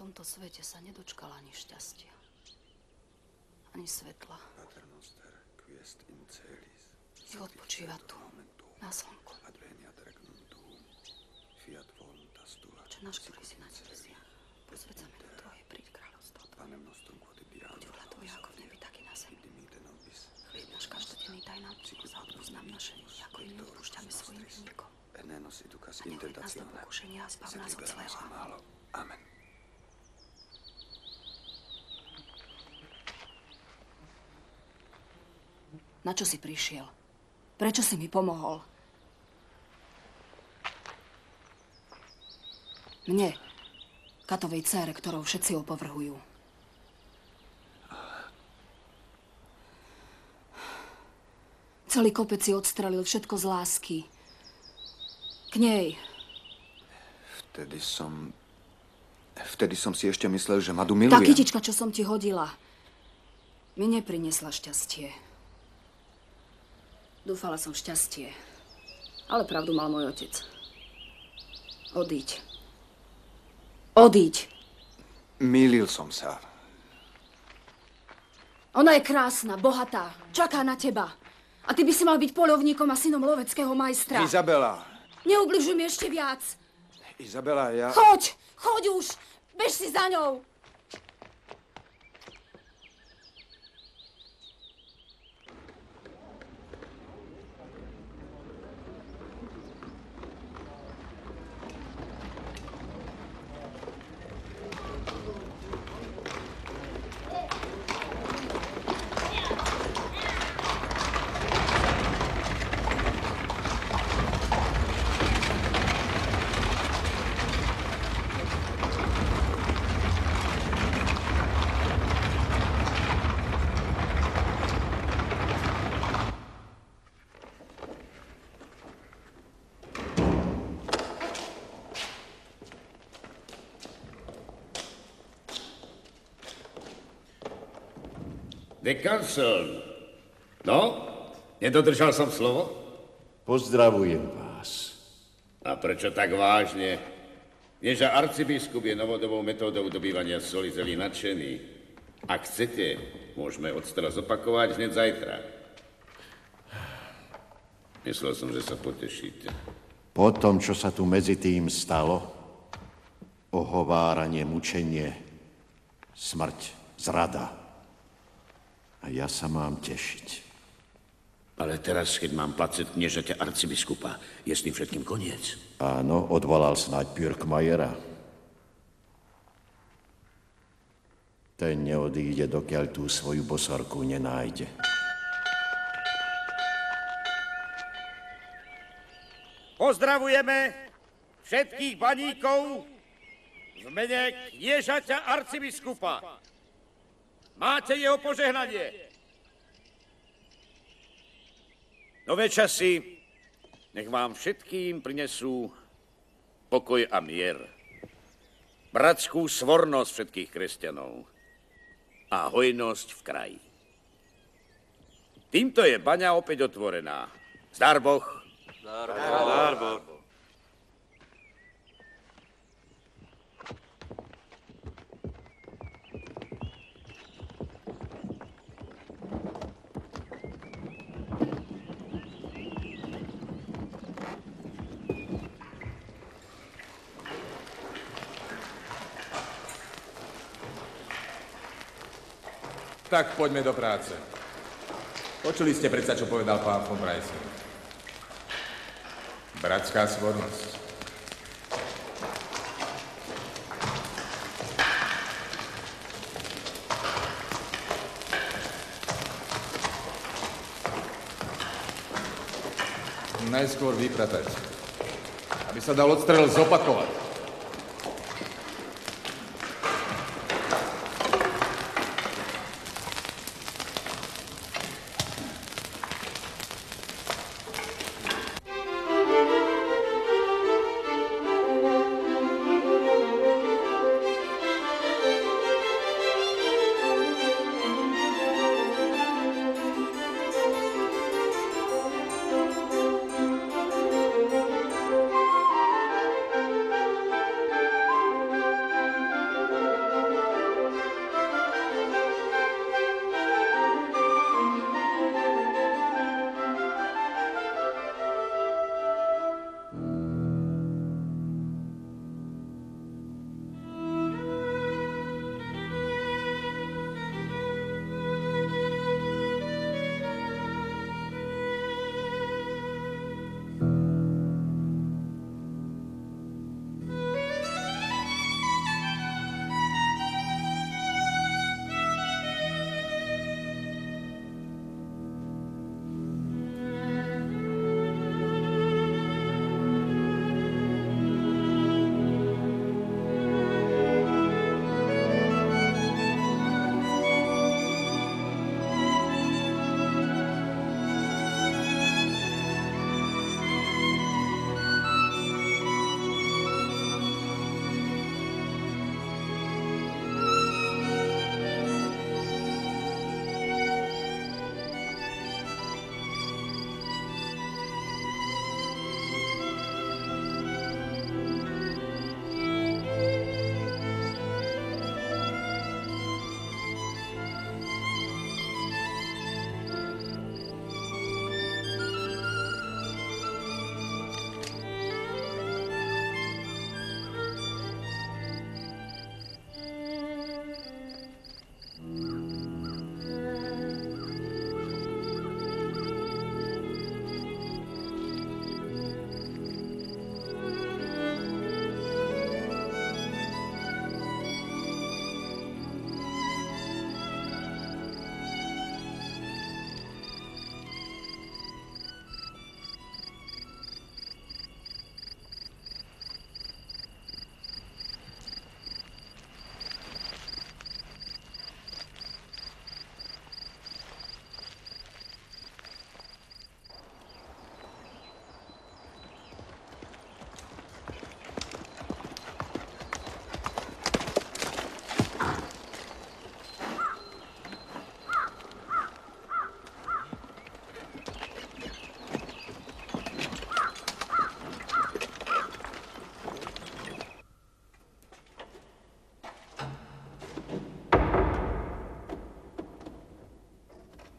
tomto svete sa nedočkala ani šťastia, ani svetla. Si odpočíva tu, na slnku. Oče náš, ktorý si na nebesiach, posväť sa meno Tvoje, príď kráľovstvo Tvoje. Buď vôľa Tvoja ako v nebi, tak i na zemi. Chlieb náš každodenný daj nám dnes a odpusť nám naše viny, ako i my odpúšťame svojim vinníkom. A neveď nás do pokušenia a zbav nás od zlého. Amen. Na čo si prišiel? Prečo si mi pomohol? Mne, katovej dcére, ktorou všetci opovrhujú. Celý kopec si odstrelil všetko z lásky. K nej. Vtedy som si ešte myslel, že Madu milujem. Tá kytička, čo som ti hodila, mi nepriniesla šťastie. Dúfala som v šťastie, ale pravdu mal môj otec. Odíď. Odíď. Mýlil som sa. Ona je krásna, bohatá, čaká na teba. A ty by si mal byť poľovníkom a synom loveckého majstra. Izabela. Neubližuj mi ešte viac. Izabela, ja... Choď už! Bež si za ňou! The Council. No, nedodržal som slovo? Pozdravujem vás. A prečo tak vážne? Vieš, že arcibiskup je novodobou metódou dobývania soli zelí nadšený. Ak chcete, môžeme odstrel zopakovať hneď zajtra. Myslel som, že sa potešíte. Po tom, čo sa tu medzi tým stalo, ohováranie, mučenie, smrť, zrada. A ja sa mám tešiť. Ale teraz, keď mám placet kniežaťa arcibiskupa, je s tým všetkým koniec. Áno, odvolal snáď Pirkmajera. Ten neodíde, dokiaľ tú svoju bosorku nenájde. Pozdravujeme všetkých baníkov v mene kniežaťa arcibiskupa. Máte jeho požehnanie. Nové časy nech vám všetkým prinesú pokoj a mier. Bratskú svornosť všetkých kresťanov a hojnosť v kraji. Týmto je baňa opäť otvorená. Zdar Boh. Zdar Boh. Tak poďme do práce. Počuli ste predsa, čo povedal pán von Preissing. Bratská svornosť. Najskôr vypratať, aby sa dal odstrel zopakovať.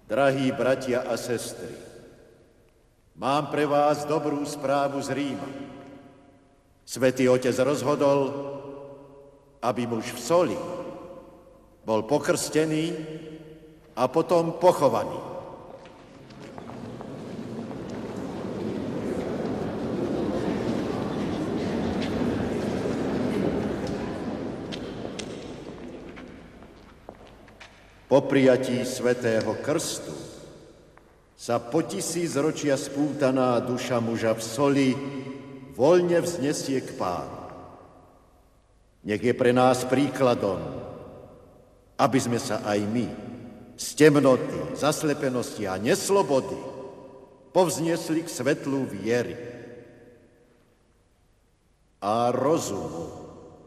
Drahí bratia a sestry, mám pre vás dobrú správu z Ríma. Svätý Otec rozhodol, aby muž v soli bol pokrstený a potom pochovaný. Po prijatí svätého krstu sa po 1000 ročia spútaná duša muža v soli voľne vznesie k Pánu. Nech je pre nás príkladom, aby sme sa aj my z temnoty, zaslepenosti a neslobody povznesli k svetlu viery a rozumu.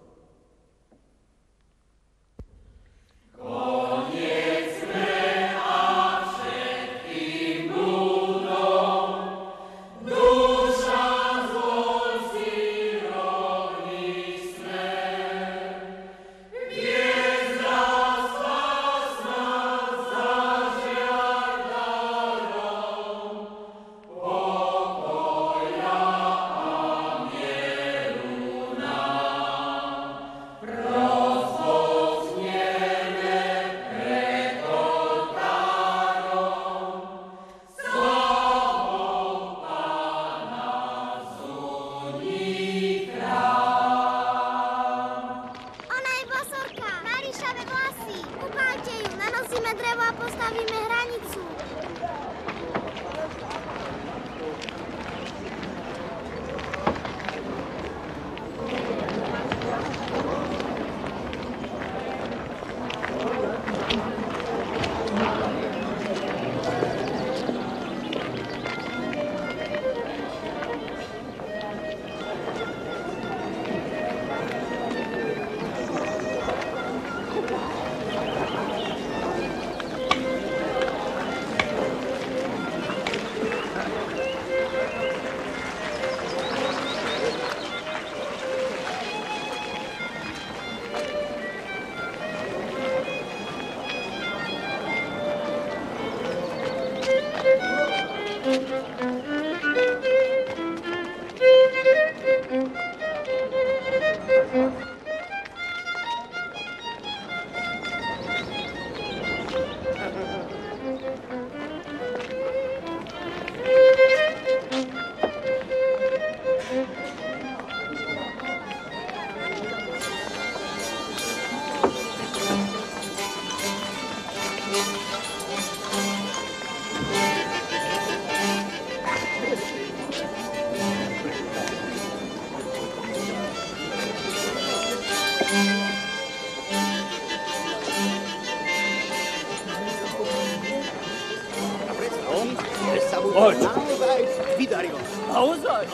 Vydarilo. Naozaj?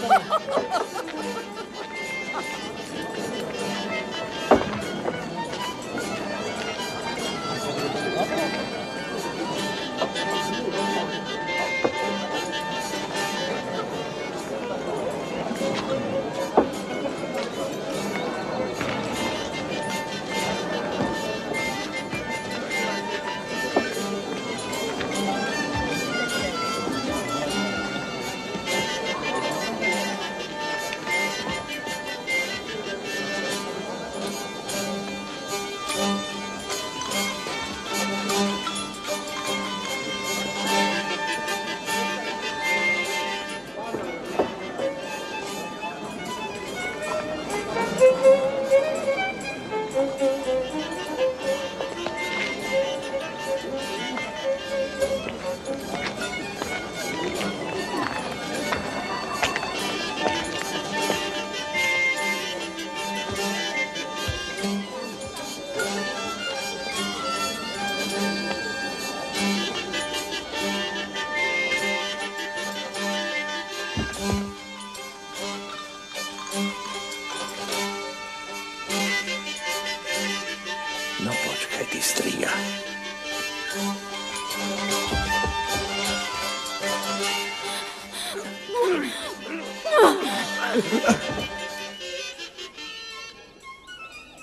No počkaj, ty striga.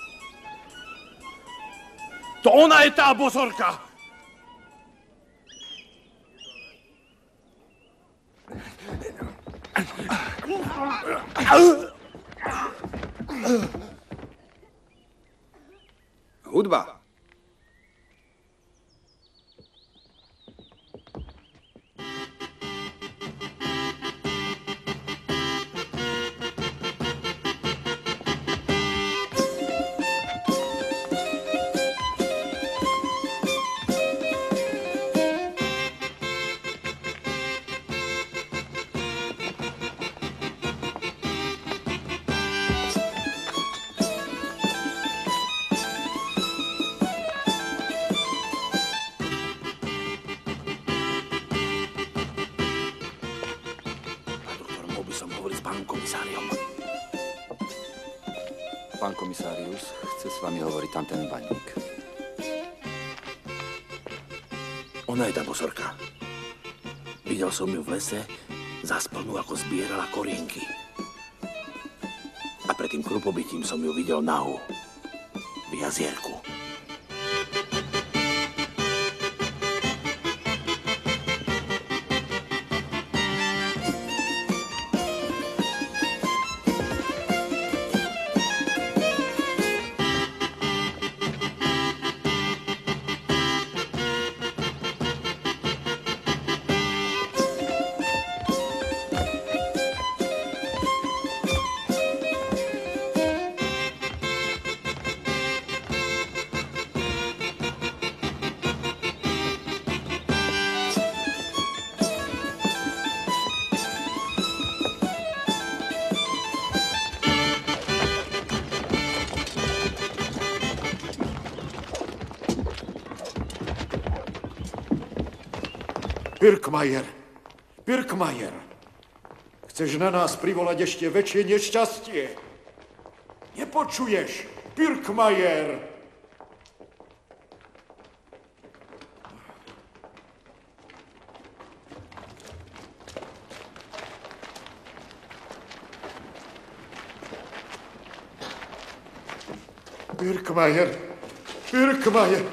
To ona je tá bozorka! Hudba. Pán komisárius, chce s vami hovoriť tam ten baník. Ona je tá bosorka. Videl som ju v lese, zasplnú, ako zbierala korienky. A pred tým krupobytím som ju videl nahú v jazierku. Birkmajer! Birkmajer! Chceš na nás privolať ešte väčšie nešťastie? Nepočuješ? Birkmajer! Birkmajer! Birkmajer!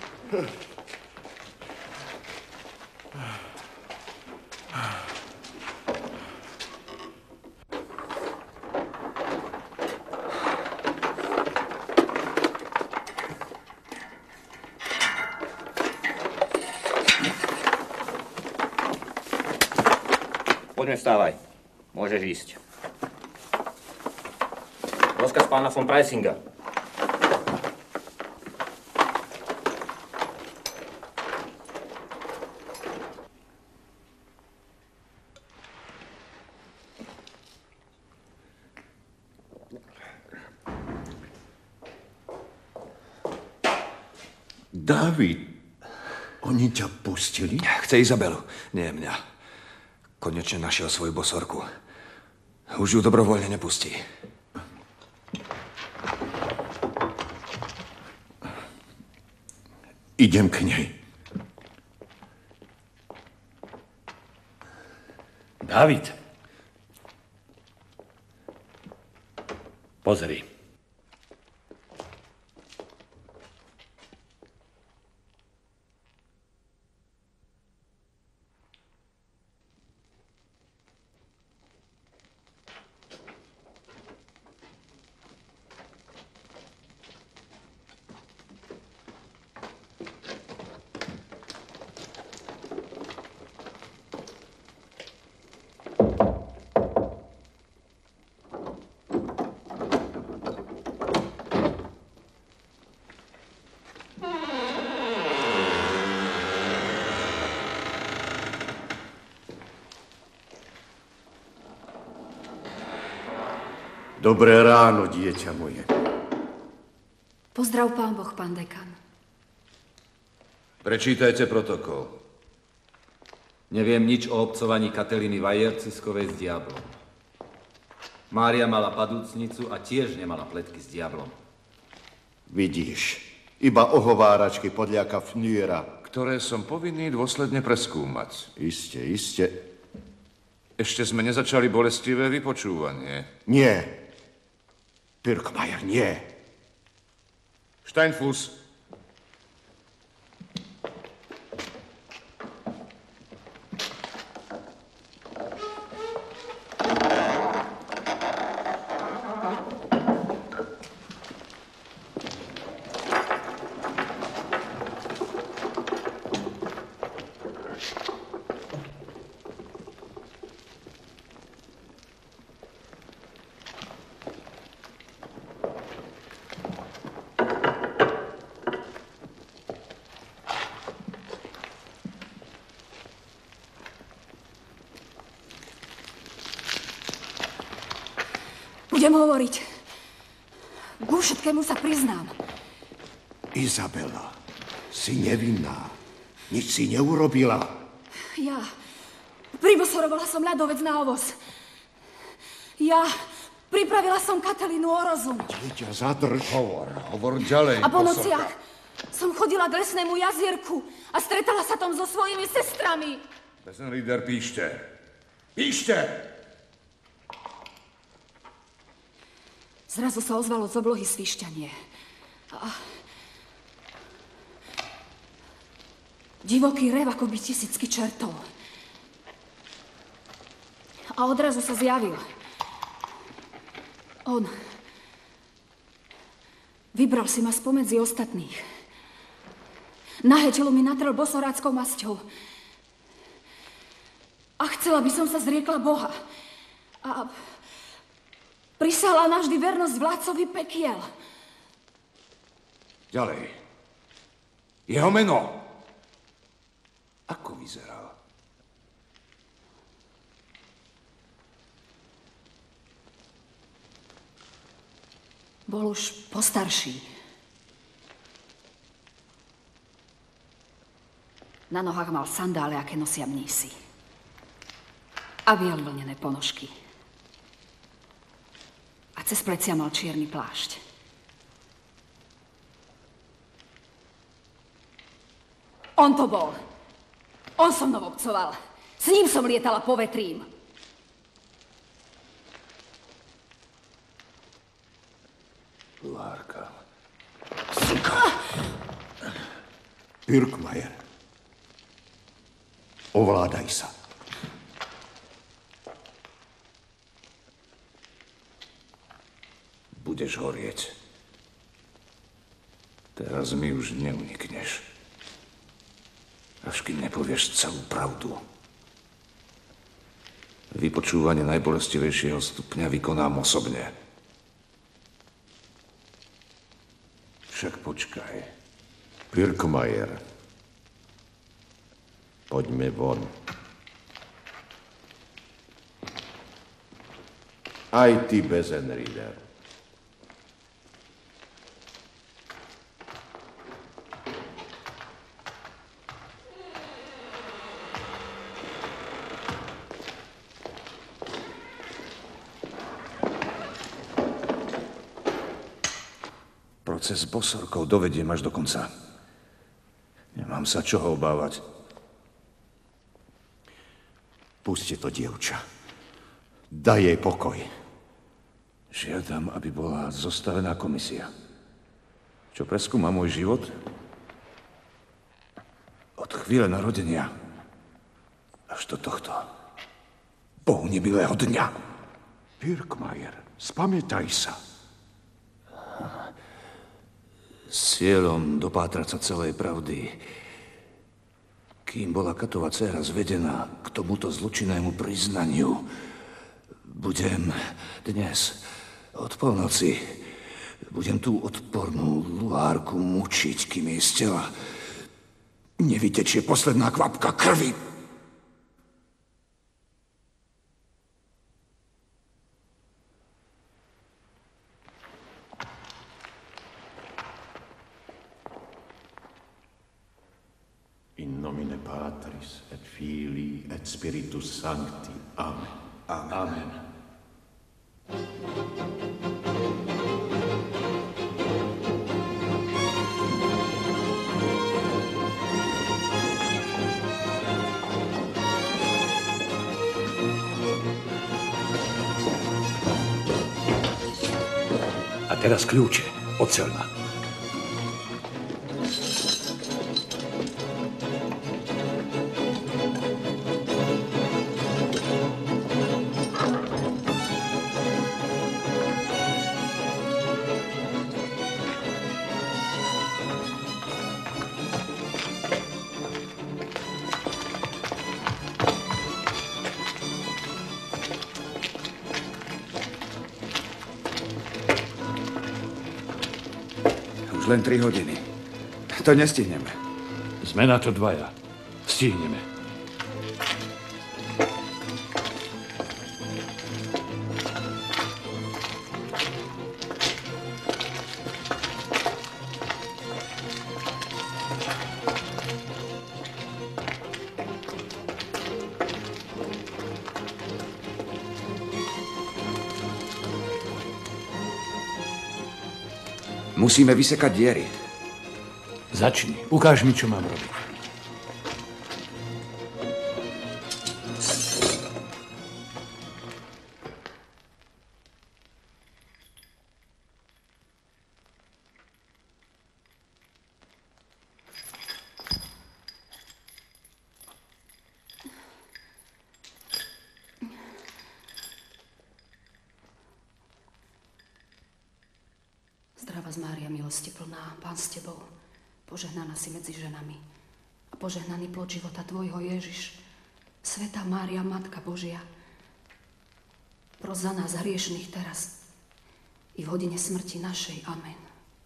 Poďme, vstávaj. Môžeš ísť. Rozkaz pána von Preisinga. Dávid, oni ťa pustili? Chce Izabelu, nie mňa. Konečne našiel svoju bosorku. Už ju dobrovoľne nepustí. Idem k nej. Dávid. Pozri. Dobré ráno, dieťa moje. Pozdrav pán Boh, pán dekan. Prečítajte protokol. Neviem nič o obcovaní Kateliny Vajerciskovej s diablom. Mária mala padúcnicu a tiež nemala pletky s diablom. Vidíš, iba ohováračky podľaka Fnüera. Ktoré som povinný dôsledne preskúmať. Iste, iste. Ešte sme nezačali bolestivé vypočúvanie. Nie. Birkmajer, nie. Steinfuss. Budem hovoriť. Ku všetkému sa priznám. Izabela, si nevinná. Nič si neurobila. Ja pribosorovala som ľadovec na ovoz. Ja pripravila som Katelinu o rozum. Dieťa, zadrž. Hovor ďalej. A po nociach som chodila k lesnému jazierku a stretala sa tam so svojimi sestrami. Bezenrieder, píšte. Píšte! Zrazu sa ozvalo z oblohy svišťanie. A divoký rev, ako by tisícky čertov. A odrazu sa zjavil. On vybral si ma spomedzi ostatných. Nahé telo mi natrel bosoráckou masťou. A chcela by som sa zriekla Boha. A prisala navždy vernosť vládcovi pekiel. Ďalej. Jeho meno. Ako vyzeral? Bol už postarší. Na nohách mal sandále, aké nosia mnísi. A biele vlnené ponožky. A cez plecia mal čierny plášť. On to bol. On so mnou obcoval. S ním som lietala po vetrím. Luárka. Suka. Birkmajer. Ovládaj sa. Budeš horieť. Teraz mi už neunikneš. Až kým nepovieš celú pravdu. Vypočúvanie najbolestivejšieho stupňa vykonám osobne. Však počkaj. Birkmajer. Poďme von. Aj ty, Bezenrieder. Proces s Bosorkou dovediem až do konca. Nemám sa čoho obávať. Puste to, dievča. Daj jej pokoj. Žiadam, aby bola zostavená komisia. Čo preskúma môj život? Od chvíle narodenia až do tohto Bohu nebilého dňa. Birkmajer, spamätaj sa. S cieľom dopátrať sa celej pravdy. Kým bola Katova dcéra zvedená k tomuto zločinnému priznaniu, budem dnes od polnoci tú odpornú Luárku mučiť, kým jej z tela nevytečie posledná kvapka krvi. In nomine Patris et Filii et Spiritus Sancti. Amen. Amen. Amen. A teraz kľúče. Oceľ ma. Len 3 hodiny. To nestihneme. Sme na to dvaja. Stihneme. Musíme vysekať diery. Začni. Ukáž mi, čo mám robiť. Zdravá Mária, milosti plná, Pán s tebou, požehnaná si medzi ženami a požehnaný plod života tvojho Ježiš. Svätá Mária, Matka Božia, pros za nás hriešných teraz i v hodine smrti našej. Amen.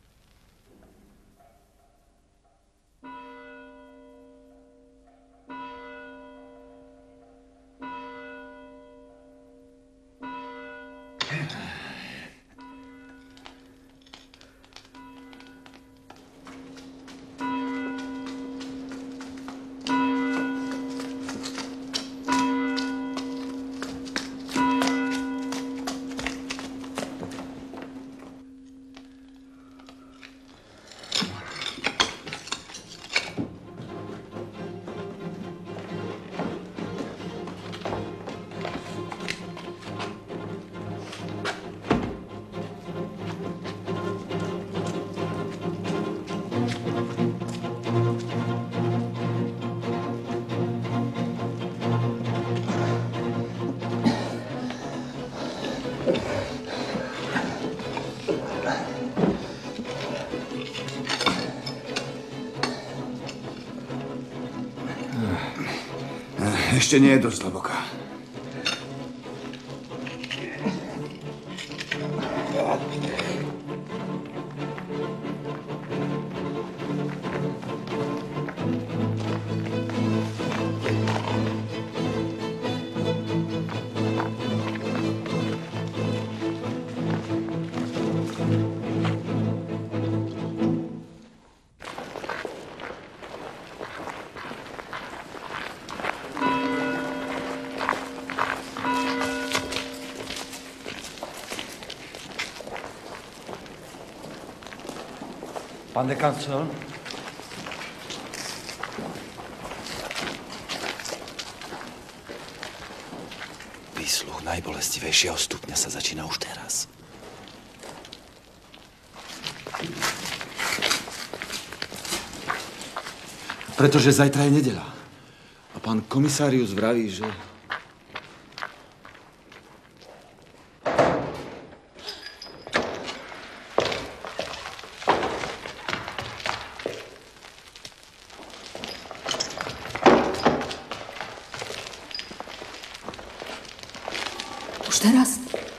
Ešte nie je dosť hlboká. Pán dekancel? Výsluh najbolestivejšieho stupňa sa začína už teraz. Pretože zajtra je nedeľa. A pán komisárius vraví, že... Už teraz?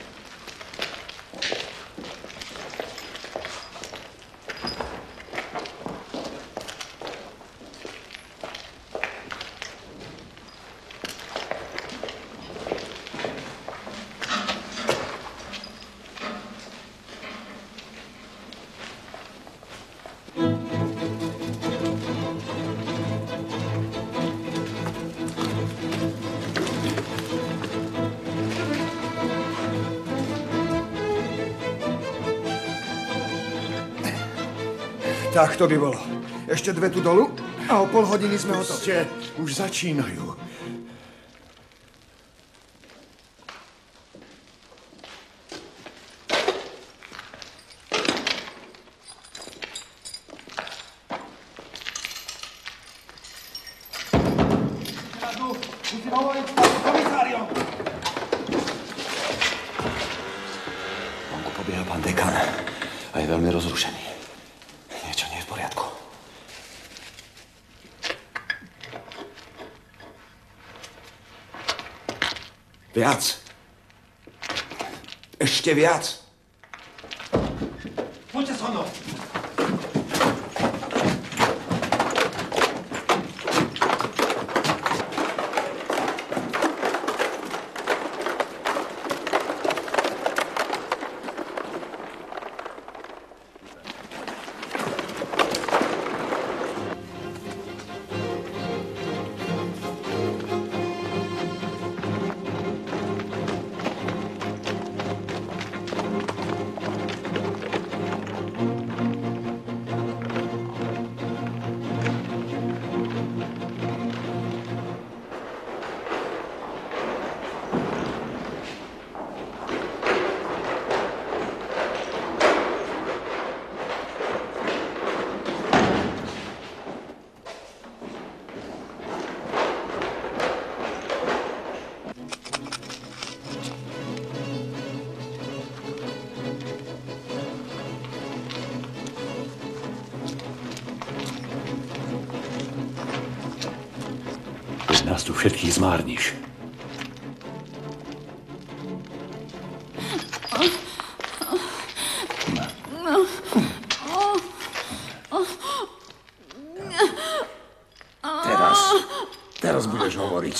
Tak to by bolo. Ešte 2 tu dolu a o pol hodiny sme hotoví. Už začínajú. Musím hovoriť s pánom komisáriom. Vonku pobieha pán dekan a je veľmi rozrušený. Niečo nie je v poriadku. Viac. Ešte viac. Poďte so mnou. Nás tu všetkých zmárniš. Teraz budeš hovoriť.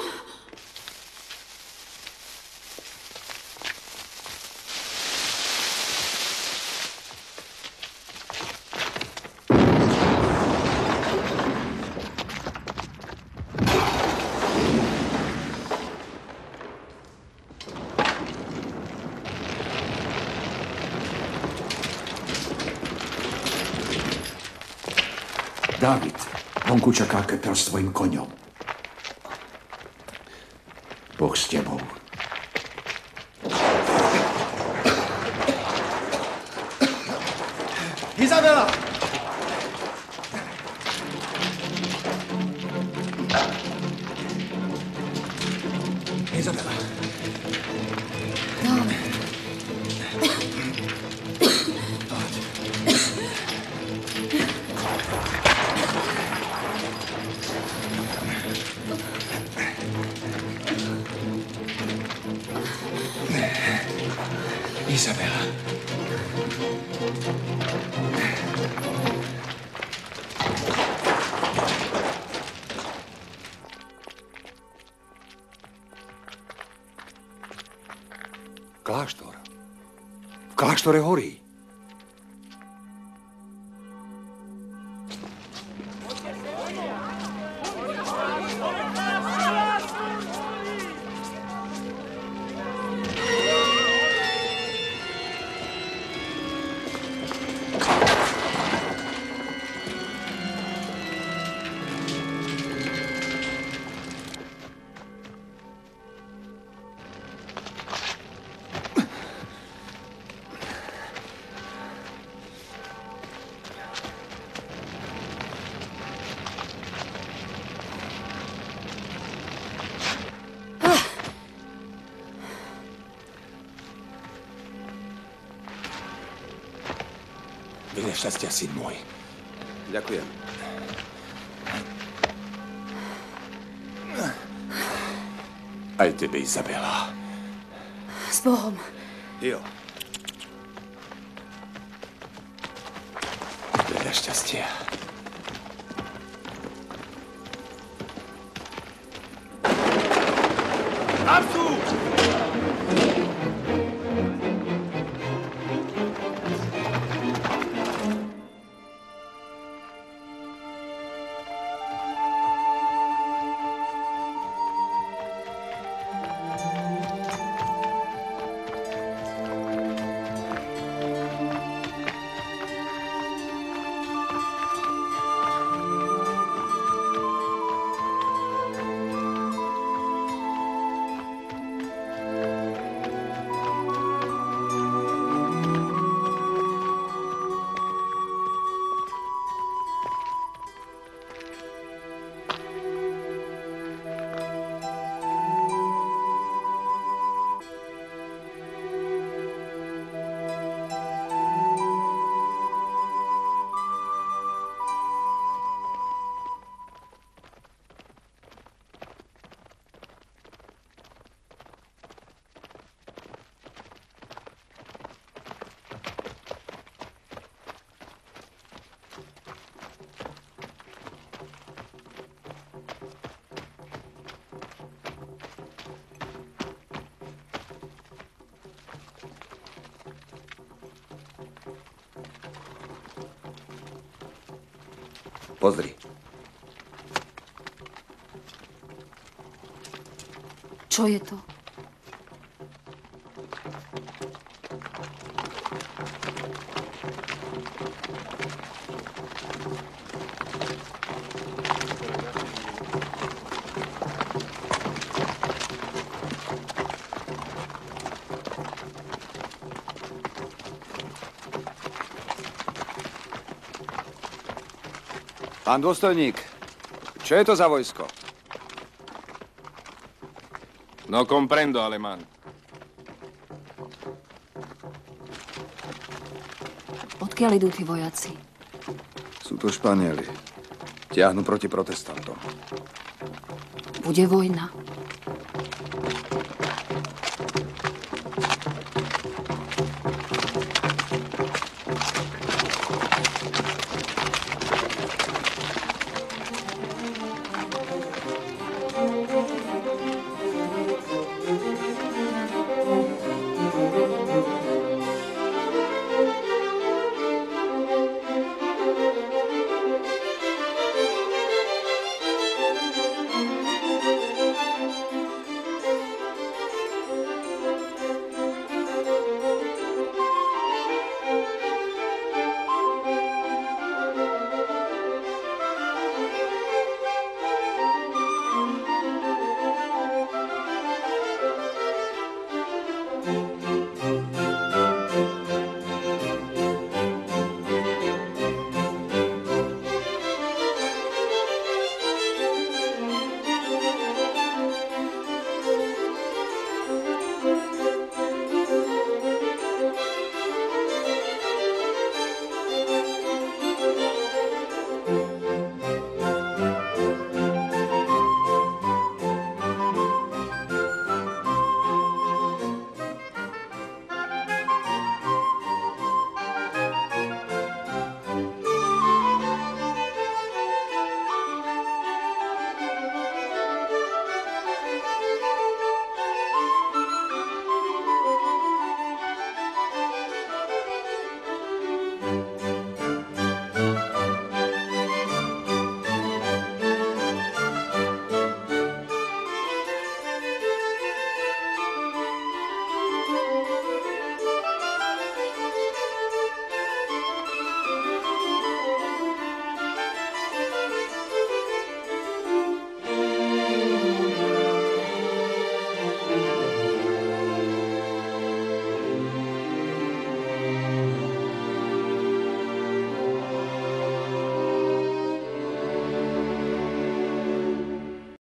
Dávid, vonku čaká Ketel s tvojim koňom. Boh s tebou. Izabela! Izabela. Izabela. Kláštor. V kláštore horí. Veľa šťastia, syn môj. Ďakujem. Aj tebe, Izabela. S Bohom. Jo. Veľa šťastia. Absu! Pozri. Čo je to? Pán dôstojník, čo je to za vojsko? No comprendo, alemán. Odkiaľ idú tí vojaci? Sú to Španieli. Tiahnu proti protestantom. bude vojna.